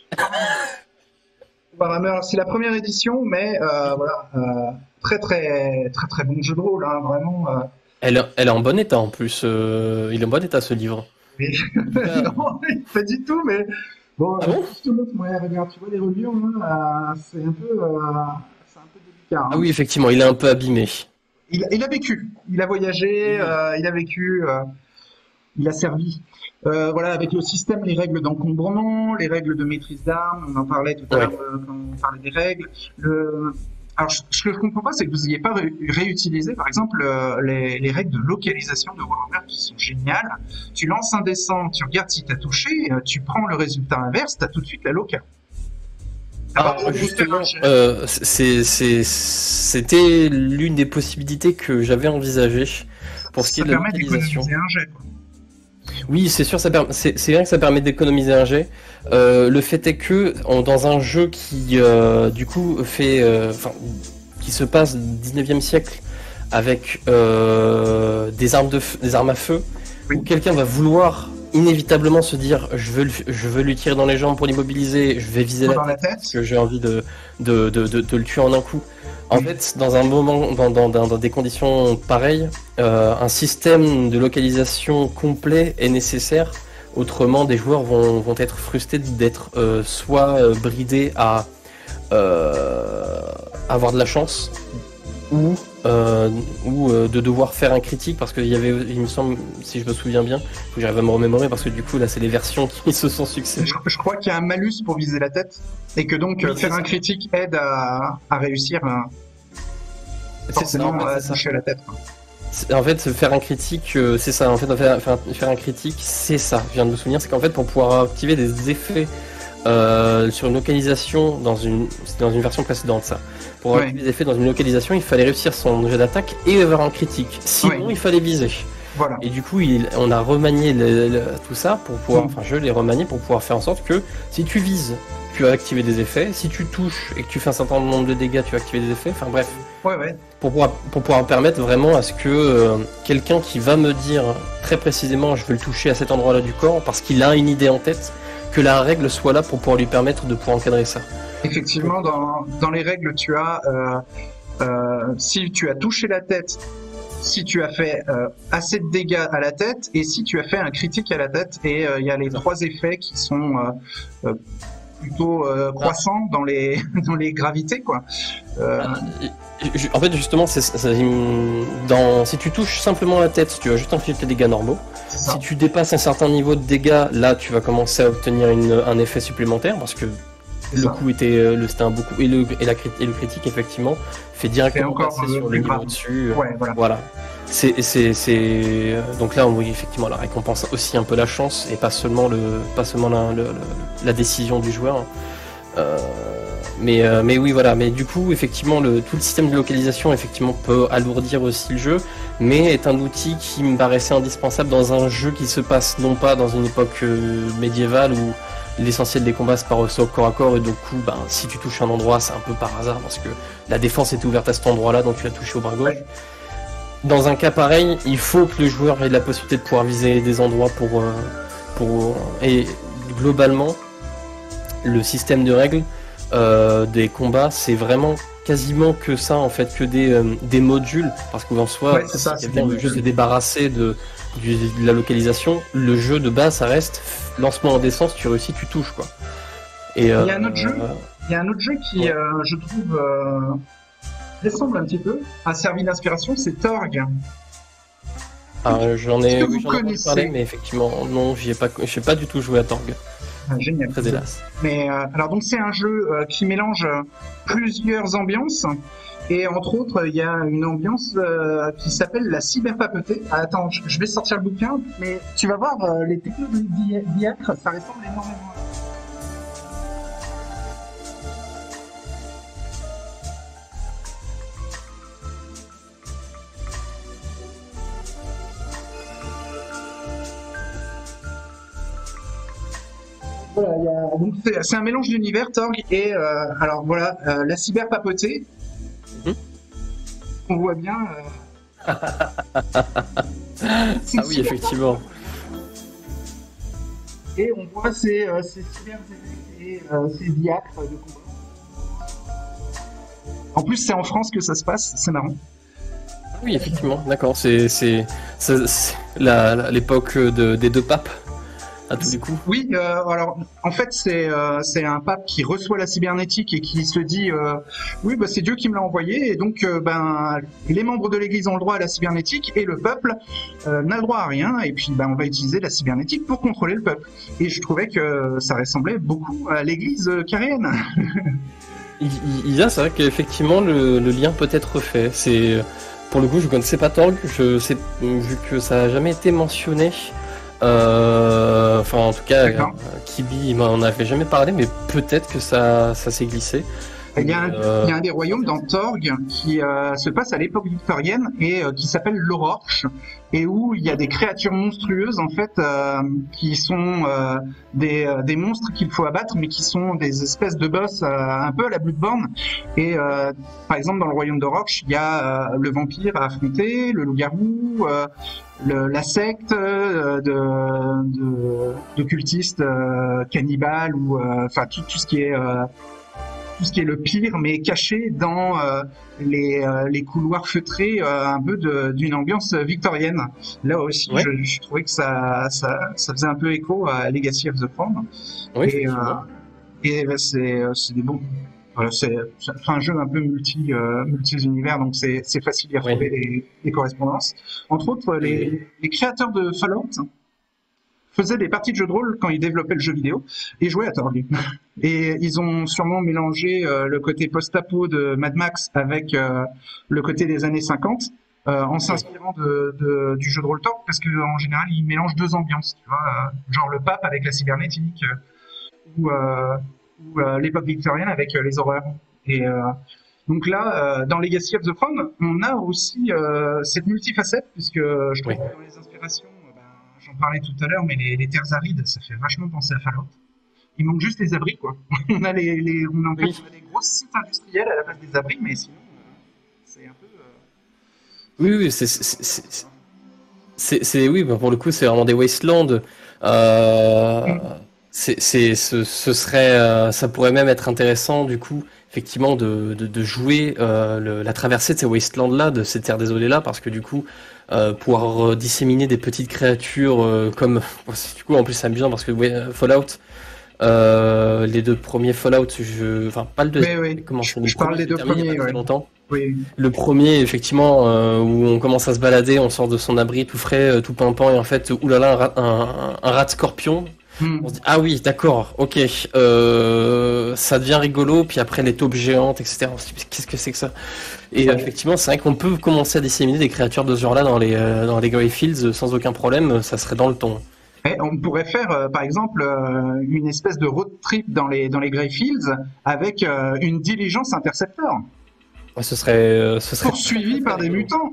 Warhammer, c'est la première édition, mais euh, voilà, euh, très très très très bon jeu de rôle, hein, vraiment. euh. Elle, elle est en bon état, en plus. euh, il est en bon état, ce livre. Mais- En tout cas- non, pas du tout, mais bon, Ah euh, bon? je te montre, ouais, regarde, tu vois les reliures, là, euh, c'est un peu, euh, c'est un peu délicat, Ah hein. oui, effectivement, il est un peu abîmé. Il, il a vécu, il a voyagé, Oui. euh, il a vécu, euh, il a servi. Euh, voilà, avec le système, les règles d'encombrement, les règles de maîtrise d'armes, on en parlait tout à Ouais. l'heure euh, quand on parlait des règles. Le... Alors, ce ce que je comprends pas, c'est que vous n'ayez pas ré- réutilisé, par exemple, euh, les, les règles de localisation de Warhammer qui sont géniales. Tu lances un dé cent, tu regardes si tu as touché, euh, tu prends le résultat inverse, tu as tout de suite la loca. T'as pas Ah, besoin de justement, faire un jet. euh, c'est, c'est, c'était l'une des possibilités que j'avais envisagées pour ce qui est Ça de la permet localisation. d'économiser un jet, quoi. Oui, c'est sûr, ça permet- c'est c'est vrai que ça permet d'économiser un jet. Euh, le fait est que on- dans un jeu qui, euh, du coup, fait, euh, enfin, qui se passe au dix-neuvième siècle avec euh, des armes de, f- des armes à feu, Oui. où quelqu'un va vouloir inévitablement se dire, je veux, le- je veux lui tirer dans les jambes pour l'immobiliser, je vais viser la Dans la tête tête. parce que j'ai envie de, de, de, de, de le tuer en un coup. En Oui. fait, dans un moment, dans, dans, dans, dans des conditions pareilles, euh, un système de localisation complet est nécessaire. Autrement, des joueurs vont, vont être frustrés d'être euh, soit euh, bridés à euh, avoir de la chance, ou, euh, ou euh, de devoir faire un critique, parce qu'il y avait, il me semble, si je me souviens bien, faut que j'arrive à me remémorer, parce que du coup, là, c'est les versions qui se sont succédées. Je, je crois qu'il y a un malus pour viser la tête et que donc Oui, euh, c'est faire ça. un critique aide à, à réussir euh, C'est ça, forcément en fait, à c'est ça. toucher la tête, quoi. C'est- En fait, faire un critique, euh, c'est ça. En fait, faire, faire- faire un critique, c'est ça. Je viens de me souvenir, c'est qu'en fait, pour pouvoir activer des effets euh, sur une localisation dans une, c'était dans une version précédente, ça. Pour Ouais. activer des effets dans une localisation, il fallait réussir son jet d'attaque et avoir un critique. Sinon, Ouais. il fallait viser. Voilà. Et du coup, il- on a remanié le- le- tout ça pour pouvoir, Mm. enfin, je l'ai remanié pour pouvoir faire en sorte que si tu vises, tu vas activer des effets. Si tu touches et que tu fais un certain nombre de dégâts, tu vas activer des effets. Enfin bref, Ouais, ouais. pour pouvoir, pour pouvoir permettre vraiment à ce que euh, quelqu'un qui va me dire très précisément je veux le toucher à cet endroit-là du corps parce qu'il a une idée en tête, que la règle soit là pour pouvoir lui permettre de pouvoir encadrer ça. Effectivement, dans, dans les règles, tu as euh, euh, si tu as touché la tête, si tu as fait euh, assez de dégâts à la tête et si tu as fait un critique à la tête. Et euh, il y a les trois effets qui sont euh, euh, plutôt euh, croissant dans les dans les gravités, quoi. Euh, En fait, justement, c'est, c'est, dans, si tu touches simplement la tête, tu vas juste infliger tes dégâts normaux. Si tu dépasses un certain niveau de dégâts, là, tu vas commencer à obtenir une, un effet supplémentaire parce que le ça. coup était, le, c'était un beau coup et le, et, la, et le critique, effectivement, fait directement passer euh, sur le niveau au-dessus. Ouais, voilà. voilà. C'est, c'est, c'est, donc là, oui, effectivement, la récompense aussi un peu la chance et pas seulement le, pas seulement la, le, le, la décision du joueur. Euh, Mais, euh, mais oui, voilà. Mais du coup, effectivement, le, tout le système de localisation, effectivement, peut alourdir aussi le jeu, mais est un outil qui me paraissait indispensable dans un jeu qui se passe non pas dans une époque euh, médiévale où l'essentiel des combats se passe au corps à corps et du coup, ben, si tu touches un endroit, c'est un peu par hasard parce que la défense était ouverte à cet endroit-là, donc tu l'as touché au bras gauche. Dans un cas pareil, il faut que le joueur ait la possibilité de pouvoir viser des endroits pour, euh, pour et globalement, le système de règles Euh, des combats, c'est vraiment quasiment que ça en fait, que des, euh, des modules, parce qu'en soi, ouais, c'est ça, c'est bien le jeu se débarrasser de, du, de la localisation. Le jeu de base, ça reste lancement en descente, tu réussis, tu touches quoi. Et euh, il y a un autre jeu, il y a un autre jeu qui, ouais. euh, je trouve, euh, ressemble un petit peu, a servi d'inspiration, c'est Torg. Ah, j'en ai, oui, j'en ai parlé, mais effectivement, non, j'y ai pas, j'ai pas du tout joué à Torg. Ah, génial. Très hélas. Mais euh, alors donc c'est un jeu euh, qui mélange euh, plusieurs ambiances et entre autres il y a une ambiance euh, qui s'appelle la cyberpapeterie. Ah, attends, je, je vais sortir le bouquin, mais tu vas voir euh, les technologies d'I A, ça ressemble énormément. Voilà, y a, donc c'est, c'est un mélange d'univers, Torg, et euh, alors voilà, euh, la cyberpapeterie. Mmh. On voit bien. Euh... ah oui, effectivement. Et on voit ces, euh, ces cyber et euh, ces diacres de combat. En plus, c'est en France que ça se passe, c'est marrant. Oui, effectivement, d'accord. C'est, c'est, c'est, c'est la, la, l'époque de, des deux papes. À tous les coups. Oui, euh, alors en fait c'est euh, c'est un pape qui reçoit la cybernétique et qui se dit euh, oui bah c'est Dieu qui me l'a envoyé et donc euh, ben les membres de l'Église ont le droit à la cybernétique et le peuple euh, n'a le droit à rien et puis ben on va utiliser la cybernétique pour contrôler le peuple et je trouvais que ça ressemblait beaucoup à l'Église caréenne. il, il y a c'est vrai qu'effectivement le, le lien peut être fait. C'est pour le coup je connaissais pas Torg, je sais vu que ça a jamais été mentionné. Euh, enfin, en tout cas, euh, Kibi m'en avait jamais parlé, mais peut-être que ça, ça s'est glissé. Il y, a un, euh... il y a un des royaumes dans Torg qui euh, se passe à l'époque victorienne et euh, qui s'appelle l'Aurorche et où il y a des créatures monstrueuses en fait euh, qui sont euh, des, euh, des monstres qu'il faut abattre mais qui sont des espèces de boss euh, un peu à la Bloodborne et euh, par exemple dans le royaume d'Aurorche il y a euh, le vampire à affronter, le loup-garou, euh, le, la secte euh, de, de, de cultistes euh, cannibales ou enfin tout, tout ce qui est euh, tout ce qui est le pire, mais caché dans euh, les, euh, les couloirs feutrés, euh, un peu de, d'une ambiance victorienne. Là aussi, ouais. je, je trouvais que ça, ça, ça faisait un peu écho à Legacy of the Throne. Oui, et euh, et bah, c'est, c'est des bons. Voilà, c'est, c'est un jeu un peu multi, euh, multi-univers, donc c'est, c'est facile d'y retrouver oui. les, les correspondances. Entre autres, les, oui. les créateurs de Fallout faisaient des parties de jeux de rôle quand ils développaient le jeu vidéo et jouaient à Torg. Et ils ont sûrement mélangé euh, le côté post-apo de Mad Max avec euh, le côté des années cinquante euh, en s'inspirant de, de, du jeu de rôle Torg parce qu'en général ils mélangent deux ambiances, tu vois, euh, genre le pape avec la cybernétique euh, ou, euh, ou euh, l'époque victorienne avec euh, les horreurs. Et euh, donc là, euh, dans Legacy of the Throne, on a aussi euh, cette multifacette puisque je trouve oui. que dans les inspirations j'en parlais tout à l'heure, mais les, les terres arides, ça fait vachement penser à Fallout. Il manque juste les abris, quoi. on a les, les on a en fait, oui. on a des gros sites industriels à la place des abris, mais sinon, euh, c'est un peu. Euh... Oui, oui, c'est, c'est, c'est, c'est, c'est oui, bah pour le coup, c'est vraiment des wastelands. Euh, mm. c'est, c'est, ce, ce serait, euh, ça pourrait même être intéressant, du coup, effectivement, de, de, de jouer euh, le, la traversée de ces wastelands-là, de ces terres désolées-là, parce que du coup. Euh, pouvoir euh, disséminer des petites créatures euh, comme du coup en plus c'est amusant parce que ouais, Fallout Euh, les deux premiers Fallout, je... enfin pas le deuxième. Oui, oui. Comment Je, le je parle premier, des j'ai deux terminé il y a premiers, pas très ouais. longtemps. Oui. Le premier, effectivement, euh, où on commence à se balader, on sort de son abri tout frais, euh, tout pimpant, et en fait, oulala, un rat, un, un rat scorpion. Hmm. On se dit, ah oui, d'accord, ok, euh, ça devient rigolo, puis après les taupes géantes, et cetera. On se dit, mais qu'est-ce que c'est que ça? Et euh, Ouais. effectivement, c'est vrai qu'on peut commencer à disséminer des créatures de ce genre-là dans les, euh, dans les Greyfields sans aucun problème, ça serait dans le ton. Et on pourrait faire, euh, par exemple, euh, une espèce de road trip dans les, dans les Greyfields avec euh, une diligence intercepteur, Ouais, ce serait, euh, ce serait très, poursuivie très, par très des rigolo. mutants.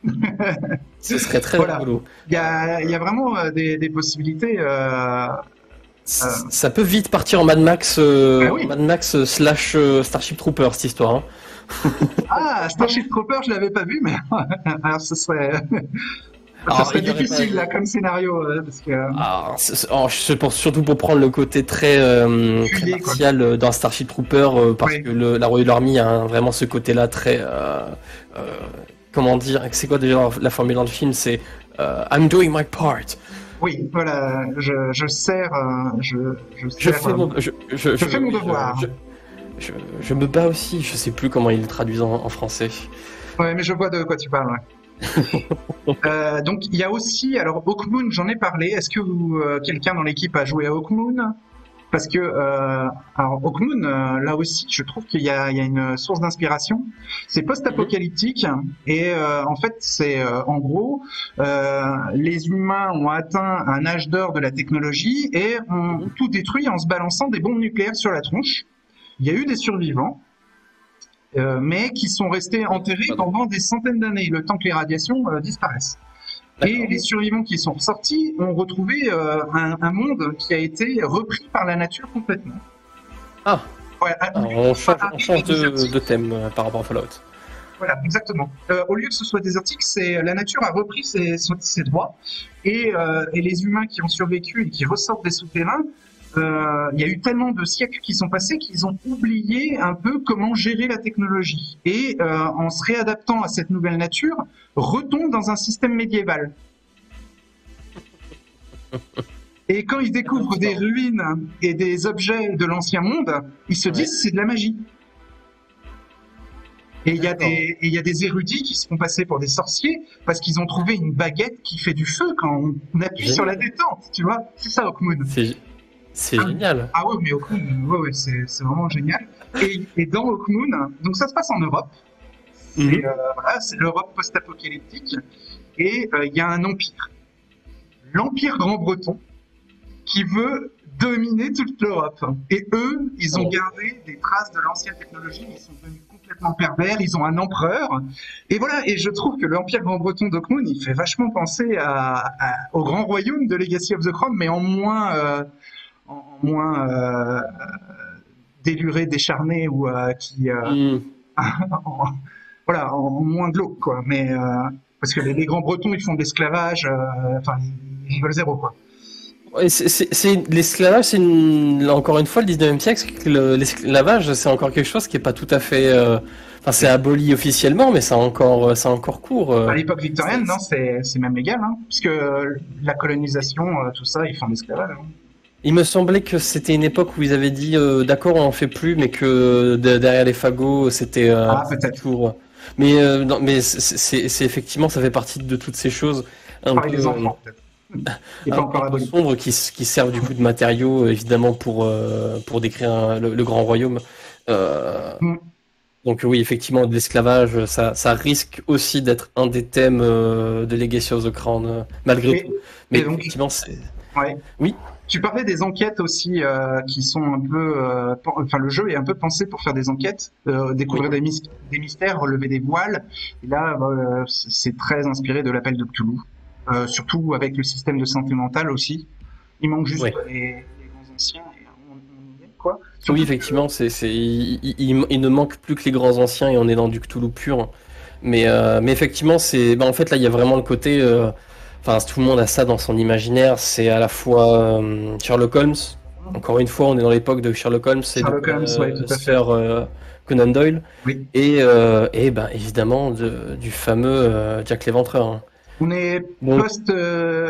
Ce serait très Voilà. rigolo. Il y a, il y a vraiment euh, des, des possibilités. Euh, C- euh, Ça peut vite partir en Mad Max, euh, Ah oui. Mad Max slash euh, Starship Trooper, cette histoire. Hein. Ah, Starship Trooper, je l'avais pas vu, mais alors ce serait, ça Alors, serait il y aurait difficile pas- là comme scénario, euh, parce que Ah, c'est- c'est- oh, je pense surtout pour prendre le côté très, euh, très Fuyé, quoi. martial euh, dans Starship Trooper, euh, parce Oui. que le, la Royal Army a un- vraiment ce côté-là très... euh, euh, comment dire? C'est quoi déjà la formule dans le film? C'est euh, I'm doing my part. Oui, voilà, je, je sers, euh, je, je Je sers, fais euh, mon, je, je, je fais mon devoir. Je, je, je me bats aussi. Je sais plus comment ils le traduisent en, en français. Ouais, mais je vois de quoi tu parles. Ouais. Euh, donc il y a aussi, alors Hawkmoon, j'en ai parlé. Est-ce que vous, euh, quelqu'un dans l'équipe a joué à Hawkmoon? Parce que euh, alors Hawkmoon, euh, là aussi, je trouve qu'il y a, il y a une source d'inspiration. C'est post-apocalyptique et euh, en fait, c'est euh, en gros, euh, les humains ont atteint un âge d'or de la technologie et ont tout détruit en se balançant des bombes nucléaires sur la tronche. Il y a eu des survivants. Euh, mais qui sont restés enterrés Pardon. pendant des centaines d'années, le temps que les radiations euh, disparaissent. Et D'accord. les survivants qui sont ressortis ont retrouvé euh, un, un monde qui a été repris par la nature complètement. Ah, Ouais, alors, on change, on change de, de thème euh, par rapport à Fallout. Voilà, exactement. Euh, au lieu que ce soit désertique, c'est la nature a repris ses, ses droits et, euh, et les humains qui ont survécu et qui ressortent des souterrains, euh, il y a eu tellement de siècles qui sont passés qu'ils ont oublié un peu comment gérer la technologie et euh, en se réadaptant à cette nouvelle nature, retombent dans un système médiéval. Et quand ils découvrent des ruines et des objets de l'ancien monde, ils se disent Ouais. c'est de la magie. Et il y a D'accord. des, et il y a des érudits qui se font passer pour des sorciers parce qu'ils ont trouvé une baguette qui fait du feu quand on appuie Génial. sur la détente, tu vois. C'est ça, Hawkmoon. C'est c'est Ah. génial. Ah ouais, mais Hawkmoon, ouais, ouais, c'est c'est vraiment génial. Et, et dans Hawkmoon, donc ça se passe en Europe. C'est Mhm. euh, voilà, c'est l'Europe post-apocalyptique. Et euh, il y a un empire. L'Empire Grand-Breton qui veut dominer toute l'Europe. Et eux, ils ont Oh. gardé des traces de l'ancienne technologie, ils sont devenus complètement pervers, ils ont un empereur. Et voilà, et je trouve que l'Empire Grand-Breton d'Hawkmoon, il fait vachement penser à, à- au Grand Royaume de Legacy of the Crown, mais en moins, euh, en, en moins euh, déluré, décharné, ou euh, qui... euh, Mm. en- voilà, en, en moins glauque, quoi. Mais, euh, parce que les, les Grands-Bretons, ils font de l'esclavage, euh, enfin, ils, ils veulent zéro, quoi. Ouais, c'est- c'est- c'est- l'esclavage, c'est une- encore une fois le dix-neuvième siècle. le- L'esclavage, c'est encore quelque chose qui est pas tout à fait. euh, Enfin, c'est aboli officiellement, mais ça a encore, ça a encore cours. euh. À l'époque victorienne, c'est- non, c'est c'est même légal, hein, puisque la colonisation, euh, tout ça, ils font de l'esclavage. Hein. Il me semblait que c'était une époque où ils avaient dit euh, d'accord, on en fait plus, mais que de- derrière les fagots, c'était euh, Ah, c'était peut-être. toujours. Mais euh, non, mais c'est c'est- c'est effectivement, ça fait partie de toutes ces choses un Pareil peu, des enfants, peut-être. Qui est un, pas un encore peu aboli. sombres qui, s- qui servent du coup de matériaux, euh, évidemment, pour, euh, pour décrire un- le, le grand royaume. Euh, Mm. donc oui, effectivement, de l'esclavage, ça, ça risque aussi d'être un des thèmes euh, de Legacy of the Crown, euh, malgré Et- tout. Mais et donc- effectivement, c'est... Ouais. Oui. Tu parlais des enquêtes aussi, euh, qui sont un peu, euh, pen- enfin, le jeu est un peu pensé pour faire des enquêtes, euh, découvrir des, mys- des mystères, relever des voiles. Et là, euh, c'est très inspiré de l'appel de Cthulhu, euh, surtout avec le système de santé mentale aussi. Il manque juste Ouais. les, les grands anciens et on, on y est, quoi. Oui, Surtout effectivement, c'est, c'est, il, il- il- il ne manque plus que les grands anciens et on est dans du Cthulhu pur. Mais, euh, mais effectivement, c'est, bah, en fait, là, il y a vraiment le côté. euh, Enfin, tout le monde a ça dans son imaginaire. C'est à la fois euh, Sherlock Holmes. Encore une fois, on est dans l'époque de Sherlock Holmes et Sherlock de Holmes, ouais, tout à fait. Sir euh, Conan Doyle. Oui. Et, euh, et ben, évidemment, de- du fameux euh, Jack l'Éventreur. Hein. On est Bon. post, euh, et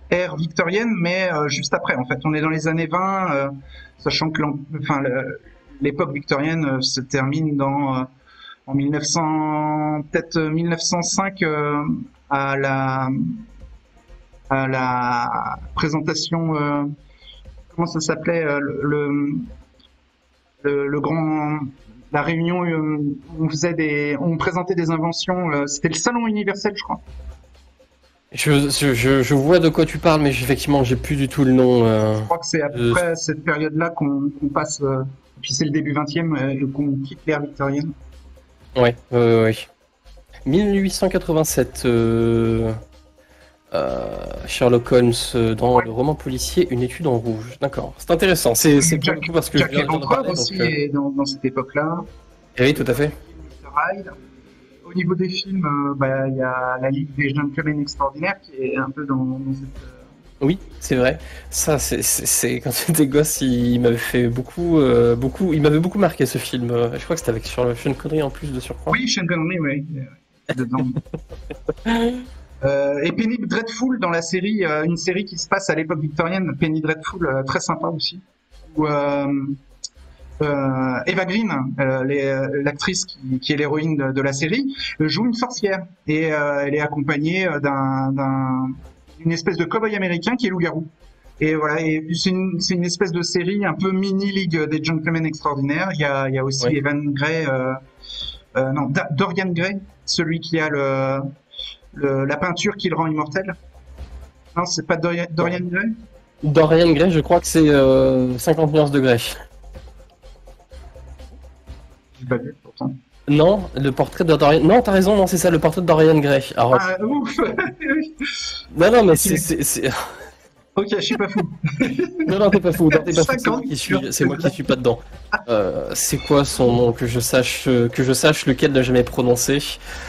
ère victorienne, mais euh, juste après, en fait. On est dans les années vingt, euh, sachant que enfin, l'époque victorienne euh, se termine dans, euh, en mille neuf cents, peut-être mille neuf cent cinq, euh, à la, à la présentation, euh, comment ça s'appelait, euh, le, le, le grand, la réunion où on faisait des, on présentait des inventions, euh, c'était le salon universel, je crois. Je, je, je vois de quoi tu parles, mais effectivement, j'ai plus du tout le nom. Euh, je crois que c'est à peu de... près à cette période-là qu'on qu passe, euh, puis c'est le début vingtième, et euh, qu'on quitte l'ère victorienne. Ouais, euh, ouais. mille huit cent quatre-vingt-sept, euh, euh, Sherlock Holmes dans ouais. le roman policier Une étude en rouge. D'accord, c'est intéressant. C'est c'est pour le coup parce que Jack je viens de parler. aussi donc, euh... est dans, dans cette époque-là. Oui, tout à fait. Au niveau des films, il euh, bah, y a La Ligue des Gentlemen Extraordinaires qui est un peu dans, dans cette... Euh... Oui, c'est vrai. Ça, c'est quand j'étais gosse, il, il m'avait fait beaucoup, euh, beaucoup, il m'avait beaucoup marqué ce film. Je crois que c'était avec sur Sean Connery en plus de surcroît. Oui, Sean Connery, oui. Dedans. euh, et Penny Dreadful dans la série, euh, une série qui se passe à l'époque victorienne, Penny Dreadful, euh, très sympa aussi. Où, euh, Euh, Eva Green, euh, l'actrice qui, qui est l'héroïne de, de la série, joue une sorcière et euh, elle est accompagnée d'un d'une espèce de cow-boy américain qui est loup-garou. Et voilà, et c'est une, une espèce de série un peu mini Ligue des Gentlemen Extraordinaires. Il y a, il y a aussi oui. Evan Gray, euh, euh, non, Dorian Gray, celui qui a le, le, la peinture qui le rend immortel. Non, c'est pas Dorian, Dorian Gray. Dorian Gray, je crois que c'est euh, cinquante nuances de Grey. Pas vu, pourtant. Non, le portrait de Dorian... Non, t'as raison, non, c'est ça, le portrait de Dorian Gray. Alors... Ah, ouf. Non, non, mais c'est... Ok, je suis pas fou. Non, non, t'es pas fou, t'es pas fou, c'est moi qui suis pas dedans. Euh, c'est quoi son nom, que je sache, que je sache lequel ne jamais prononcer.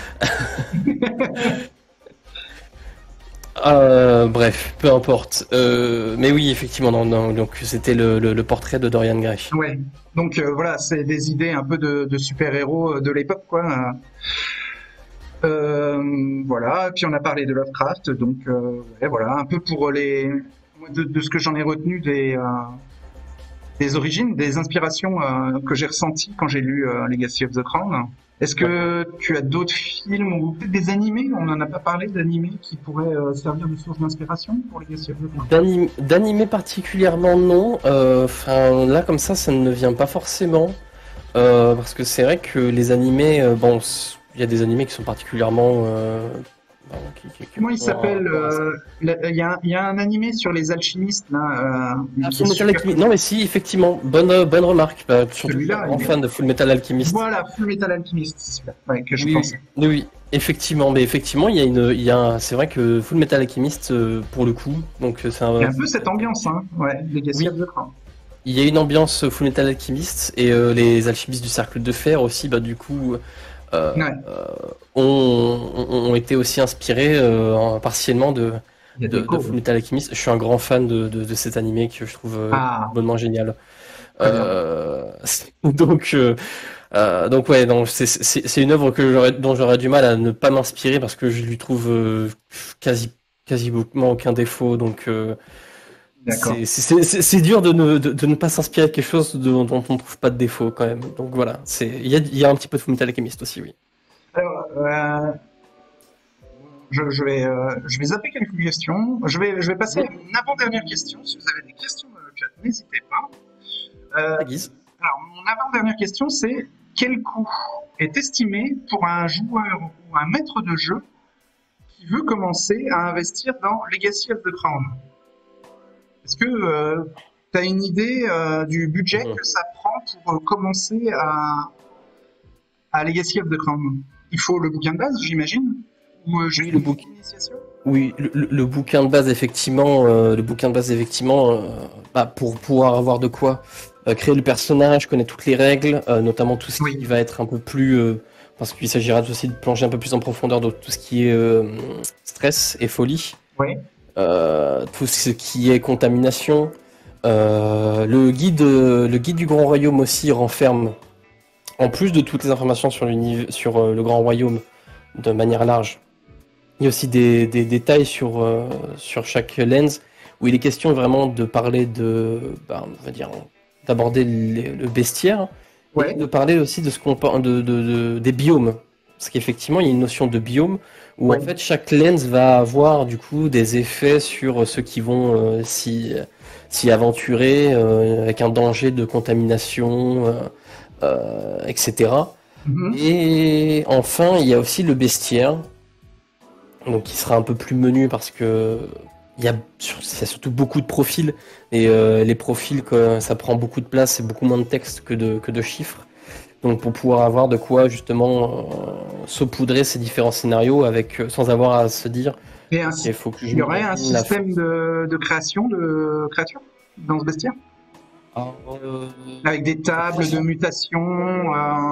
Euh, bref, peu importe. Euh, mais oui, effectivement, non, non, donc c'était le, le, le portrait de Dorian Gray. Ouais. Donc euh, voilà, c'est des idées un peu de, de super-héros de l'époque, quoi. Euh, voilà. Et puis on a parlé de Lovecraft, donc euh, ouais, voilà, un peu pour les de, de ce que j'en ai retenu des euh, des origines, des inspirations euh, que j'ai ressenties quand j'ai lu euh, Legacy of the Crown. Est-ce que tu as d'autres films ou peut-être des animés? On n'en a pas parlé d'animés qui pourraient euh, servir de source d'inspiration pour Legacy of the Crown. D'animés particulièrement non. Enfin euh, là comme ça, ça ne vient pas forcément euh, parce que c'est vrai que les animés, euh, bon, il y a des animés qui sont particulièrement. Euh, bon, qui, qui, qui Comment il s'appelle? Il euh, y, y a un animé sur les alchimistes là. Euh, ah, Full Metal Alchemist. Non mais si, effectivement, bonne bonne remarque. Bah, surtout en fan de Full Metal Alchemist. Voilà, Full Metal Alchemist, c'est ouais, que je oui, pensais. Oui, oui, effectivement, mais effectivement, il y a une, il y a, c'est vrai que Full Metal Alchemist euh, pour le coup, donc c'est un. Il y a un peu cette ambiance, hein, ouais, Legacy of the Crown. Il y a une ambiance Full Metal Alchemist et euh, les alchimistes du cercle de fer aussi, bah du coup. Euh, ouais. euh, ont, ont été aussi inspirés euh, partiellement de, de, de Full Metal Alchemist. Je suis un grand fan de, de, de cet animé que je trouve euh, ah. bonnement génial. Euh, donc, euh, euh, donc ouais, c'est une œuvre que dont j'aurais du mal à ne pas m'inspirer parce que je lui trouve euh, quasi quasiment aucun défaut. Donc euh, c'est dur de ne, de, de ne pas s'inspirer de quelque chose dont on ne trouve pas de défaut quand même. Donc voilà, il y a, y a un petit peu de Full Metal Alchemist aussi, oui. Alors, euh, je, je, vais, euh, je vais zapper quelques questions. Je vais, je vais passer à une avant-dernière question. Si vous avez des questions dans le chat, n'hésitez pas. Euh, alors, mon avant-dernière question, c'est quel coût est estimé pour un joueur ou un maître de jeu qui veut commencer à investir dans Legacy of the Crown? Est-ce que euh, tu as une idée euh, du budget mmh. que ça prend pour euh, commencer à, à Legacy of the Crown? Il faut le bouquin de base, j'imagine? Ou euh, oui, le bouquin d'initiation? Oui, le, le, le bouquin de base, effectivement, euh, le bouquin de base, effectivement, euh, bah, pour pouvoir avoir de quoi euh, créer le personnage, connaître toutes les règles, euh, notamment tout ce oui. qui va être un peu plus... Euh, parce qu'il s'agira aussi de plonger un peu plus en profondeur dans tout ce qui est euh, stress et folie. Oui. Euh, tout ce qui est contamination. Euh, le, guide, le guide du Grand Royaume aussi renferme, en plus de toutes les informations sur, sur euh, le Grand Royaume de manière large, Il y a aussi des, des détails sur, euh, sur chaque lens où il est question vraiment de parler de, bah, on va dire, d'aborder le, le bestiaire Ouais. et de parler aussi de ce qu'on parle de, de, de- des biomes. Parce qu'effectivement, il y a une notion de biome où Ouais. en fait chaque lens va avoir du coup des effets sur ceux qui vont euh, s'y s'y aventurer euh, avec un danger de contamination, euh, euh, et cetera. Mhm. Et enfin, il y a aussi le bestiaire, donc qui sera un peu plus menu parce que il y a, sur- il y a surtout beaucoup de profils et euh, les profils que ça prend beaucoup de place et beaucoup moins de texte que de, que de chiffres. Donc pour pouvoir avoir de quoi justement euh, saupoudrer ces différents scénarios avec euh, sans avoir à se dire Et un ok, sy- il faut que il y aurait un j'imagine la fin. système de, de création de créatures dans ce bestiaire? Avec des tables de mutation. euh,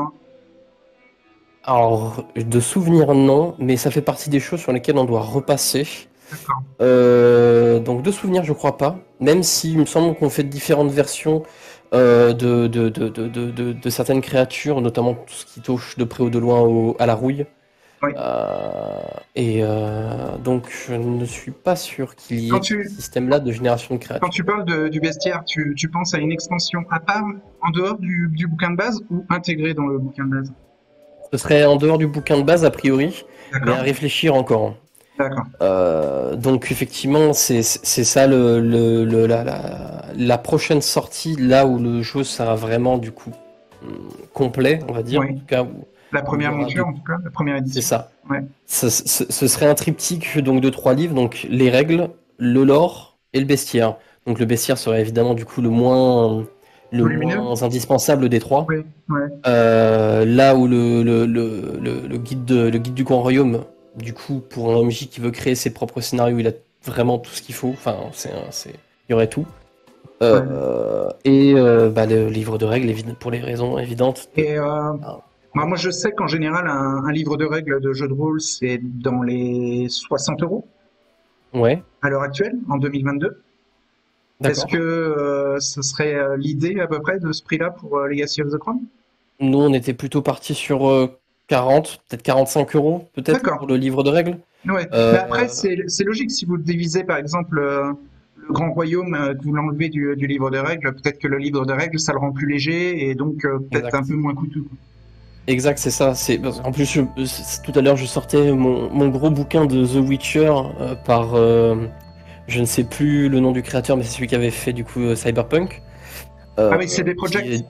Alors, de souvenir, non, mais ça fait partie des choses sur lesquelles on doit repasser. D'accord. Euh, donc, de souvenir, je crois pas. Même si il me semble qu'on fait différentes versions euh, de, de, de, de, de, de- de certaines créatures, notamment tout ce qui touche de près ou de loin au- à la rouille. Oui. Euh, et euh, donc, je ne suis pas sûr qu'il y Quand ait ce tu, système-là de génération de quand créatures. tu parles de- du bestiaire, tu, tu penses à une extension à part, en dehors du, du bouquin de base ou intégrée dans le bouquin de base? Ce serait en dehors du bouquin de base, a priori, mais à D'accord. réfléchir encore. D'accord. Euh, donc effectivement, c'est c'est ça le, le- le- la, la, la prochaine sortie, là où le jeu sera vraiment du coup hum, complet, on va dire, en Oui. tout cas où, La où il y première aura de... monture, en tout cas, la première C'est édition. ça. Ouais. Ce, ce- ce serait un triptyque donc de trois livres, donc les règles, le lore et le bestiaire. Donc le bestiaire serait évidemment du coup le moins le Volumineux? moins indispensable des trois. Oui. Ouais. Euh, là où le, le, le, le, le guide de- le guide du Grand Royaume, du coup, pour un M J qui veut créer ses propres scénarios, il a vraiment tout ce qu'il faut. Enfin, c'est, un- c'est, il y aurait tout. Ouais. Euh, et euh, bah, le livre de règles, évi- pour les raisons évidentes. De... Et euh, Ah, bah, moi, je sais qu'en général, un, un livre de règles de jeu de rôle, c'est dans les soixante euros ouais, à l'heure actuelle, en deux mille vingt-deux. Est-ce que d'accord. euh, ce serait euh, l'idée à peu près de ce prix-là pour euh, Legacy of the Crown? Nous, on était plutôt parti sur euh, quarante, peut-être quarante-cinq euros, peut-être, D'accord. pour le livre de règles. Ouais. Mais après, Euh, c'est c'est logique si vous divisez par exemple euh, le Grand Royaume, euh, que vous l'enlevez du, du livre de règles, peut-être que le livre de règles, ça le rend plus léger et donc euh, peut-être un peu exact. moins coûteux, quoi. Exact, c'est ça. C'est en plus je- c'est- tout à l'heure je sortais mon, mon gros bouquin de The Witcher euh, par euh, je ne sais plus le nom du créateur, mais c'est celui qui avait fait du coup euh, Cyberpunk. Ah Euh, oui, c'est des qui projects. est-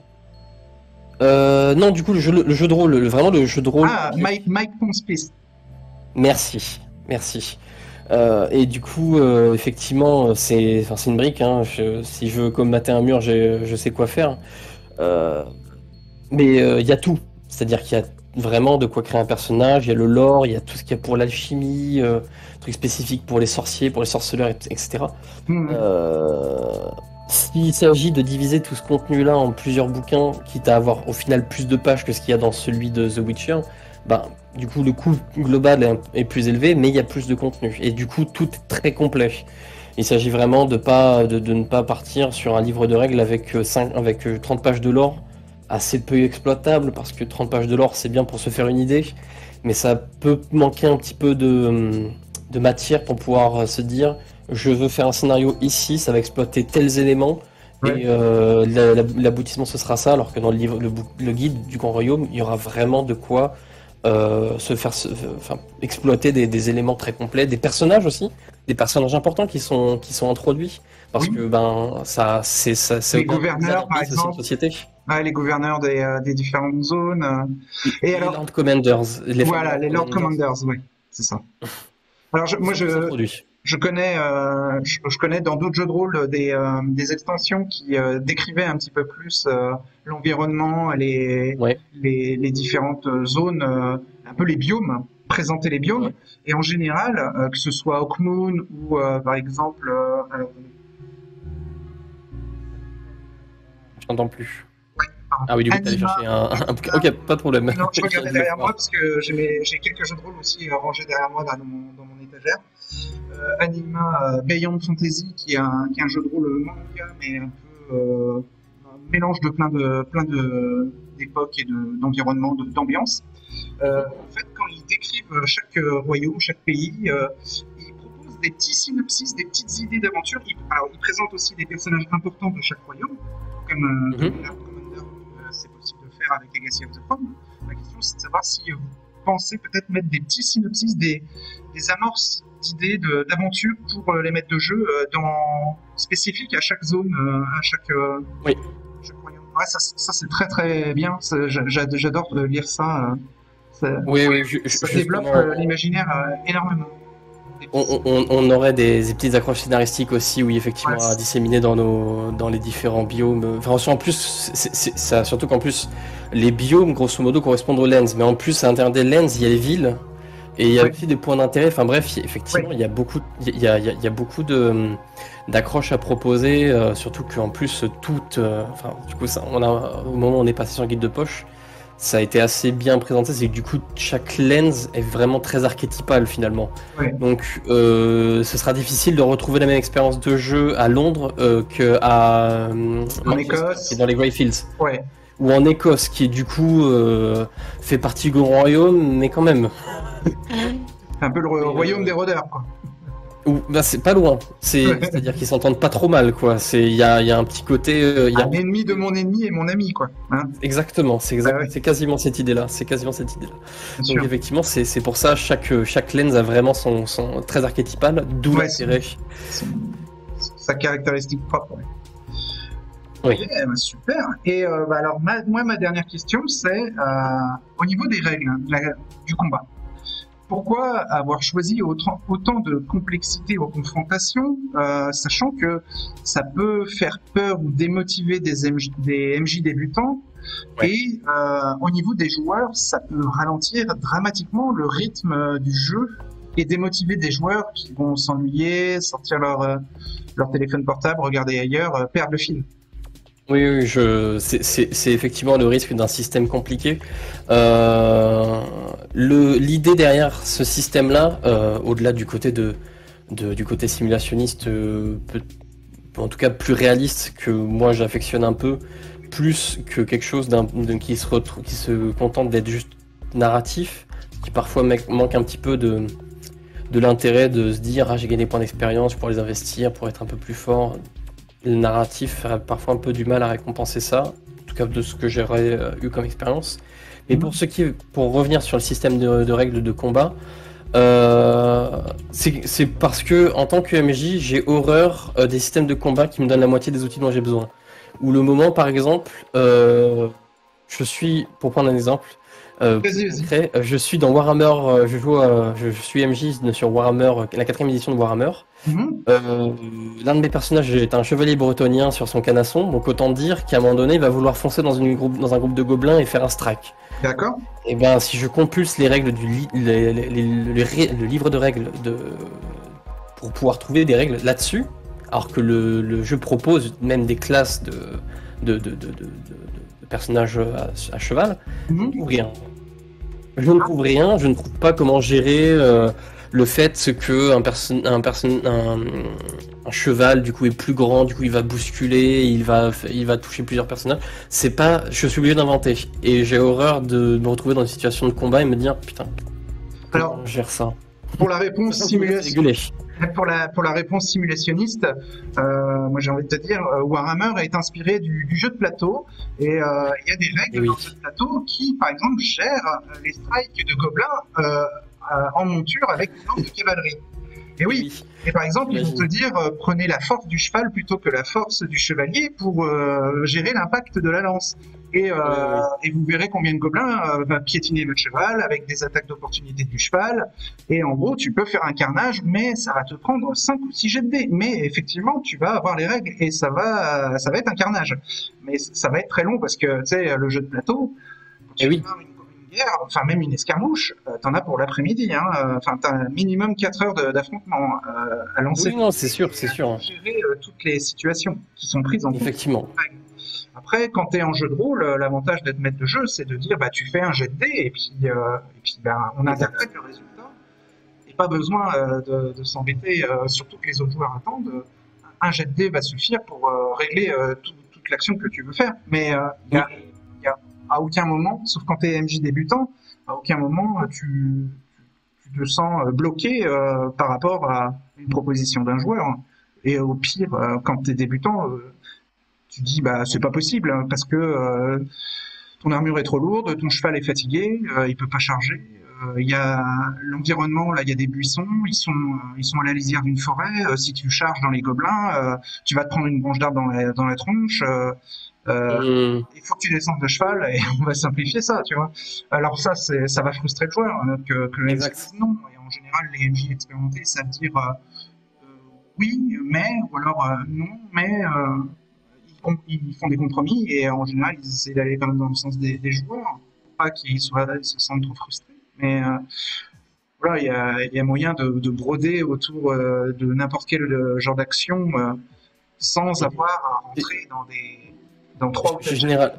euh, non, du coup le jeu, le jeu de rôle, le- vraiment le jeu de rôle Ah, complet. Mike, Mike Ponce-Pisse. Merci, merci. Euh, et du coup, euh, effectivement, c'est enfin, c'est une brique. Hein. Je- si je veux combattre un mur, j'ai- je sais quoi faire. Euh, Mais euh, il y a tout. C'est-à-dire qu'il y a vraiment de quoi créer un personnage, il y a le lore, il y a tout ce qu'il y a pour l'alchimie, euh, trucs spécifiques pour les sorciers, pour les sorceleurs, et- etc. Mhm. Euh, S'il s'agit de diviser tout ce contenu-là en plusieurs bouquins, quitte à avoir au final plus de pages que ce qu'il y a dans celui de The Witcher, ben, du coup le coût global est, un- est plus élevé, mais il y a plus de contenu. Et du coup tout est très complet. Il s'agit vraiment de, pas, de, de ne pas partir sur un livre de règles avec, euh, cinq, avec euh, trente pages de lore assez peu exploitable parce que trente pages de lore c'est bien pour se faire une idée, mais ça peut manquer un petit peu de, de matière pour pouvoir euh, se dire je veux faire un scénario ici, ça va exploiter tels éléments Ouais. et euh, la- la- l'aboutissement ce sera ça, alors que dans le livre, le, bou- le guide du Grand Royaume, il y aura vraiment de quoi euh, se faire, se- enfin, exploiter des, des éléments très complets, des personnages aussi, des personnages importants qui sont, qui sont introduits, parce Oui. que ben ça, c'est ça, c'est Les au-delà d'un gouverneurs, par c'est aussi une exemple. société. Ouais, les gouverneurs des, euh, des différentes zones. euh. Et Les alors, Lord Commanders, les fameux voilà, Lord les Lord Commanders, Commanders, oui, c'est ça. Alors, je- ils moi, sont tous je, introduits. je connais, euh, je, je connais dans d'autres jeux de rôle des, euh, des extensions qui euh, décrivaient un petit peu plus euh, l'environnement, les, Ouais, les, les différentes zones, euh, un peu les biomes, présenter les biomes. ouais, Et en général, euh, que ce soit Hawkmoon ou euh, par exemple, euh, alors, je t'entends plus. pardon, Ah oui, du coup, t'allais Anima. chercher un, un bouquin. Ok, pas de problème. Non, je Je viens regardais de le derrière moi voir. parce que j'ai mes- j'ai quelques jeux de rôle aussi euh, rangés derrière moi là, dans, mon, dans mon étagère. Euh, Anima euh, Beyond Fantasy, qui est, un, qui est un jeu de rôle manga, mais un peu euh, un mélange de plein de, plein de d'époque et d'environnement, de, d'ambiance. Euh, en fait, quand ils décrivent chaque euh, royaume, chaque pays, euh, ils proposent des petits synopsis, des petites idées d'aventure. Ils, alors, ils présentent aussi des personnages importants de chaque royaume, comme euh, mm-hmm. Commander, Commander euh, c'est possible de faire avec Legacy of the Throne. La question, c'est de savoir si vous pensez peut-être mettre des petits synopsis, des, des amorces d'idées d'aventure pour euh, les maîtres de jeu euh, dans, spécifiques à chaque zone, euh, à chaque, euh, oui. chaque royaume. Ouais, ça, ça c'est très très bien. J'adore lire ça. Euh, ça oui, oui, je, ça développe euh, l'imaginaire euh, énormément. On, on, on aurait des, des petites accroches scénaristiques aussi, oui, effectivement, ouais, à disséminer dans, nos, dans les différents biomes. Enfin, en plus, c'est, c'est, ça, surtout qu'en plus, les biomes, grosso modo, correspondent aux lens. Mais en plus, à l'intérieur des lens, il y a les villes. Et il y a oui. aussi des points d'intérêt. Enfin bref, effectivement, oui. il y a beaucoup, il y a, il y a, il y a beaucoup de d'accroches à proposer. Euh, surtout qu'en plus, toutes, euh, enfin, du coup, ça, on a, au moment où on est passé sur le guide de poche, ça a été assez bien présenté. C'est que du coup, chaque lens est vraiment très archétypal finalement. Oui. Donc, euh, ce sera difficile de retrouver la même expérience de jeu à Londres euh, que à en Écosse, et dans les Greyfields. Ouais. Ou en Écosse, qui du coup euh, fait partie du Grand Royaume, mais quand même. Un peu le ro royaume des rôdeurs, quoi. Ou bah c'est pas loin. C'est-à-dire qu'ils s'entendent pas trop mal, quoi. C'est il y a, y a un petit côté. Euh, y a... Un ennemi de mon ennemi et mon ami, quoi. Hein, exactement. C'est exact, ah ouais. quasiment cette idée-là. C'est quasiment cette idée-là. Donc sûr. Effectivement, c'est pour ça chaque chaque lens a vraiment son, son très archétypal, d'où ouais, l'intérêt. Sa caractéristique propre. Ouais. Oui. Okay, bah super. Et euh, bah alors, ma, moi, ma dernière question, c'est euh, au niveau des règles la, du combat. Pourquoi avoir choisi autant, autant de complexité aux confrontations, euh, sachant que ça peut faire peur ou démotiver des M J, des M J débutants, ouais. Et euh, au niveau des joueurs, ça peut ralentir dramatiquement le rythme du jeu et démotiver des joueurs qui vont s'ennuyer, sortir leur, euh, leur téléphone portable, regarder ailleurs, euh, perdre le fil. Oui, oui, je... c'est effectivement le risque d'un système compliqué. Euh, L'idée derrière ce système-là, euh, au-delà du côté de, de du côté simulationniste, euh, peut, en tout cas plus réaliste que moi j'affectionne un peu, plus que quelque chose d'un qui se retrouve, qui se contente d'être juste narratif, qui parfois manque un petit peu de de l'intérêt de se dire ah j'ai gagné des points d'expérience pour les investir, pour être un peu plus fort. Le narratif a parfois un peu du mal à récompenser ça, en tout cas de ce que j'aurais euh, eu comme expérience. Mais pour ce qui, pour revenir sur le système de, de règles de combat, euh, c'est parce que en tant que M J, j'ai horreur euh, des systèmes de combat qui me donnent la moitié des outils dont j'ai besoin. Ou le moment, par exemple, euh, je suis, pour prendre un exemple, euh, vas -y, vas -y. Concret, je suis dans Warhammer, euh, je joue, à, je, je suis M J sur Warhammer, la quatrième édition de Warhammer. Mm-hmm. euh, L'un de mes personnages est un chevalier bretonien sur son canasson, donc autant dire qu'à un moment donné, il va vouloir foncer dans, une groupe, dans un groupe de gobelins et faire un strike. D'accord. Et ben, si je compulse les règles du li les, les, les, les, le livre de règles de, pour pouvoir trouver des règles là-dessus, alors que le, le jeu propose même des classes de, de, de, de, de, de, de personnages à, à cheval, mm-hmm. Je ne trouve rien. Je ne trouve rien, je ne trouve pas comment gérer euh, le fait que un, perso un, perso un, un cheval du coup est plus grand, du coup il va bousculer, il va, il va toucher plusieurs personnages. C'est pas, je suis obligé d'inventer et j'ai horreur de me retrouver dans une situation de combat et me dire putain, alors comment on gère ça. Pour la réponse simulation, pour la pour la réponse simulationniste, euh, moi j'ai envie de te dire, euh, Warhammer est inspiré du, du jeu de plateau et il euh, y a des règles oui. dans le jeu de plateau qui, par exemple, gèrent les strikes de gobelins euh, en monture avec une lance de cavalerie. Et oui. oui. Et par exemple, ils vont te dire euh, prenez la force du cheval plutôt que la force du chevalier pour euh, gérer l'impact de la lance. Et, euh, oui. et vous verrez combien de gobelins euh, va piétiner votre cheval avec des attaques d'opportunité du cheval. Et en gros, tu peux faire un carnage, mais ça va te prendre cinq ou six jets de dés. Mais effectivement, tu vas avoir les règles et ça va, ça va être un carnage. Mais ça va être très long parce que tu sais, le jeu de plateau, tu et oui. une guerre, enfin même une escarmouche, euh, t'en as pour l'après-midi. Hein. Enfin, t'as un minimum quatre heures d'affrontement euh, à lancer. Oui, non, c'est sûr, c'est sûr. Gérer euh, toutes les situations qui sont prises en compte. Effectivement. Après, quand tu es en jeu de rôle, l'avantage d'être maître de jeu, c'est de dire bah tu fais un jet de dés et puis, euh, et puis bah, on interprète le résultat. Et pas besoin euh, de, de s'embêter, euh, surtout que les autres joueurs attendent. Un jet de dés va suffire pour euh, régler euh, tout, toute l'action que tu veux faire. Mais il euh, y, a, y a à aucun moment, sauf quand tu es M J débutant, à aucun moment euh, tu, tu te sens euh, bloqué euh, par rapport à une proposition d'un joueur. Et au pire, euh, quand tu es débutant, euh, tu dis bah c'est pas possible hein, parce que euh, ton armure est trop lourde, ton cheval est fatigué, euh, il peut pas charger. Euh, Il y a l'environnement, là, il y a des buissons, ils sont, euh, ils sont à la lisière d'une forêt. Euh, si tu charges dans les gobelins, euh, tu vas te prendre une branche d'arbre dans la, dans la tronche. Euh, euh, Hum, il faut que tu descendes de cheval et on va simplifier ça, tu vois. Alors ça, c'est, ça va frustrer le joueur hein, que, que le M J exact. dise non. Et en général, les M J expérimentés savent dire euh, euh, oui, mais, ou alors euh, non, mais euh, ils, ils font des compromis et en général, ils essaient d'aller quand même dans le sens des, des joueurs, pour pas qu'ils soient, ils se sentent trop frustrés. Mais euh, voilà, il y a, il y a moyen de, de broder autour euh, de n'importe quel euh, genre d'action euh, sans avoir à Et- rentrer dans des dans trois ou g- quatre général-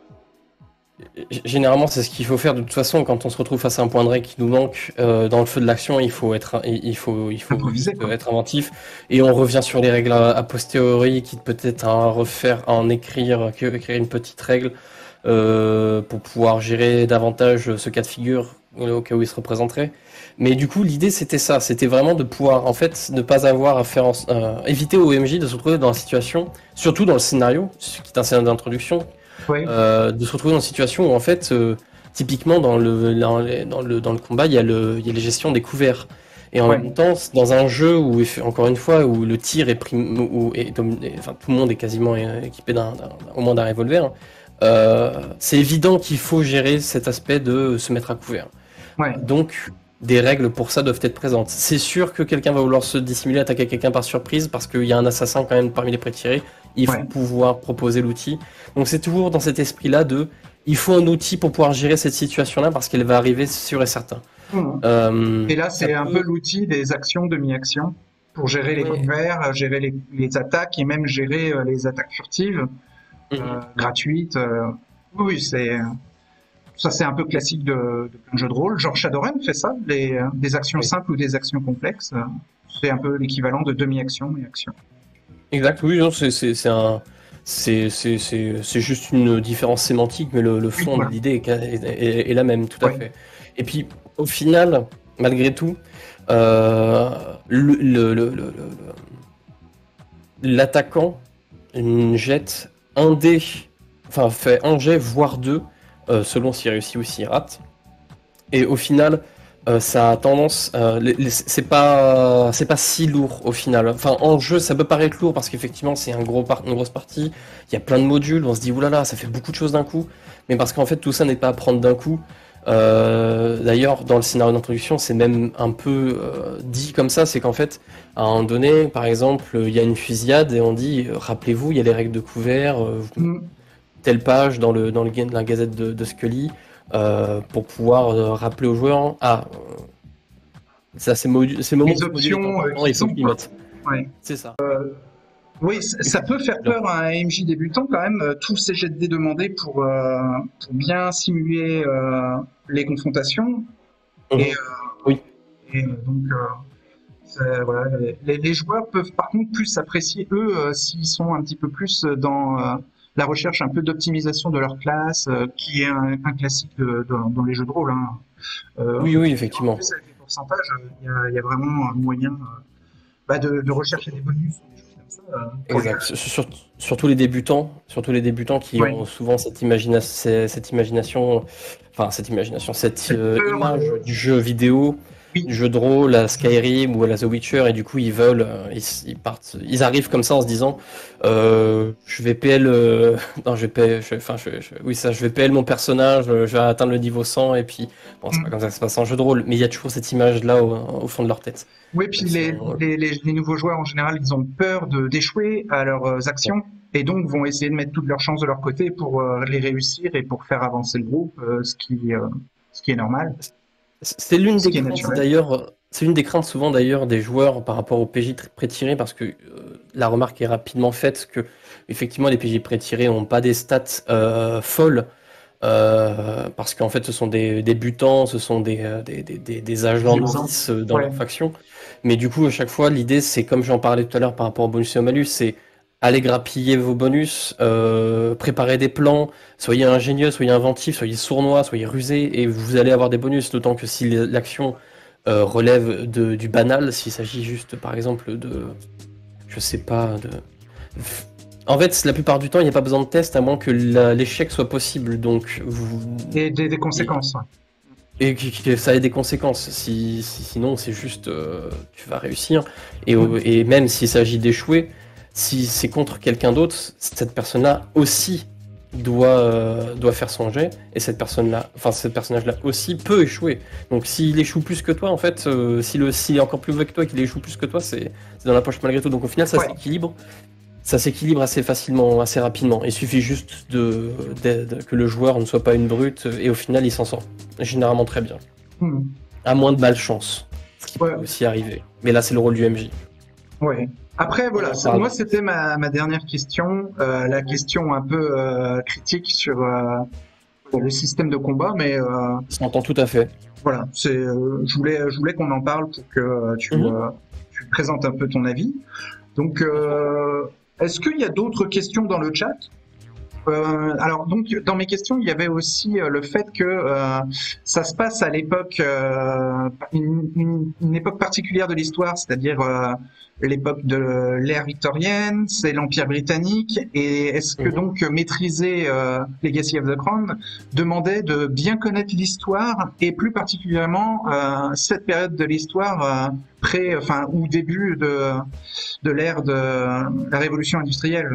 Généralement, c'est ce qu'il faut faire de toute façon quand on se retrouve face à un point de règle qui nous manque euh, dans le feu de l'action. Il faut être, il il faut, il faut improvisés, juste quoi. être inventif. Et on revient sur les règles a, a posteriori, qui peut-être à refaire, à en écrire, que- écrire une petite règle euh, pour pouvoir gérer davantage ce cas de figure euh, au cas où il se représenterait. Mais du coup, l'idée c'était ça, c'était vraiment de pouvoir, en fait, ne pas avoir à faire, en- euh, éviter au M J de se retrouver dans la situation, surtout dans le scénario, ce qui est un scénario d'introduction Oui, euh, de se retrouver dans une situation où en fait, euh, typiquement dans le, dans, les- dans le, dans le combat, il y a, le, il y a les gestions des couverts. Et en ouais, même temps, dans un jeu où, encore une fois, où le tir est prim, où est dominé- enfin, tout le monde est quasiment euh, équipé d'un, d'un- au moins d'un revolver, euh, c'est évident qu'il faut gérer cet aspect de se mettre à couvert. ouais, Donc, des règles pour ça doivent être présentes. C'est sûr que quelqu'un va vouloir se dissimuler, attaquer quelqu'un par surprise, parce qu'il y a un assassin quand même parmi les pré-tirés. Il faut ouais. pouvoir proposer l'outil. Donc c'est toujours dans cet esprit-là de, il faut un outil pour pouvoir gérer cette situation-là, parce qu'elle va arriver sûr et certain. Mhm. Euh, Et là, ça c'est un peu peut... l'outil des actions, demi-actions, pour gérer les Ouais. couverts, euh, gérer les, les attaques et même gérer euh, les attaques furtives, Mhm. euh, gratuites. euh. Oui, oui, c'est ça, c'est un peu classique de, de plein de jeux de rôle. Genre Shadowrun fait ça, les, euh, des actions Oui. simples ou des actions complexes. euh, C'est un peu l'équivalent de demi-action et action. Exact, oui, non, c'est c'est- c'est un... C'est c'est- c'est- c'est juste une différence sémantique, mais le, le Oui, fond de voilà. l'idée est, est- est- est la même, tout à Ouais, fait. Et puis, au final, malgré tout, euh, le, le- le- le- le- l'attaquant jette un dé, enfin fait un jet, voire deux, euh, selon s'il réussit ou s'il rate. Et au final, euh, ça a tendance, euh, les- les- c'est pas, c'est pas si lourd au final. Enfin, en jeu, ça peut paraître lourd parce qu'effectivement, c'est un gros par- une grosse partie. Il y a plein de modules. On se dit, oulala, ça fait beaucoup de choses d'un coup. Mais parce qu'en fait, tout ça n'est pas à prendre d'un coup. Euh, d'ailleurs, dans le scénario d'introduction, c'est même un peu euh, dit comme ça. C'est qu'en fait, à un moment donné, par exemple, il y a une fusillade et on dit, euh, rappelez-vous, il y a les règles de couvert. euh, mm, telle page dans le dans le ga- la gazette de, de Scully euh, pour pouvoir euh, rappeler aux joueurs ah euh, ça c'est modu- c'est le moment où les ce module est options euh, important, il qu'ils faut ont, qu'ils quoi. mettent. Ouais. C'est ça. Oui, c- Et ça puis, peut faire alors, peur à un M J débutant quand même, euh, tous ces jets de dés demandés pour, euh, pour bien simuler euh, les confrontations. Et, mhm. Oui, euh, et, euh, donc, euh, c'est- voilà, les, les joueurs peuvent par contre plus apprécier, eux, euh, s'ils sont un petit peu plus dans euh, la recherche un peu d'optimisation de leur classe, euh, qui est un, un classique de- de- dans les jeux de rôle. Hein. Euh, oui, oui, en effectivement. plus, avec les pourcentages, euh, il y a, il y a vraiment un moyen euh, bah, de, de rechercher des bonus ou des choses comme ça euh, pour les Exact. Sur- sur- surtout les débutants, surtout les débutants qui Oui. ont souvent cette imagina cette imagination, enfin cette imagination, cette Cette euh, peur image de... du jeu vidéo, Oui, du jeu de rôle à Skyrim ou à la The Witcher, et du coup ils veulent, euh, ils, ils partent, ils arrivent comme ça en se disant, euh, je vais P L, euh, non je vais P L, je- enfin je, je- oui ça, je vais P L mon personnage, euh, je vais atteindre le niveau cent et puis bon c'est pas mm. comme ça que ça se passe en jeu de rôle, mais il y a toujours cette image là au, au fond de leur tête. Oui, puis Même si les, on- les, les, les nouveaux joueurs en général, ils ont peur de d'échouer à leurs euh, actions et donc vont essayer de mettre toutes leurs chances de leur côté pour euh, les réussir et pour faire avancer le groupe, euh, ce qui euh, ce qui est normal, C'est l'une ce des qui est craintes naturel. d'ailleurs, c'est l'une des craintes souvent d'ailleurs des joueurs par rapport aux P J tr- pré-tirés parce que euh, la remarque est rapidement faite que effectivement les P J pré-tirés n'ont pas des stats euh, folles euh, parce qu'en fait ce sont des débutants, ce sont des, euh, des, des, des- des agents Exemple. novices euh, dans Ouais. leur faction. Mais du coup à chaque fois l'idée c'est comme j'en parlais tout à l'heure par rapport au bonus et au malus, c'est allez grappiller vos bonus, euh, préparez des plans, soyez ingénieux, soyez inventif, soyez sournois, soyez rusé, et vous allez avoir des bonus, d'autant que si l'action euh, relève de, du banal, s'il s'agit juste, par exemple, de... Je sais pas, de... En fait, la plupart du temps, il n'y a pas besoin de test, à moins que l'échec soit possible, donc vous... Et des, des conséquences. Et, et que ça ait des conséquences, si, si, sinon c'est juste, euh, tu vas réussir, et, mmh. et même s'il s'agit d'échouer, si c'est contre quelqu'un d'autre, cette personne-là aussi doit, euh, doit faire son jet, et cette personne-là, enfin ce personnage-là aussi peut échouer. Donc s'il échoue plus que toi, en fait, euh, s'il si est encore plus mauvais que toi et qu'il échoue plus que toi, c'est dans la poche malgré tout. Donc au final, ça ouais. s'équilibre. Ça s'équilibre assez facilement, assez rapidement. Il suffit juste de, de, de, que le joueur ne soit pas une brute, et au final, il s'en sort généralement très bien. Hmm. À moins de malchance, ce qui ouais. peut aussi arriver. Mais là, c'est le rôle du M J. Ouais. Après, voilà, ça, moi, c'était ma, ma dernière question, euh, la question un peu euh, critique sur euh, le système de combat, mais... Euh, Ça s'entend tout à fait. Voilà, c'est, euh, je voulais, je voulais qu'on en parle pour que tu, mm-hmm. euh, tu présentes un peu ton avis. Donc, euh, est-ce qu'il y a d'autres questions dans le chat ? Euh, alors, donc, dans mes questions, il y avait aussi euh, le fait que euh, ça se passe à l'époque, euh, une, une, une époque particulière de l'histoire, c'est-à-dire euh, l'époque de l'ère victorienne, c'est l'Empire britannique, et est-ce que donc maîtriser euh, Legacy of the Crown demandait de bien connaître l'histoire, et plus particulièrement euh, cette période de l'histoire euh, pré, enfin, ou début de, de l'ère de la révolution industrielle?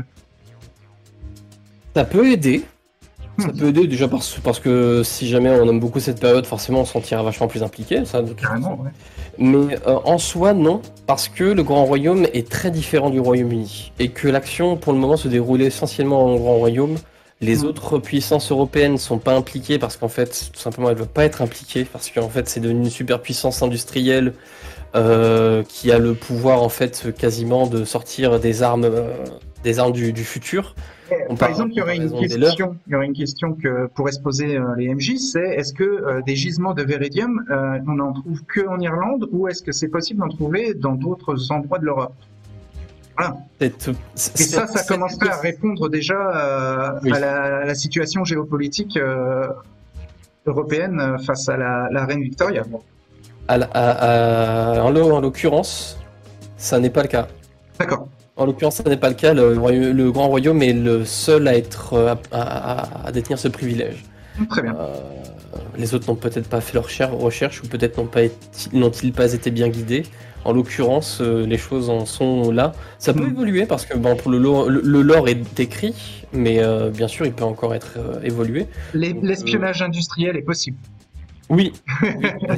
Ça peut aider. Ça peut aider déjà parce, parce que si jamais on aime beaucoup cette période, forcément on s'en tire vachement plus impliqué. Ça, Carrément, ouais. Mais euh, en soi, non, parce que le Grand Royaume est très différent du Royaume-Uni et que l'action pour le moment se déroule essentiellement au Grand Royaume. Les mmh. autres puissances européennes ne sont pas impliquées parce qu'en fait, tout simplement, elles ne veulent pas être impliquées parce qu'en fait, c'est devenu une superpuissance industrielle euh, qui a le pouvoir en fait quasiment de sortir des armes, euh, des armes du, du futur. On Par exemple, il y aurait une question, il y aurait une question que pourraient se poser euh, les M J, c'est est-ce que euh, des gisements de Véridium, euh, on n'en trouve que en Irlande ou est-ce que c'est possible d'en trouver dans d'autres endroits de l'Europe? Voilà. C'est, c'est, Et ça, ça commencerait à répondre déjà euh, oui. à, la, à la situation géopolitique euh, européenne face à la, la reine Victoria. À, à, à, en l'occurrence, ça n'est pas le cas. D'accord. En l'occurrence, ça n'est pas le cas. Le, le Grand Royaume est le seul à être à, à, à détenir ce privilège. Très bien. Euh, les autres n'ont peut-être pas fait leur recherche ou peut-être n'ont pas été, n'ont-ils pas été bien guidés. En l'occurrence, euh, les choses en sont là. Ça peut mmh. évoluer parce que bon, pour le lore, le, le lore est écrit, mais euh, bien sûr, il peut encore être euh, évolué. Les, Donc, l'espionnage euh... industriel est possible. Oui. oui.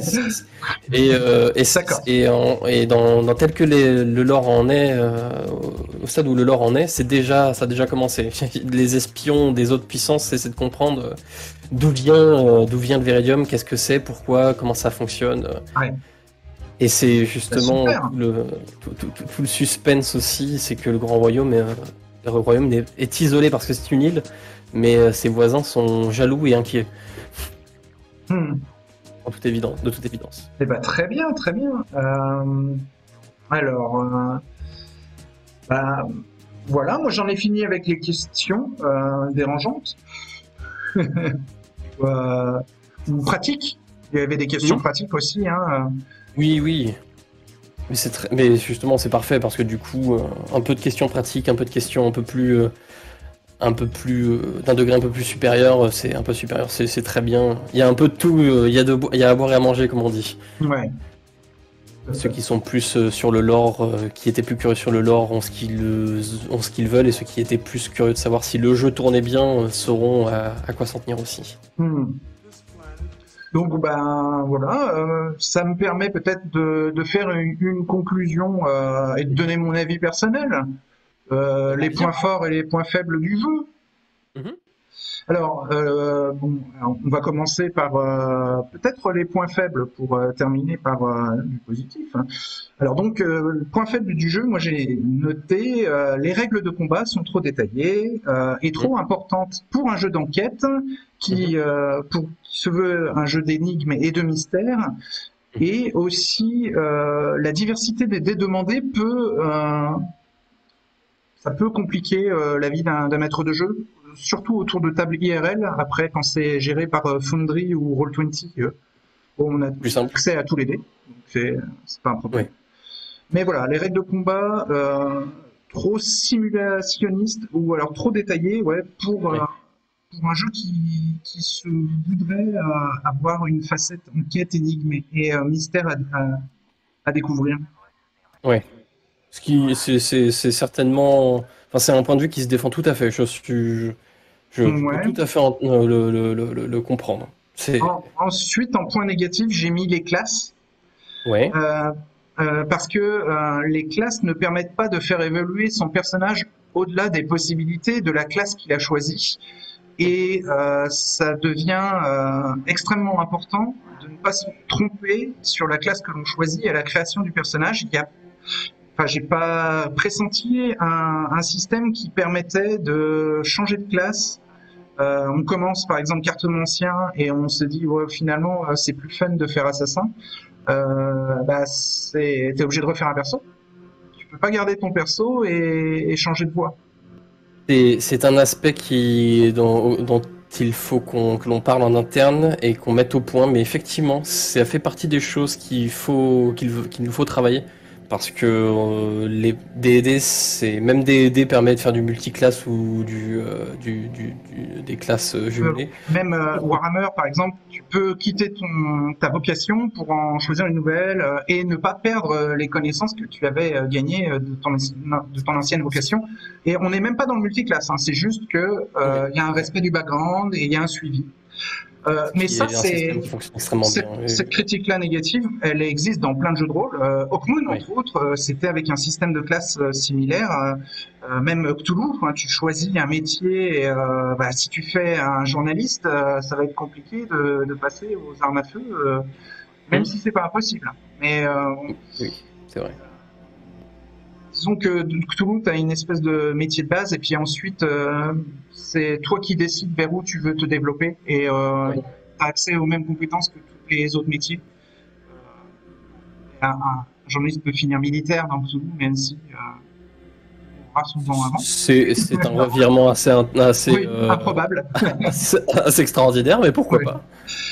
et, euh, et, et, en, et dans, dans tel que les, le lore en est, euh, au stade où le lore en est, c'est déjà, ça a déjà commencé. Les espions des autres puissances essaient de comprendre d'où vient, euh, d'où vient le Véridium, qu'est-ce que c'est, pourquoi, comment ça fonctionne. Ouais. Et c'est justement le, tout, tout, tout, tout le suspense aussi, c'est que le Grand Royaume, est, le Royaume est, est isolé parce que c'est une île, mais ses voisins sont jaloux et inquiets. Hmm. En toute évidence, de toute évidence. Eh ben, très bien, très bien. Euh, alors, euh, bah, voilà, moi j'en ai fini avec les questions euh, dérangeantes. euh, pratiques. Il y avait des questions mmh. pratiques aussi. Hein. Oui, oui. Mais, c'est très... Mais justement, c'est parfait parce que du coup, euh, un peu de questions pratiques, un peu de questions un peu plus... Euh... un peu plus euh, d'un degré un peu plus supérieur, c'est un peu supérieur, c'est, c'est très bien. Il y a un peu de tout, euh, il y a de il y a à boire et à manger comme on dit. Ouais. Ceux qui sont plus euh, sur le lore, euh, qui étaient plus curieux sur le lore, ont ce qu'ils euh, ont ce qu'ils veulent, et ceux qui étaient plus curieux de savoir si le jeu tournait bien euh, sauront à, à quoi s'en tenir aussi. Hmm. Donc ben voilà, euh, ça me permet peut-être de, de faire une, une conclusion euh, et de donner mon avis personnel. Euh, les points forts et les points faibles du jeu. Mmh. Alors, euh, bon, alors, on va commencer par euh, peut-être les points faibles pour euh, terminer par euh, du positif. Hein. Alors donc, euh, le point faible du jeu, moi j'ai noté, euh, les règles de combat sont trop détaillées euh, et trop mmh. importantes pour un jeu d'enquête qui, mmh. euh, pour, qui se veut un jeu d'énigmes et de mystères. Mmh. Et aussi, euh, la diversité des dés demandés peut... Euh, ça peut compliquer euh, la vie d'un d'un maître de jeu, surtout autour de tables I R L. Après, quand c'est géré par euh, Foundry ou Roll vingt, euh, bon, on a Plus simple. accès à tous les dés, donc c'est c'est pas un problème. Oui. Mais voilà, les règles de combat euh, trop simulationnistes ou alors trop détaillées, ouais, pour, euh, Oui. pour un jeu qui, qui se voudrait euh, avoir une facette enquête, énigme et, et euh, mystère à, à, à découvrir. Ouais. Ce qui, c'est c'est- c'est certainement, enfin, c'est un point de vue qui se défend tout à fait. Je suis, je peux Ouais. tout à fait en- euh, le, le- le- le- le comprendre. C'est, En- ensuite, en point négatif, j'ai mis les classes. ouais, Euh, euh, parce que euh, les classes ne permettent pas de faire évoluer son personnage au-delà des possibilités de la classe qu'il a choisie. Et euh, ça devient euh, extrêmement important de ne pas se tromper sur la classe que l'on choisit à la création du personnage. Il y a, enfin, j'ai pas pressenti un, un système qui permettait de changer de classe. Euh, on commence par exemple cartomancien et on se dit ouais, finalement euh, c'est plus fun de faire assassin. Euh, bah, c'est, t'es obligé de refaire un perso. Tu peux pas garder ton perso et, et changer de voix. c'est c'est un aspect qui, dont, dont il faut qu'on, que l'on parle en interne et qu'on mette au point. Mais effectivement, ça fait partie des choses qu'il faut, qu'il, qu'il nous faut travailler. Parce que euh, les D et D, c'est même D et D permet de faire du multiclasse ou du, euh, du, du- du- des classes euh, Euh, jumelées. même euh, Warhammer, par exemple, tu peux quitter ton, ta vocation pour en choisir une nouvelle euh, et ne pas perdre euh, les connaissances que tu avais euh, gagnées euh, de ton, de ton ancienne vocation. Et on n'est même pas dans le multiclasse, hein, c'est juste que Oui, euh, il y a un respect du background et il y a un suivi. Euh, mais qui ça, est un système c'est qui fonctionne extrêmement bien. cette, Oui, cette critique-là négative, elle existe dans plein de jeux de rôle. Euh, Hawkmoon, oui. entre autres, euh, c'était avec un système de classe euh, similaire. Euh, euh, même Cthulhu, hein, tu choisis un métier. Et, euh, bah, si tu fais un journaliste, euh, ça va être compliqué de, de passer aux armes à feu, euh, même Hmm. si c'est pas impossible. Mais euh, Oui, c'est vrai. disons que Cthulhu, tu as une espèce de métier de base, et puis ensuite, euh, c'est toi qui décides vers où tu veux te développer, et euh, Oui. tu as accès aux mêmes compétences que tous les autres métiers. Un, un journaliste peut finir militaire dans Cthulhu, même si euh, on aura souvent avant. C'est c'est un revirement assez, assez, Oui, euh, improbable. assez, assez extraordinaire, mais pourquoi Oui. pas?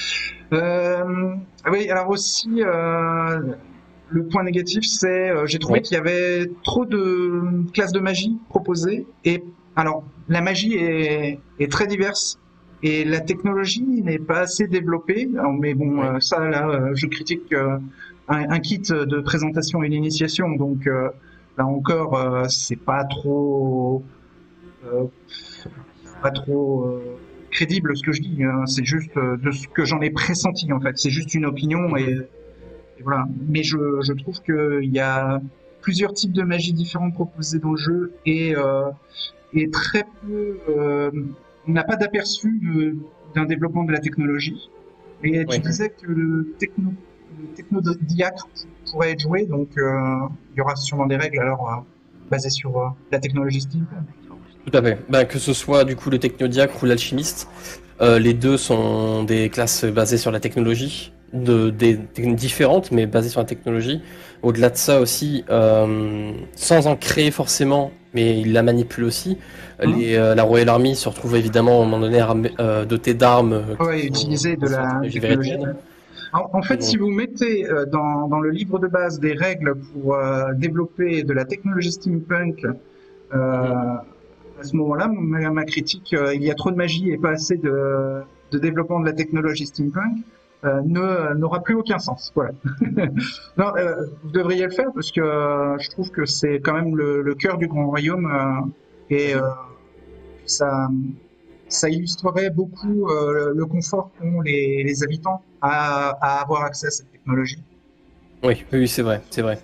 Euh, oui, alors aussi, euh, le point négatif, c'est euh, j'ai trouvé Oui, qu'il y avait trop de classes de magie proposées. Et alors, la magie est, est très diverse et la technologie n'est pas assez développée. Alors, mais bon, oui, euh, ça, là, euh, je critique euh, un, un kit de présentation et d'initiation. Donc, euh, là encore, euh, c'est pas trop, euh, pas trop euh, crédible ce que je dis. Hein. C'est juste euh, de ce que j'en ai pressenti, en fait. C'est juste une opinion et mhm, et voilà. Mais je, je trouve qu'il y a plusieurs types de magie différentes proposées dans le jeu et, euh, et très peu. Euh, on n'a pas d'aperçu de- d'un développement de la technologie. Et tu oui. disais que le techno, le technodiacre pourrait être joué, donc euh, il y aura sûrement des règles alors euh, basées sur euh, la technologie Steam. Tout à fait. Ben, que ce soit du coup le technodiacre ou l'alchimiste, euh, les deux sont des classes basées sur la technologie, de, des techniques différentes, mais basées sur la technologie. Au-delà de ça aussi, euh, sans en créer forcément, mais il la manipule aussi. Hein. Les, euh, la Royal Army se retrouve évidemment à un moment donné armée- euh, dotée d'armes euh, Ouais, qui sont utiliser de basées sur la la technologie technologie. véritable. En, en fait, si Donc, vous mettez euh, dans, dans le livre de base des règles pour euh, développer de la technologie steampunk, euh, mhm. à ce moment-là, ma, ma critique, euh, il y a trop de magie et pas assez de, de développement de la technologie steampunk, euh, ne n'aura plus aucun sens. Voilà. Non, euh, vous devriez le faire parce que euh, je trouve que c'est quand même le, le cœur du Grand Royaume euh, et euh, ça, ça illustrerait beaucoup euh, le confort qu'ont les, les habitants à, à avoir accès à cette technologie. Oui, oui, oui, c'est vrai, c'est vrai.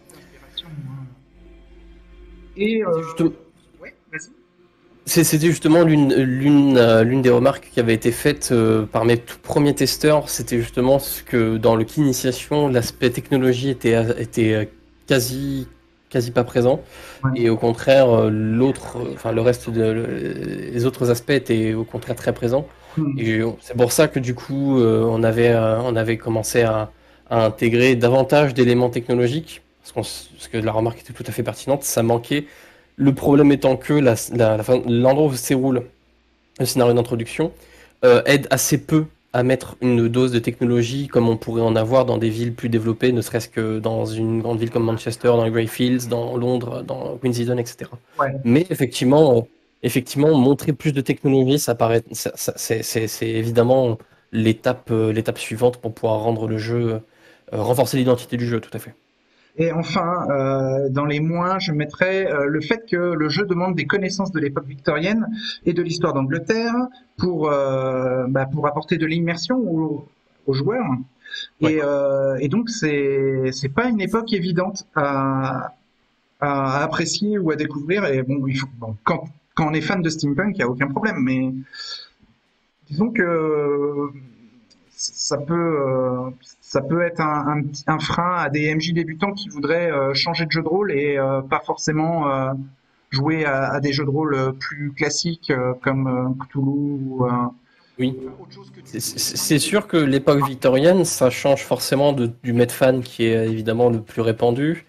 Et C'était euh, justement, ouais, vas-y. c'est- c'était justement l'une l'une euh, l'une des remarques qui avait été faite euh, par mes tout premiers testeurs. C'était justement ce que dans le kit initiation, l'aspect technologie était était euh, quasi quasi pas présent, Ouais. et au contraire euh, l'autre, euh, enfin le reste de le- les autres aspects étaient au contraire très présents. Hmm. Et c'est pour ça que du coup euh, on avait euh, on avait commencé à, à intégrer davantage d'éléments technologiques parce qu'on s- parce que la remarque était tout à fait pertinente. Ça manquait Le problème étant que la, la, la fin- l'endroit où se déroule le scénario d'introduction euh, aide assez peu à mettre une dose de technologie comme on pourrait en avoir dans des villes plus développées, ne serait-ce que dans une grande ville comme Manchester, dans les Greyfields, dans Londres, dans Queenston, et cetera. Ouais. Mais effectivement, euh, effectivement, montrer plus de technologie, ça paraît, ça- ça- c'est c'est- c'est évidemment l'étape euh, l'étape suivante pour pouvoir rendre le jeu, euh, renforcer l'identité du jeu, tout à fait. Et enfin, euh, dans les moins, je mettrais euh, le fait que le jeu demande des connaissances de l'époque victorienne et de l'histoire d'Angleterre pour, euh, bah, pour apporter de l'immersion aux, aux joueurs. Ouais. Et, euh, et donc, c'est c'est pas une époque évidente à, à apprécier ou à découvrir. Et bon, il faut, bon quand, quand on est fan de steampunk, il n'y a aucun problème. Mais disons que ça peut, euh, ça peut être un, un, petit- un frein à des M J débutants qui voudraient euh, changer de jeu de rôle et euh, pas forcément euh, jouer à, à des jeux de rôle euh, plus classiques euh, comme euh, Cthulhu ou euh, Oui. autre chose que du C'est c'est- c'est sûr que l'époque victorienne, ça change forcément de- du Medfan qui est évidemment le plus répandu.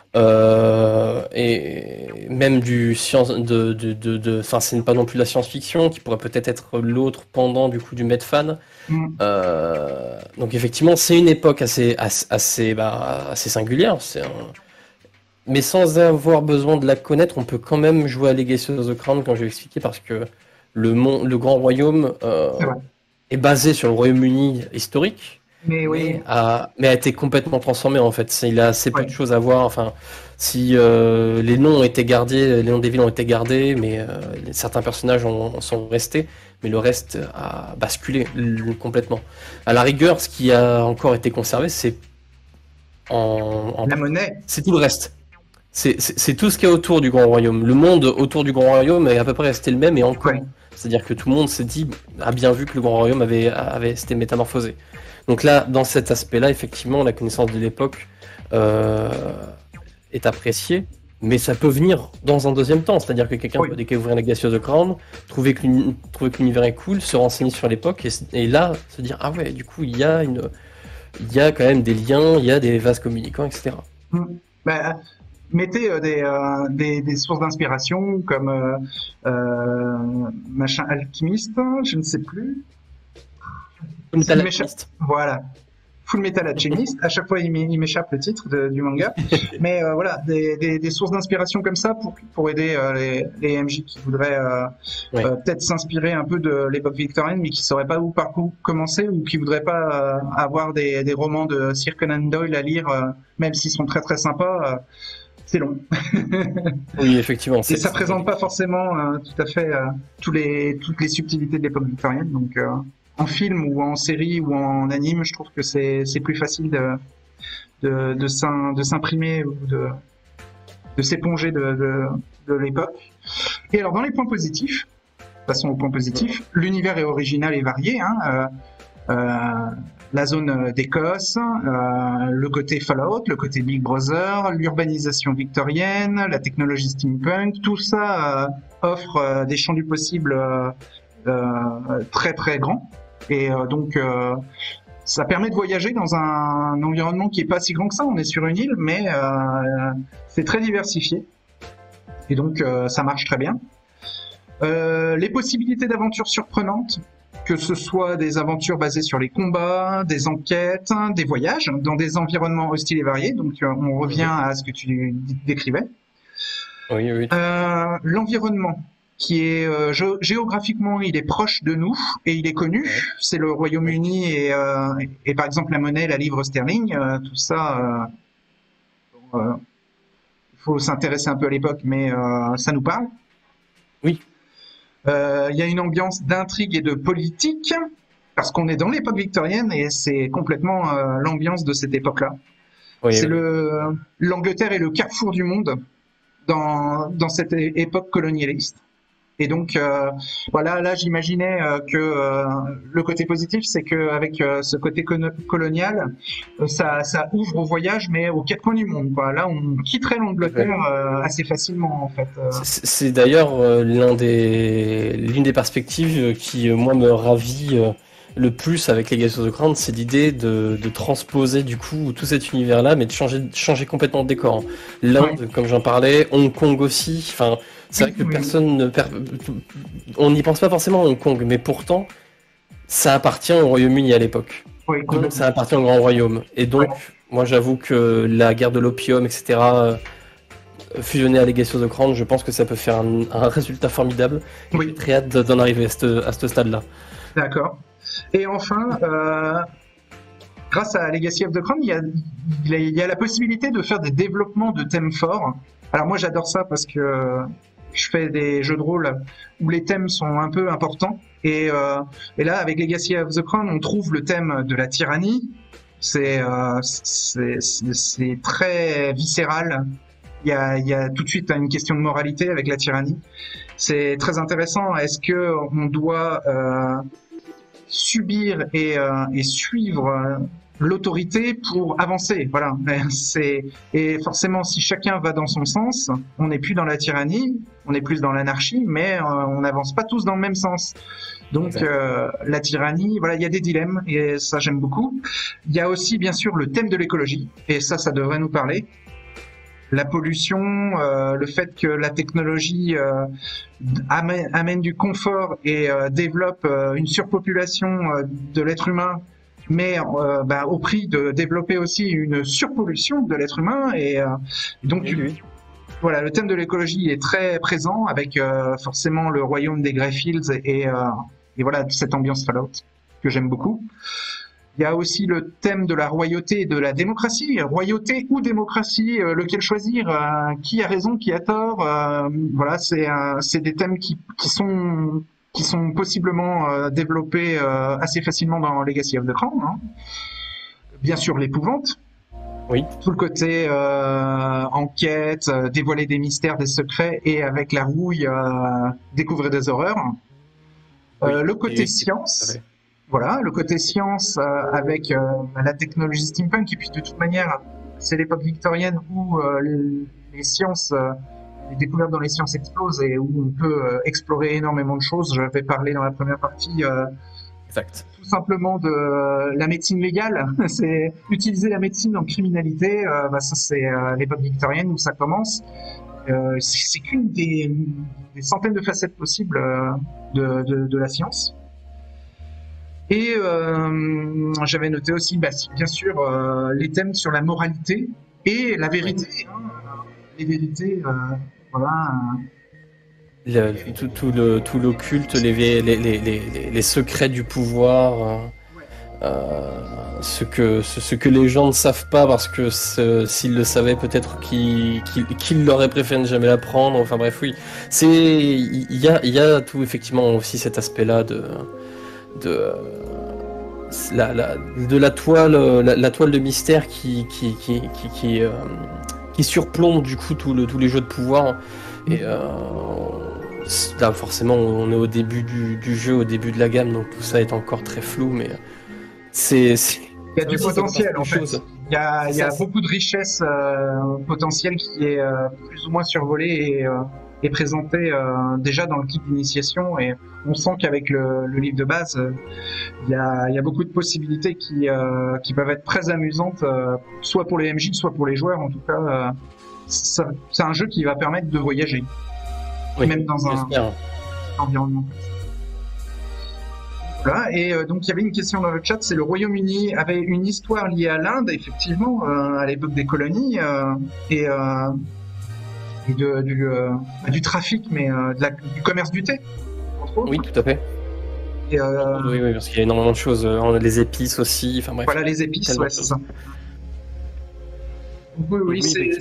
Euh, et même du science de de de, de- enfin c'est pas non plus la science-fiction qui pourrait peut-être être l'autre pendant du coup du Medfan. Mm. Euh, donc effectivement c'est une époque assez assez assez, bah, assez singulière. C'est un- Mais sans avoir besoin de la connaître, on peut quand même jouer à Legacy of the Crown comme je l'ai expliqué parce que le monde, le Grand Royaume euh, C'est vrai. est basé sur le Royaume-Uni historique Mais oui, mais a, mais a été complètement transformé en fait. C'est- Il a assez peu ouais. de choses à voir. Enfin, si euh, les noms ont été gardés, les noms des villes ont été gardés, mais euh, certains personnages ont- sont restés, mais le reste a basculé l- complètement. À la rigueur, ce qui a encore été conservé, c'est en, en La partie, monnaie, c'est tout le reste. C'est c'est- c'est tout ce qu'il y a autour du Grand Royaume. Le monde autour du Grand Royaume est à peu près resté le même et encore. ouais. C'est-à-dire que tout le monde s'est dit, a bien vu que le Grand Royaume avait, avait s'était métamorphosé. Donc là, dans cet aspect-là, effectivement, la connaissance de l'époque euh, est appréciée, mais ça peut venir dans un deuxième temps. C'est-à-dire que quelqu'un Oui. peut découvrir Legacy of the Crown, trouver que l'uni- trouver que l'univers est cool, se renseigner sur l'époque, et, s- et là, se dire, ah ouais, du coup, il y a une, il y a quand même des liens, il y a des vases communicants, et cetera. Mm. Bah, mettez euh, des, euh, des, des sources d'inspiration comme euh, euh, machin alchimiste, je ne sais plus. Metal Il m'échappe. Alchemist. Voilà. Full Metal Alchemist. À chaque fois, il m'é- il m'échappe le titre de- du manga. Mais euh, voilà, des, des, des sources d'inspiration comme ça pour, pour aider euh, les, les M J qui voudraient euh, Ouais. euh, peut-être s'inspirer un peu de l'époque victorienne, mais qui ne sauraient pas où par où commencer ou qui voudraient pas euh, avoir des, des romans de Sir Conan Doyle à lire, euh, même s'ils sont très très sympas. Euh, c'est long. Oui, effectivement. Et c'est- ça c'est- présente pas forcément euh, tout à fait euh, tous les, toutes les subtilités de l'époque victorienne. Donc, euh, en film ou en série ou en anime, je trouve que c'est c'est plus facile de, de, de s'im- de s'imprimer ou de, de s'éponger de, de, de l'époque. Et alors, dans les points positifs, passons aux points positifs, l'univers est original et varié. Hein, euh, euh, la zone d'Écosse, euh, le côté Fallout, le côté Big Brother, l'urbanisation victorienne, la technologie steampunk, tout ça euh, offre euh, des champs du possible euh, euh, très très grands. Et euh, donc, euh, ça permet de voyager dans un environnement qui est pas si grand que ça. On est sur une île, mais euh, c'est très diversifié. Et donc, euh, ça marche très bien. Euh, les possibilités d'aventures surprenantes, que ce soit des aventures basées sur les combats, des enquêtes, des voyages dans des environnements hostiles et variés. Donc, euh, on revient à ce que tu décrivais. Oui, oui. Euh, L'environnement, qui est euh, gé- géographiquement, il est proche de nous et il est connu. Ouais. C'est le Royaume-Uni et, euh, et, et par exemple la monnaie, la livre sterling, euh, tout ça. Il euh, euh, faut s'intéresser un peu à l'époque, mais euh, ça nous parle. Oui. Euh, Il y a une ambiance d'intrigue et de politique, parce qu'on est dans l'époque victorienne et c'est complètement euh, l'ambiance de cette époque-là. Oui, C'est oui. le l'Angleterre est le carrefour du monde dans, dans cette é- époque colonialiste. Et donc, euh, voilà, là, j'imaginais euh, que euh, le côté positif, c'est qu'avec euh, ce côté cono- colonial, euh, ça, ça ouvre au voyage, mais aux quatre coins du monde, quoi. Là, on quitterait l'Angleterre euh, assez facilement, en fait. Euh, C'est c'est d'ailleurs euh, l'un des l'une des perspectives euh, qui euh, moi me ravit euh, le plus avec Legacy of the Crown, c'est l'idée de, de transposer du coup tout cet univers-là, mais de changer, changer complètement de décor. L'Inde, ouais. Comme j'en parlais, Hong Kong aussi. Enfin, c'est vrai que oui. personne ne, per... on n'y pense pas forcément à Hong Kong, mais pourtant, ça appartient au Royaume-Uni à l'époque. Oui, donc ça appartient au Grand Royaume. Et donc, ouais. moi, j'avoue que la guerre de l'opium, et cetera. Fusionner à Legacy of the Crown, je pense que ça peut faire un, un résultat formidable. Oui. J'ai très hâte d'en arriver à ce, à ce stade-là. D'accord. Et enfin, euh, grâce à Legacy of the Crown, il y, a, il y a la possibilité de faire des développements de thèmes forts. Alors moi, j'adore ça parce que je fais des jeux de rôle où les thèmes sont un peu importants. Et, euh, et là, avec Legacy of the Crown, on trouve le thème de la tyrannie. C'est euh, c'est très viscéral. Il y, a, il y a tout de suite une question de moralité avec la tyrannie. C'est très intéressant. Est-ce que on doit euh, subir et, euh, et suivre euh, l'autorité pour avancer? Voilà. C'est et forcément, si chacun va dans son sens, on n'est plus dans la tyrannie, on est plus dans l'anarchie, mais euh, on n'avance pas tous dans le même sens. Donc euh, la tyrannie, voilà, il y a des dilemmes et ça j'aime beaucoup. Il y a aussi bien sûr le thème de l'écologie et ça, ça devrait nous parler. La pollution, euh, le fait que la technologie euh, amène, amène du confort et euh, développe euh, une surpopulation euh, de l'être humain, mais euh, bah, au prix de développer aussi une surpollution de l'être humain. Et euh, donc, oui, oui. Voilà, le thème de l'écologie est très présent avec euh, forcément le royaume des Greyfields et, euh, et voilà cette ambiance Fallout que j'aime beaucoup. Il y a aussi le thème de la royauté et de la démocratie. Royauté ou démocratie, euh, lequel choisir, euh, qui a raison, qui a tort. Euh, voilà, c'est euh, c'est des thèmes qui, qui sont qui sont possiblement euh, développés euh, assez facilement dans Legacy of the Crown. Hein. Bien sûr, l'épouvante. Oui. Tout le côté euh, enquête, euh, dévoiler des mystères, des secrets, et avec la rouille, euh, découvrir des horreurs. Euh, oui. Le côté et, science. Voilà, le côté science euh, avec euh, la technologie steampunk, et puis de toute manière, c'est l'époque victorienne où euh, les, les sciences, euh, les découvertes dans les sciences explosent et où on peut euh, explorer énormément de choses. J'avais parlé dans la première partie euh, exact. Tout simplement de euh, la médecine légale. C'est utiliser la médecine en criminalité. Euh, bah, ça, c'est euh, l'époque victorienne où ça commence. Euh, c'est qu'une des, des centaines de facettes possibles euh, de, de, de la science. Et euh, j'avais noté aussi, bah, bien sûr, euh, les thèmes sur la moralité et la vérité. Oui. Hein, les vérités, euh, voilà. Le, tout, tout le tout l'occulte, les, les, les, les, les secrets du pouvoir, euh, euh, ce, que, ce, ce que les gens ne savent pas parce que s'ils le savaient, peut-être qu'ils qu'ils, qu'ils l'auraient préféré ne jamais l'apprendre. Enfin bref, oui. Il y a, y a tout effectivement aussi cet aspect-là de... de La, la, de la toile, la, la toile de mystère qui, qui, qui, qui, qui, euh, qui surplombe du coup tout le, tous les jeux de pouvoir. Et euh, là, forcément, on est au début du, du jeu, au début de la gamme, donc tout ça est encore très flou, mais c'est. Il y a du potentiel en fait. Il y a, il y a beaucoup de richesse euh, potentielle qui est euh, plus ou moins survolée et, euh, et présentée euh, déjà dans le kit d'initiation. Et on sent qu'avec le, le livre de base, euh, il, y a, il y a beaucoup de possibilités qui, euh, qui peuvent être très amusantes, euh, soit pour les M J, soit pour les joueurs. En tout cas, euh, c'est un jeu qui va permettre de voyager, oui, même dans un environnement. Voilà. Et euh, donc il y avait une question dans le chat, c'est le Royaume-Uni avait une histoire liée à l'Inde, effectivement, euh, à l'époque des colonies, euh, et, euh, et de, du, euh, du trafic, mais euh, de la, du commerce du thé, entre autres. Oui, tout à fait. Et, euh, oui, oui, parce qu'il y a énormément de choses, euh, les épices aussi, enfin bref. Voilà, les épices, ouais, c'est ça. Oui, oui, oui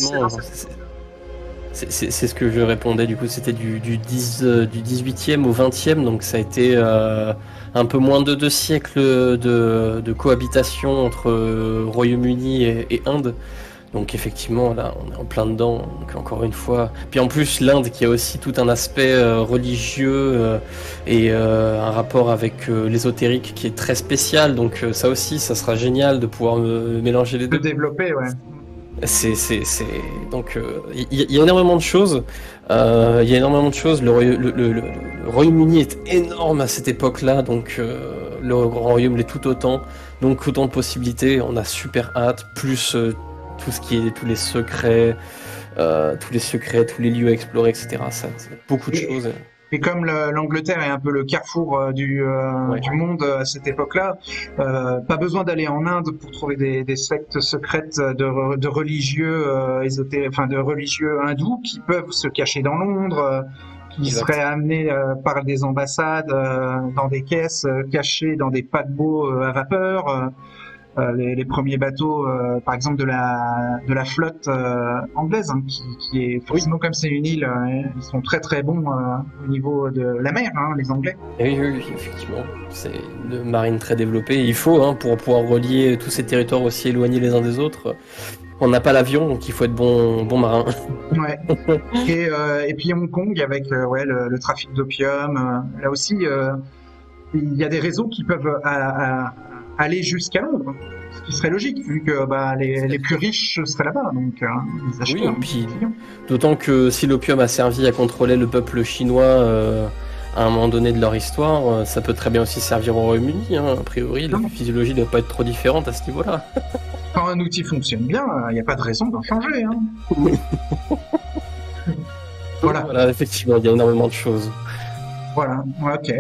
c'est c'est ce que je répondais, du coup, c'était du, du, du dix-huitième au vingtième, donc ça a été euh, un peu moins de deux siècles de, de cohabitation entre Royaume-Uni et, et Inde. Donc effectivement, là, on est en plein dedans, donc encore une fois. Puis en plus, l'Inde qui a aussi tout un aspect euh, religieux euh, et euh, un rapport avec euh, l'ésotérique qui est très spécial, donc euh, ça aussi, ça sera génial de pouvoir euh, mélanger les deux. De développer, ouais. C'est, c'est, c'est... Donc, il euh, y, y a énormément de choses. Il euh, y a énormément de choses. Le, Roya... le, le, le, le Royaume-Uni est énorme à cette époque-là, donc euh, le Royaume l'est tout autant. Donc, autant de possibilités. On a super hâte. Plus euh, tout ce qui est tous les secrets, euh, tous les secrets, tous les lieux à explorer, et cetera. Ça, ça beaucoup de Et, choses. et comme l'Angleterre est un peu le carrefour euh, du, euh, Ouais. du monde à cette époque-là, euh, pas besoin d'aller en Inde pour trouver des, des sectes secrètes de, de religieux euh, ésotériques, enfin de religieux hindous qui peuvent se cacher dans Londres, euh, qui Exact. seraient amenés euh, par des ambassades euh, dans des caisses euh, cachées dans des paquebots euh, à vapeur. Euh, Euh, les, les premiers bateaux, euh, par exemple de la de la flotte euh, anglaise, hein, qui, qui est forcément, oui, comme c'est une île, euh, ils sont très très bons euh, au niveau de la mer, hein, les Anglais. Oui, oui, oui, effectivement, c'est une marine très développée. Il faut, hein, pour pouvoir relier tous ces territoires aussi éloignés les uns des autres. On n'a pas l'avion, donc il faut être bon, bon marin. Ouais. Et, euh, et puis Hong Kong avec euh, ouais, le, le trafic d'opium. Euh, là aussi, euh, il y a des réseaux qui peuvent à, à, aller jusqu'à Londres, ce qui serait logique vu que bah, les, les plus riches seraient là-bas, donc euh, ils achètent. Oui, puis d'autant que si l'opium a servi à contrôler le peuple chinois euh, à un moment donné de leur histoire, ça peut très bien aussi servir au Royaume-Uni. Hein. A priori, la physiologie ne doit pas être trop différente à ce niveau-là. Quand un outil fonctionne bien, il n'y a pas de raison d'en changer. Hein. Voilà. Voilà, effectivement, il y a énormément de choses. Voilà, ok.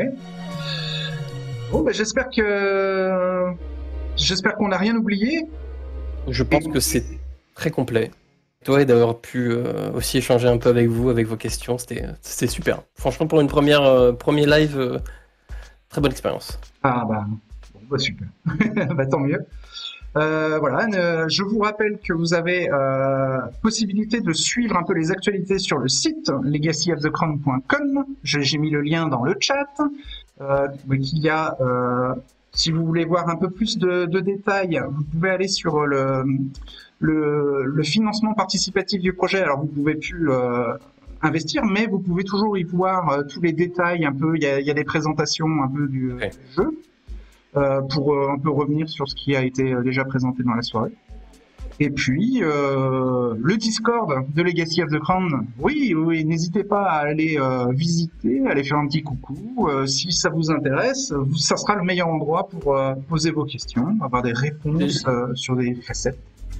Bon, ben, j'espère que j'espère qu'on n'a rien oublié. Je pense Et... que c'est très complet. Toi, et d'avoir pu euh, aussi échanger un peu avec vous, avec vos questions, c'était c'était super. Franchement, pour une première euh, premier live, euh, très bonne expérience. Ah bah, bon, bah super. Bah, tant mieux. Euh, voilà, euh, je vous rappelle que vous avez euh, possibilité de suivre un peu les actualités sur le site legacy of the crown point com. J'ai mis le lien dans le chat. Euh, qu'il y a, euh, si vous voulez voir un peu plus de, de détails, vous pouvez aller sur le, le, le financement participatif du projet. Alors vous pouvez plus euh, investir, mais vous pouvez toujours y voir euh, tous les détails. Un peu, il y a, il y a des présentations un peu du, okay. du jeu euh, pour euh, un peu revenir sur ce qui a été déjà présenté dans la soirée. Et puis, euh, le Discord de Legacy of the Crown, oui, oui, n'hésitez pas à aller euh, visiter, à aller faire un petit coucou. Euh, si ça vous intéresse, ça sera le meilleur endroit pour euh, poser vos questions, avoir des réponses euh, sur des facettes.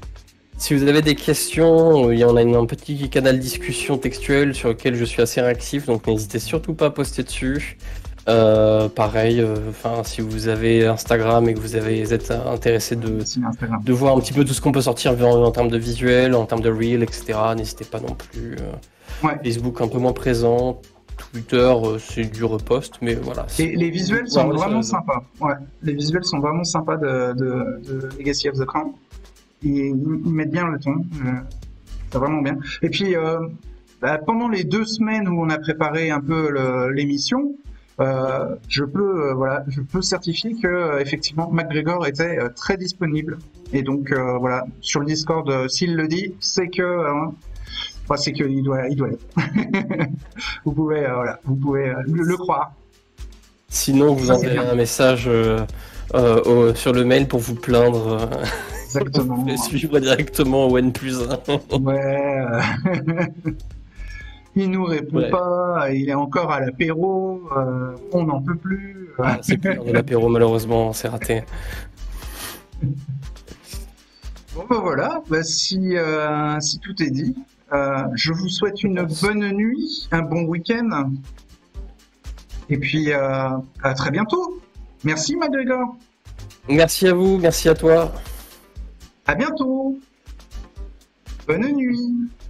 Si vous avez des questions, il y en a un petit canal discussion textuelle sur lequel je suis assez réactif, donc n'hésitez surtout pas à poster dessus. Euh, pareil, enfin euh, si vous avez Instagram et que vous avez vous êtes intéressé de, de voir un petit peu tout ce qu'on peut sortir en, en termes de visuel, en termes de reel, et cetera. N'hésitez pas non plus. Euh, ouais. Facebook un peu moins présent, Twitter euh, c'est du repost, mais voilà. Et les visuels sont vraiment sympas. Ouais, les visuels sont vraiment sympas de, de, de Legacy of the Crown. Ils, ils mettent bien le ton, euh, c'est vraiment bien. Et puis euh, bah, pendant les deux semaines où on a préparé un peu l'émission. Euh, je peux euh, voilà, je peux certifier que euh, effectivement McGregor était euh, très disponible et donc euh, voilà sur le Discord euh, s'il le dit c'est que euh, enfin, c'est que il doit il doit être. Vous pouvez euh, voilà vous pouvez euh, le, le croire. Sinon vous enverrez un message euh, euh, au, sur le mail pour vous plaindre. Euh... Exactement. Vous pouvez suivre directement au N plus un. Ouais. Euh... Il nous répond ouais. pas, il est encore à l'apéro, euh, on n'en peut plus. Ah, c'est plus l'heure de l'apéro, malheureusement, c'est raté. Bon ben voilà, bah, si, euh, si tout est dit, euh, je vous souhaite une bonne nuit, un bon week-end, et puis euh, à très bientôt. Merci McGregor. Merci à vous, merci à toi. À bientôt. Bonne nuit.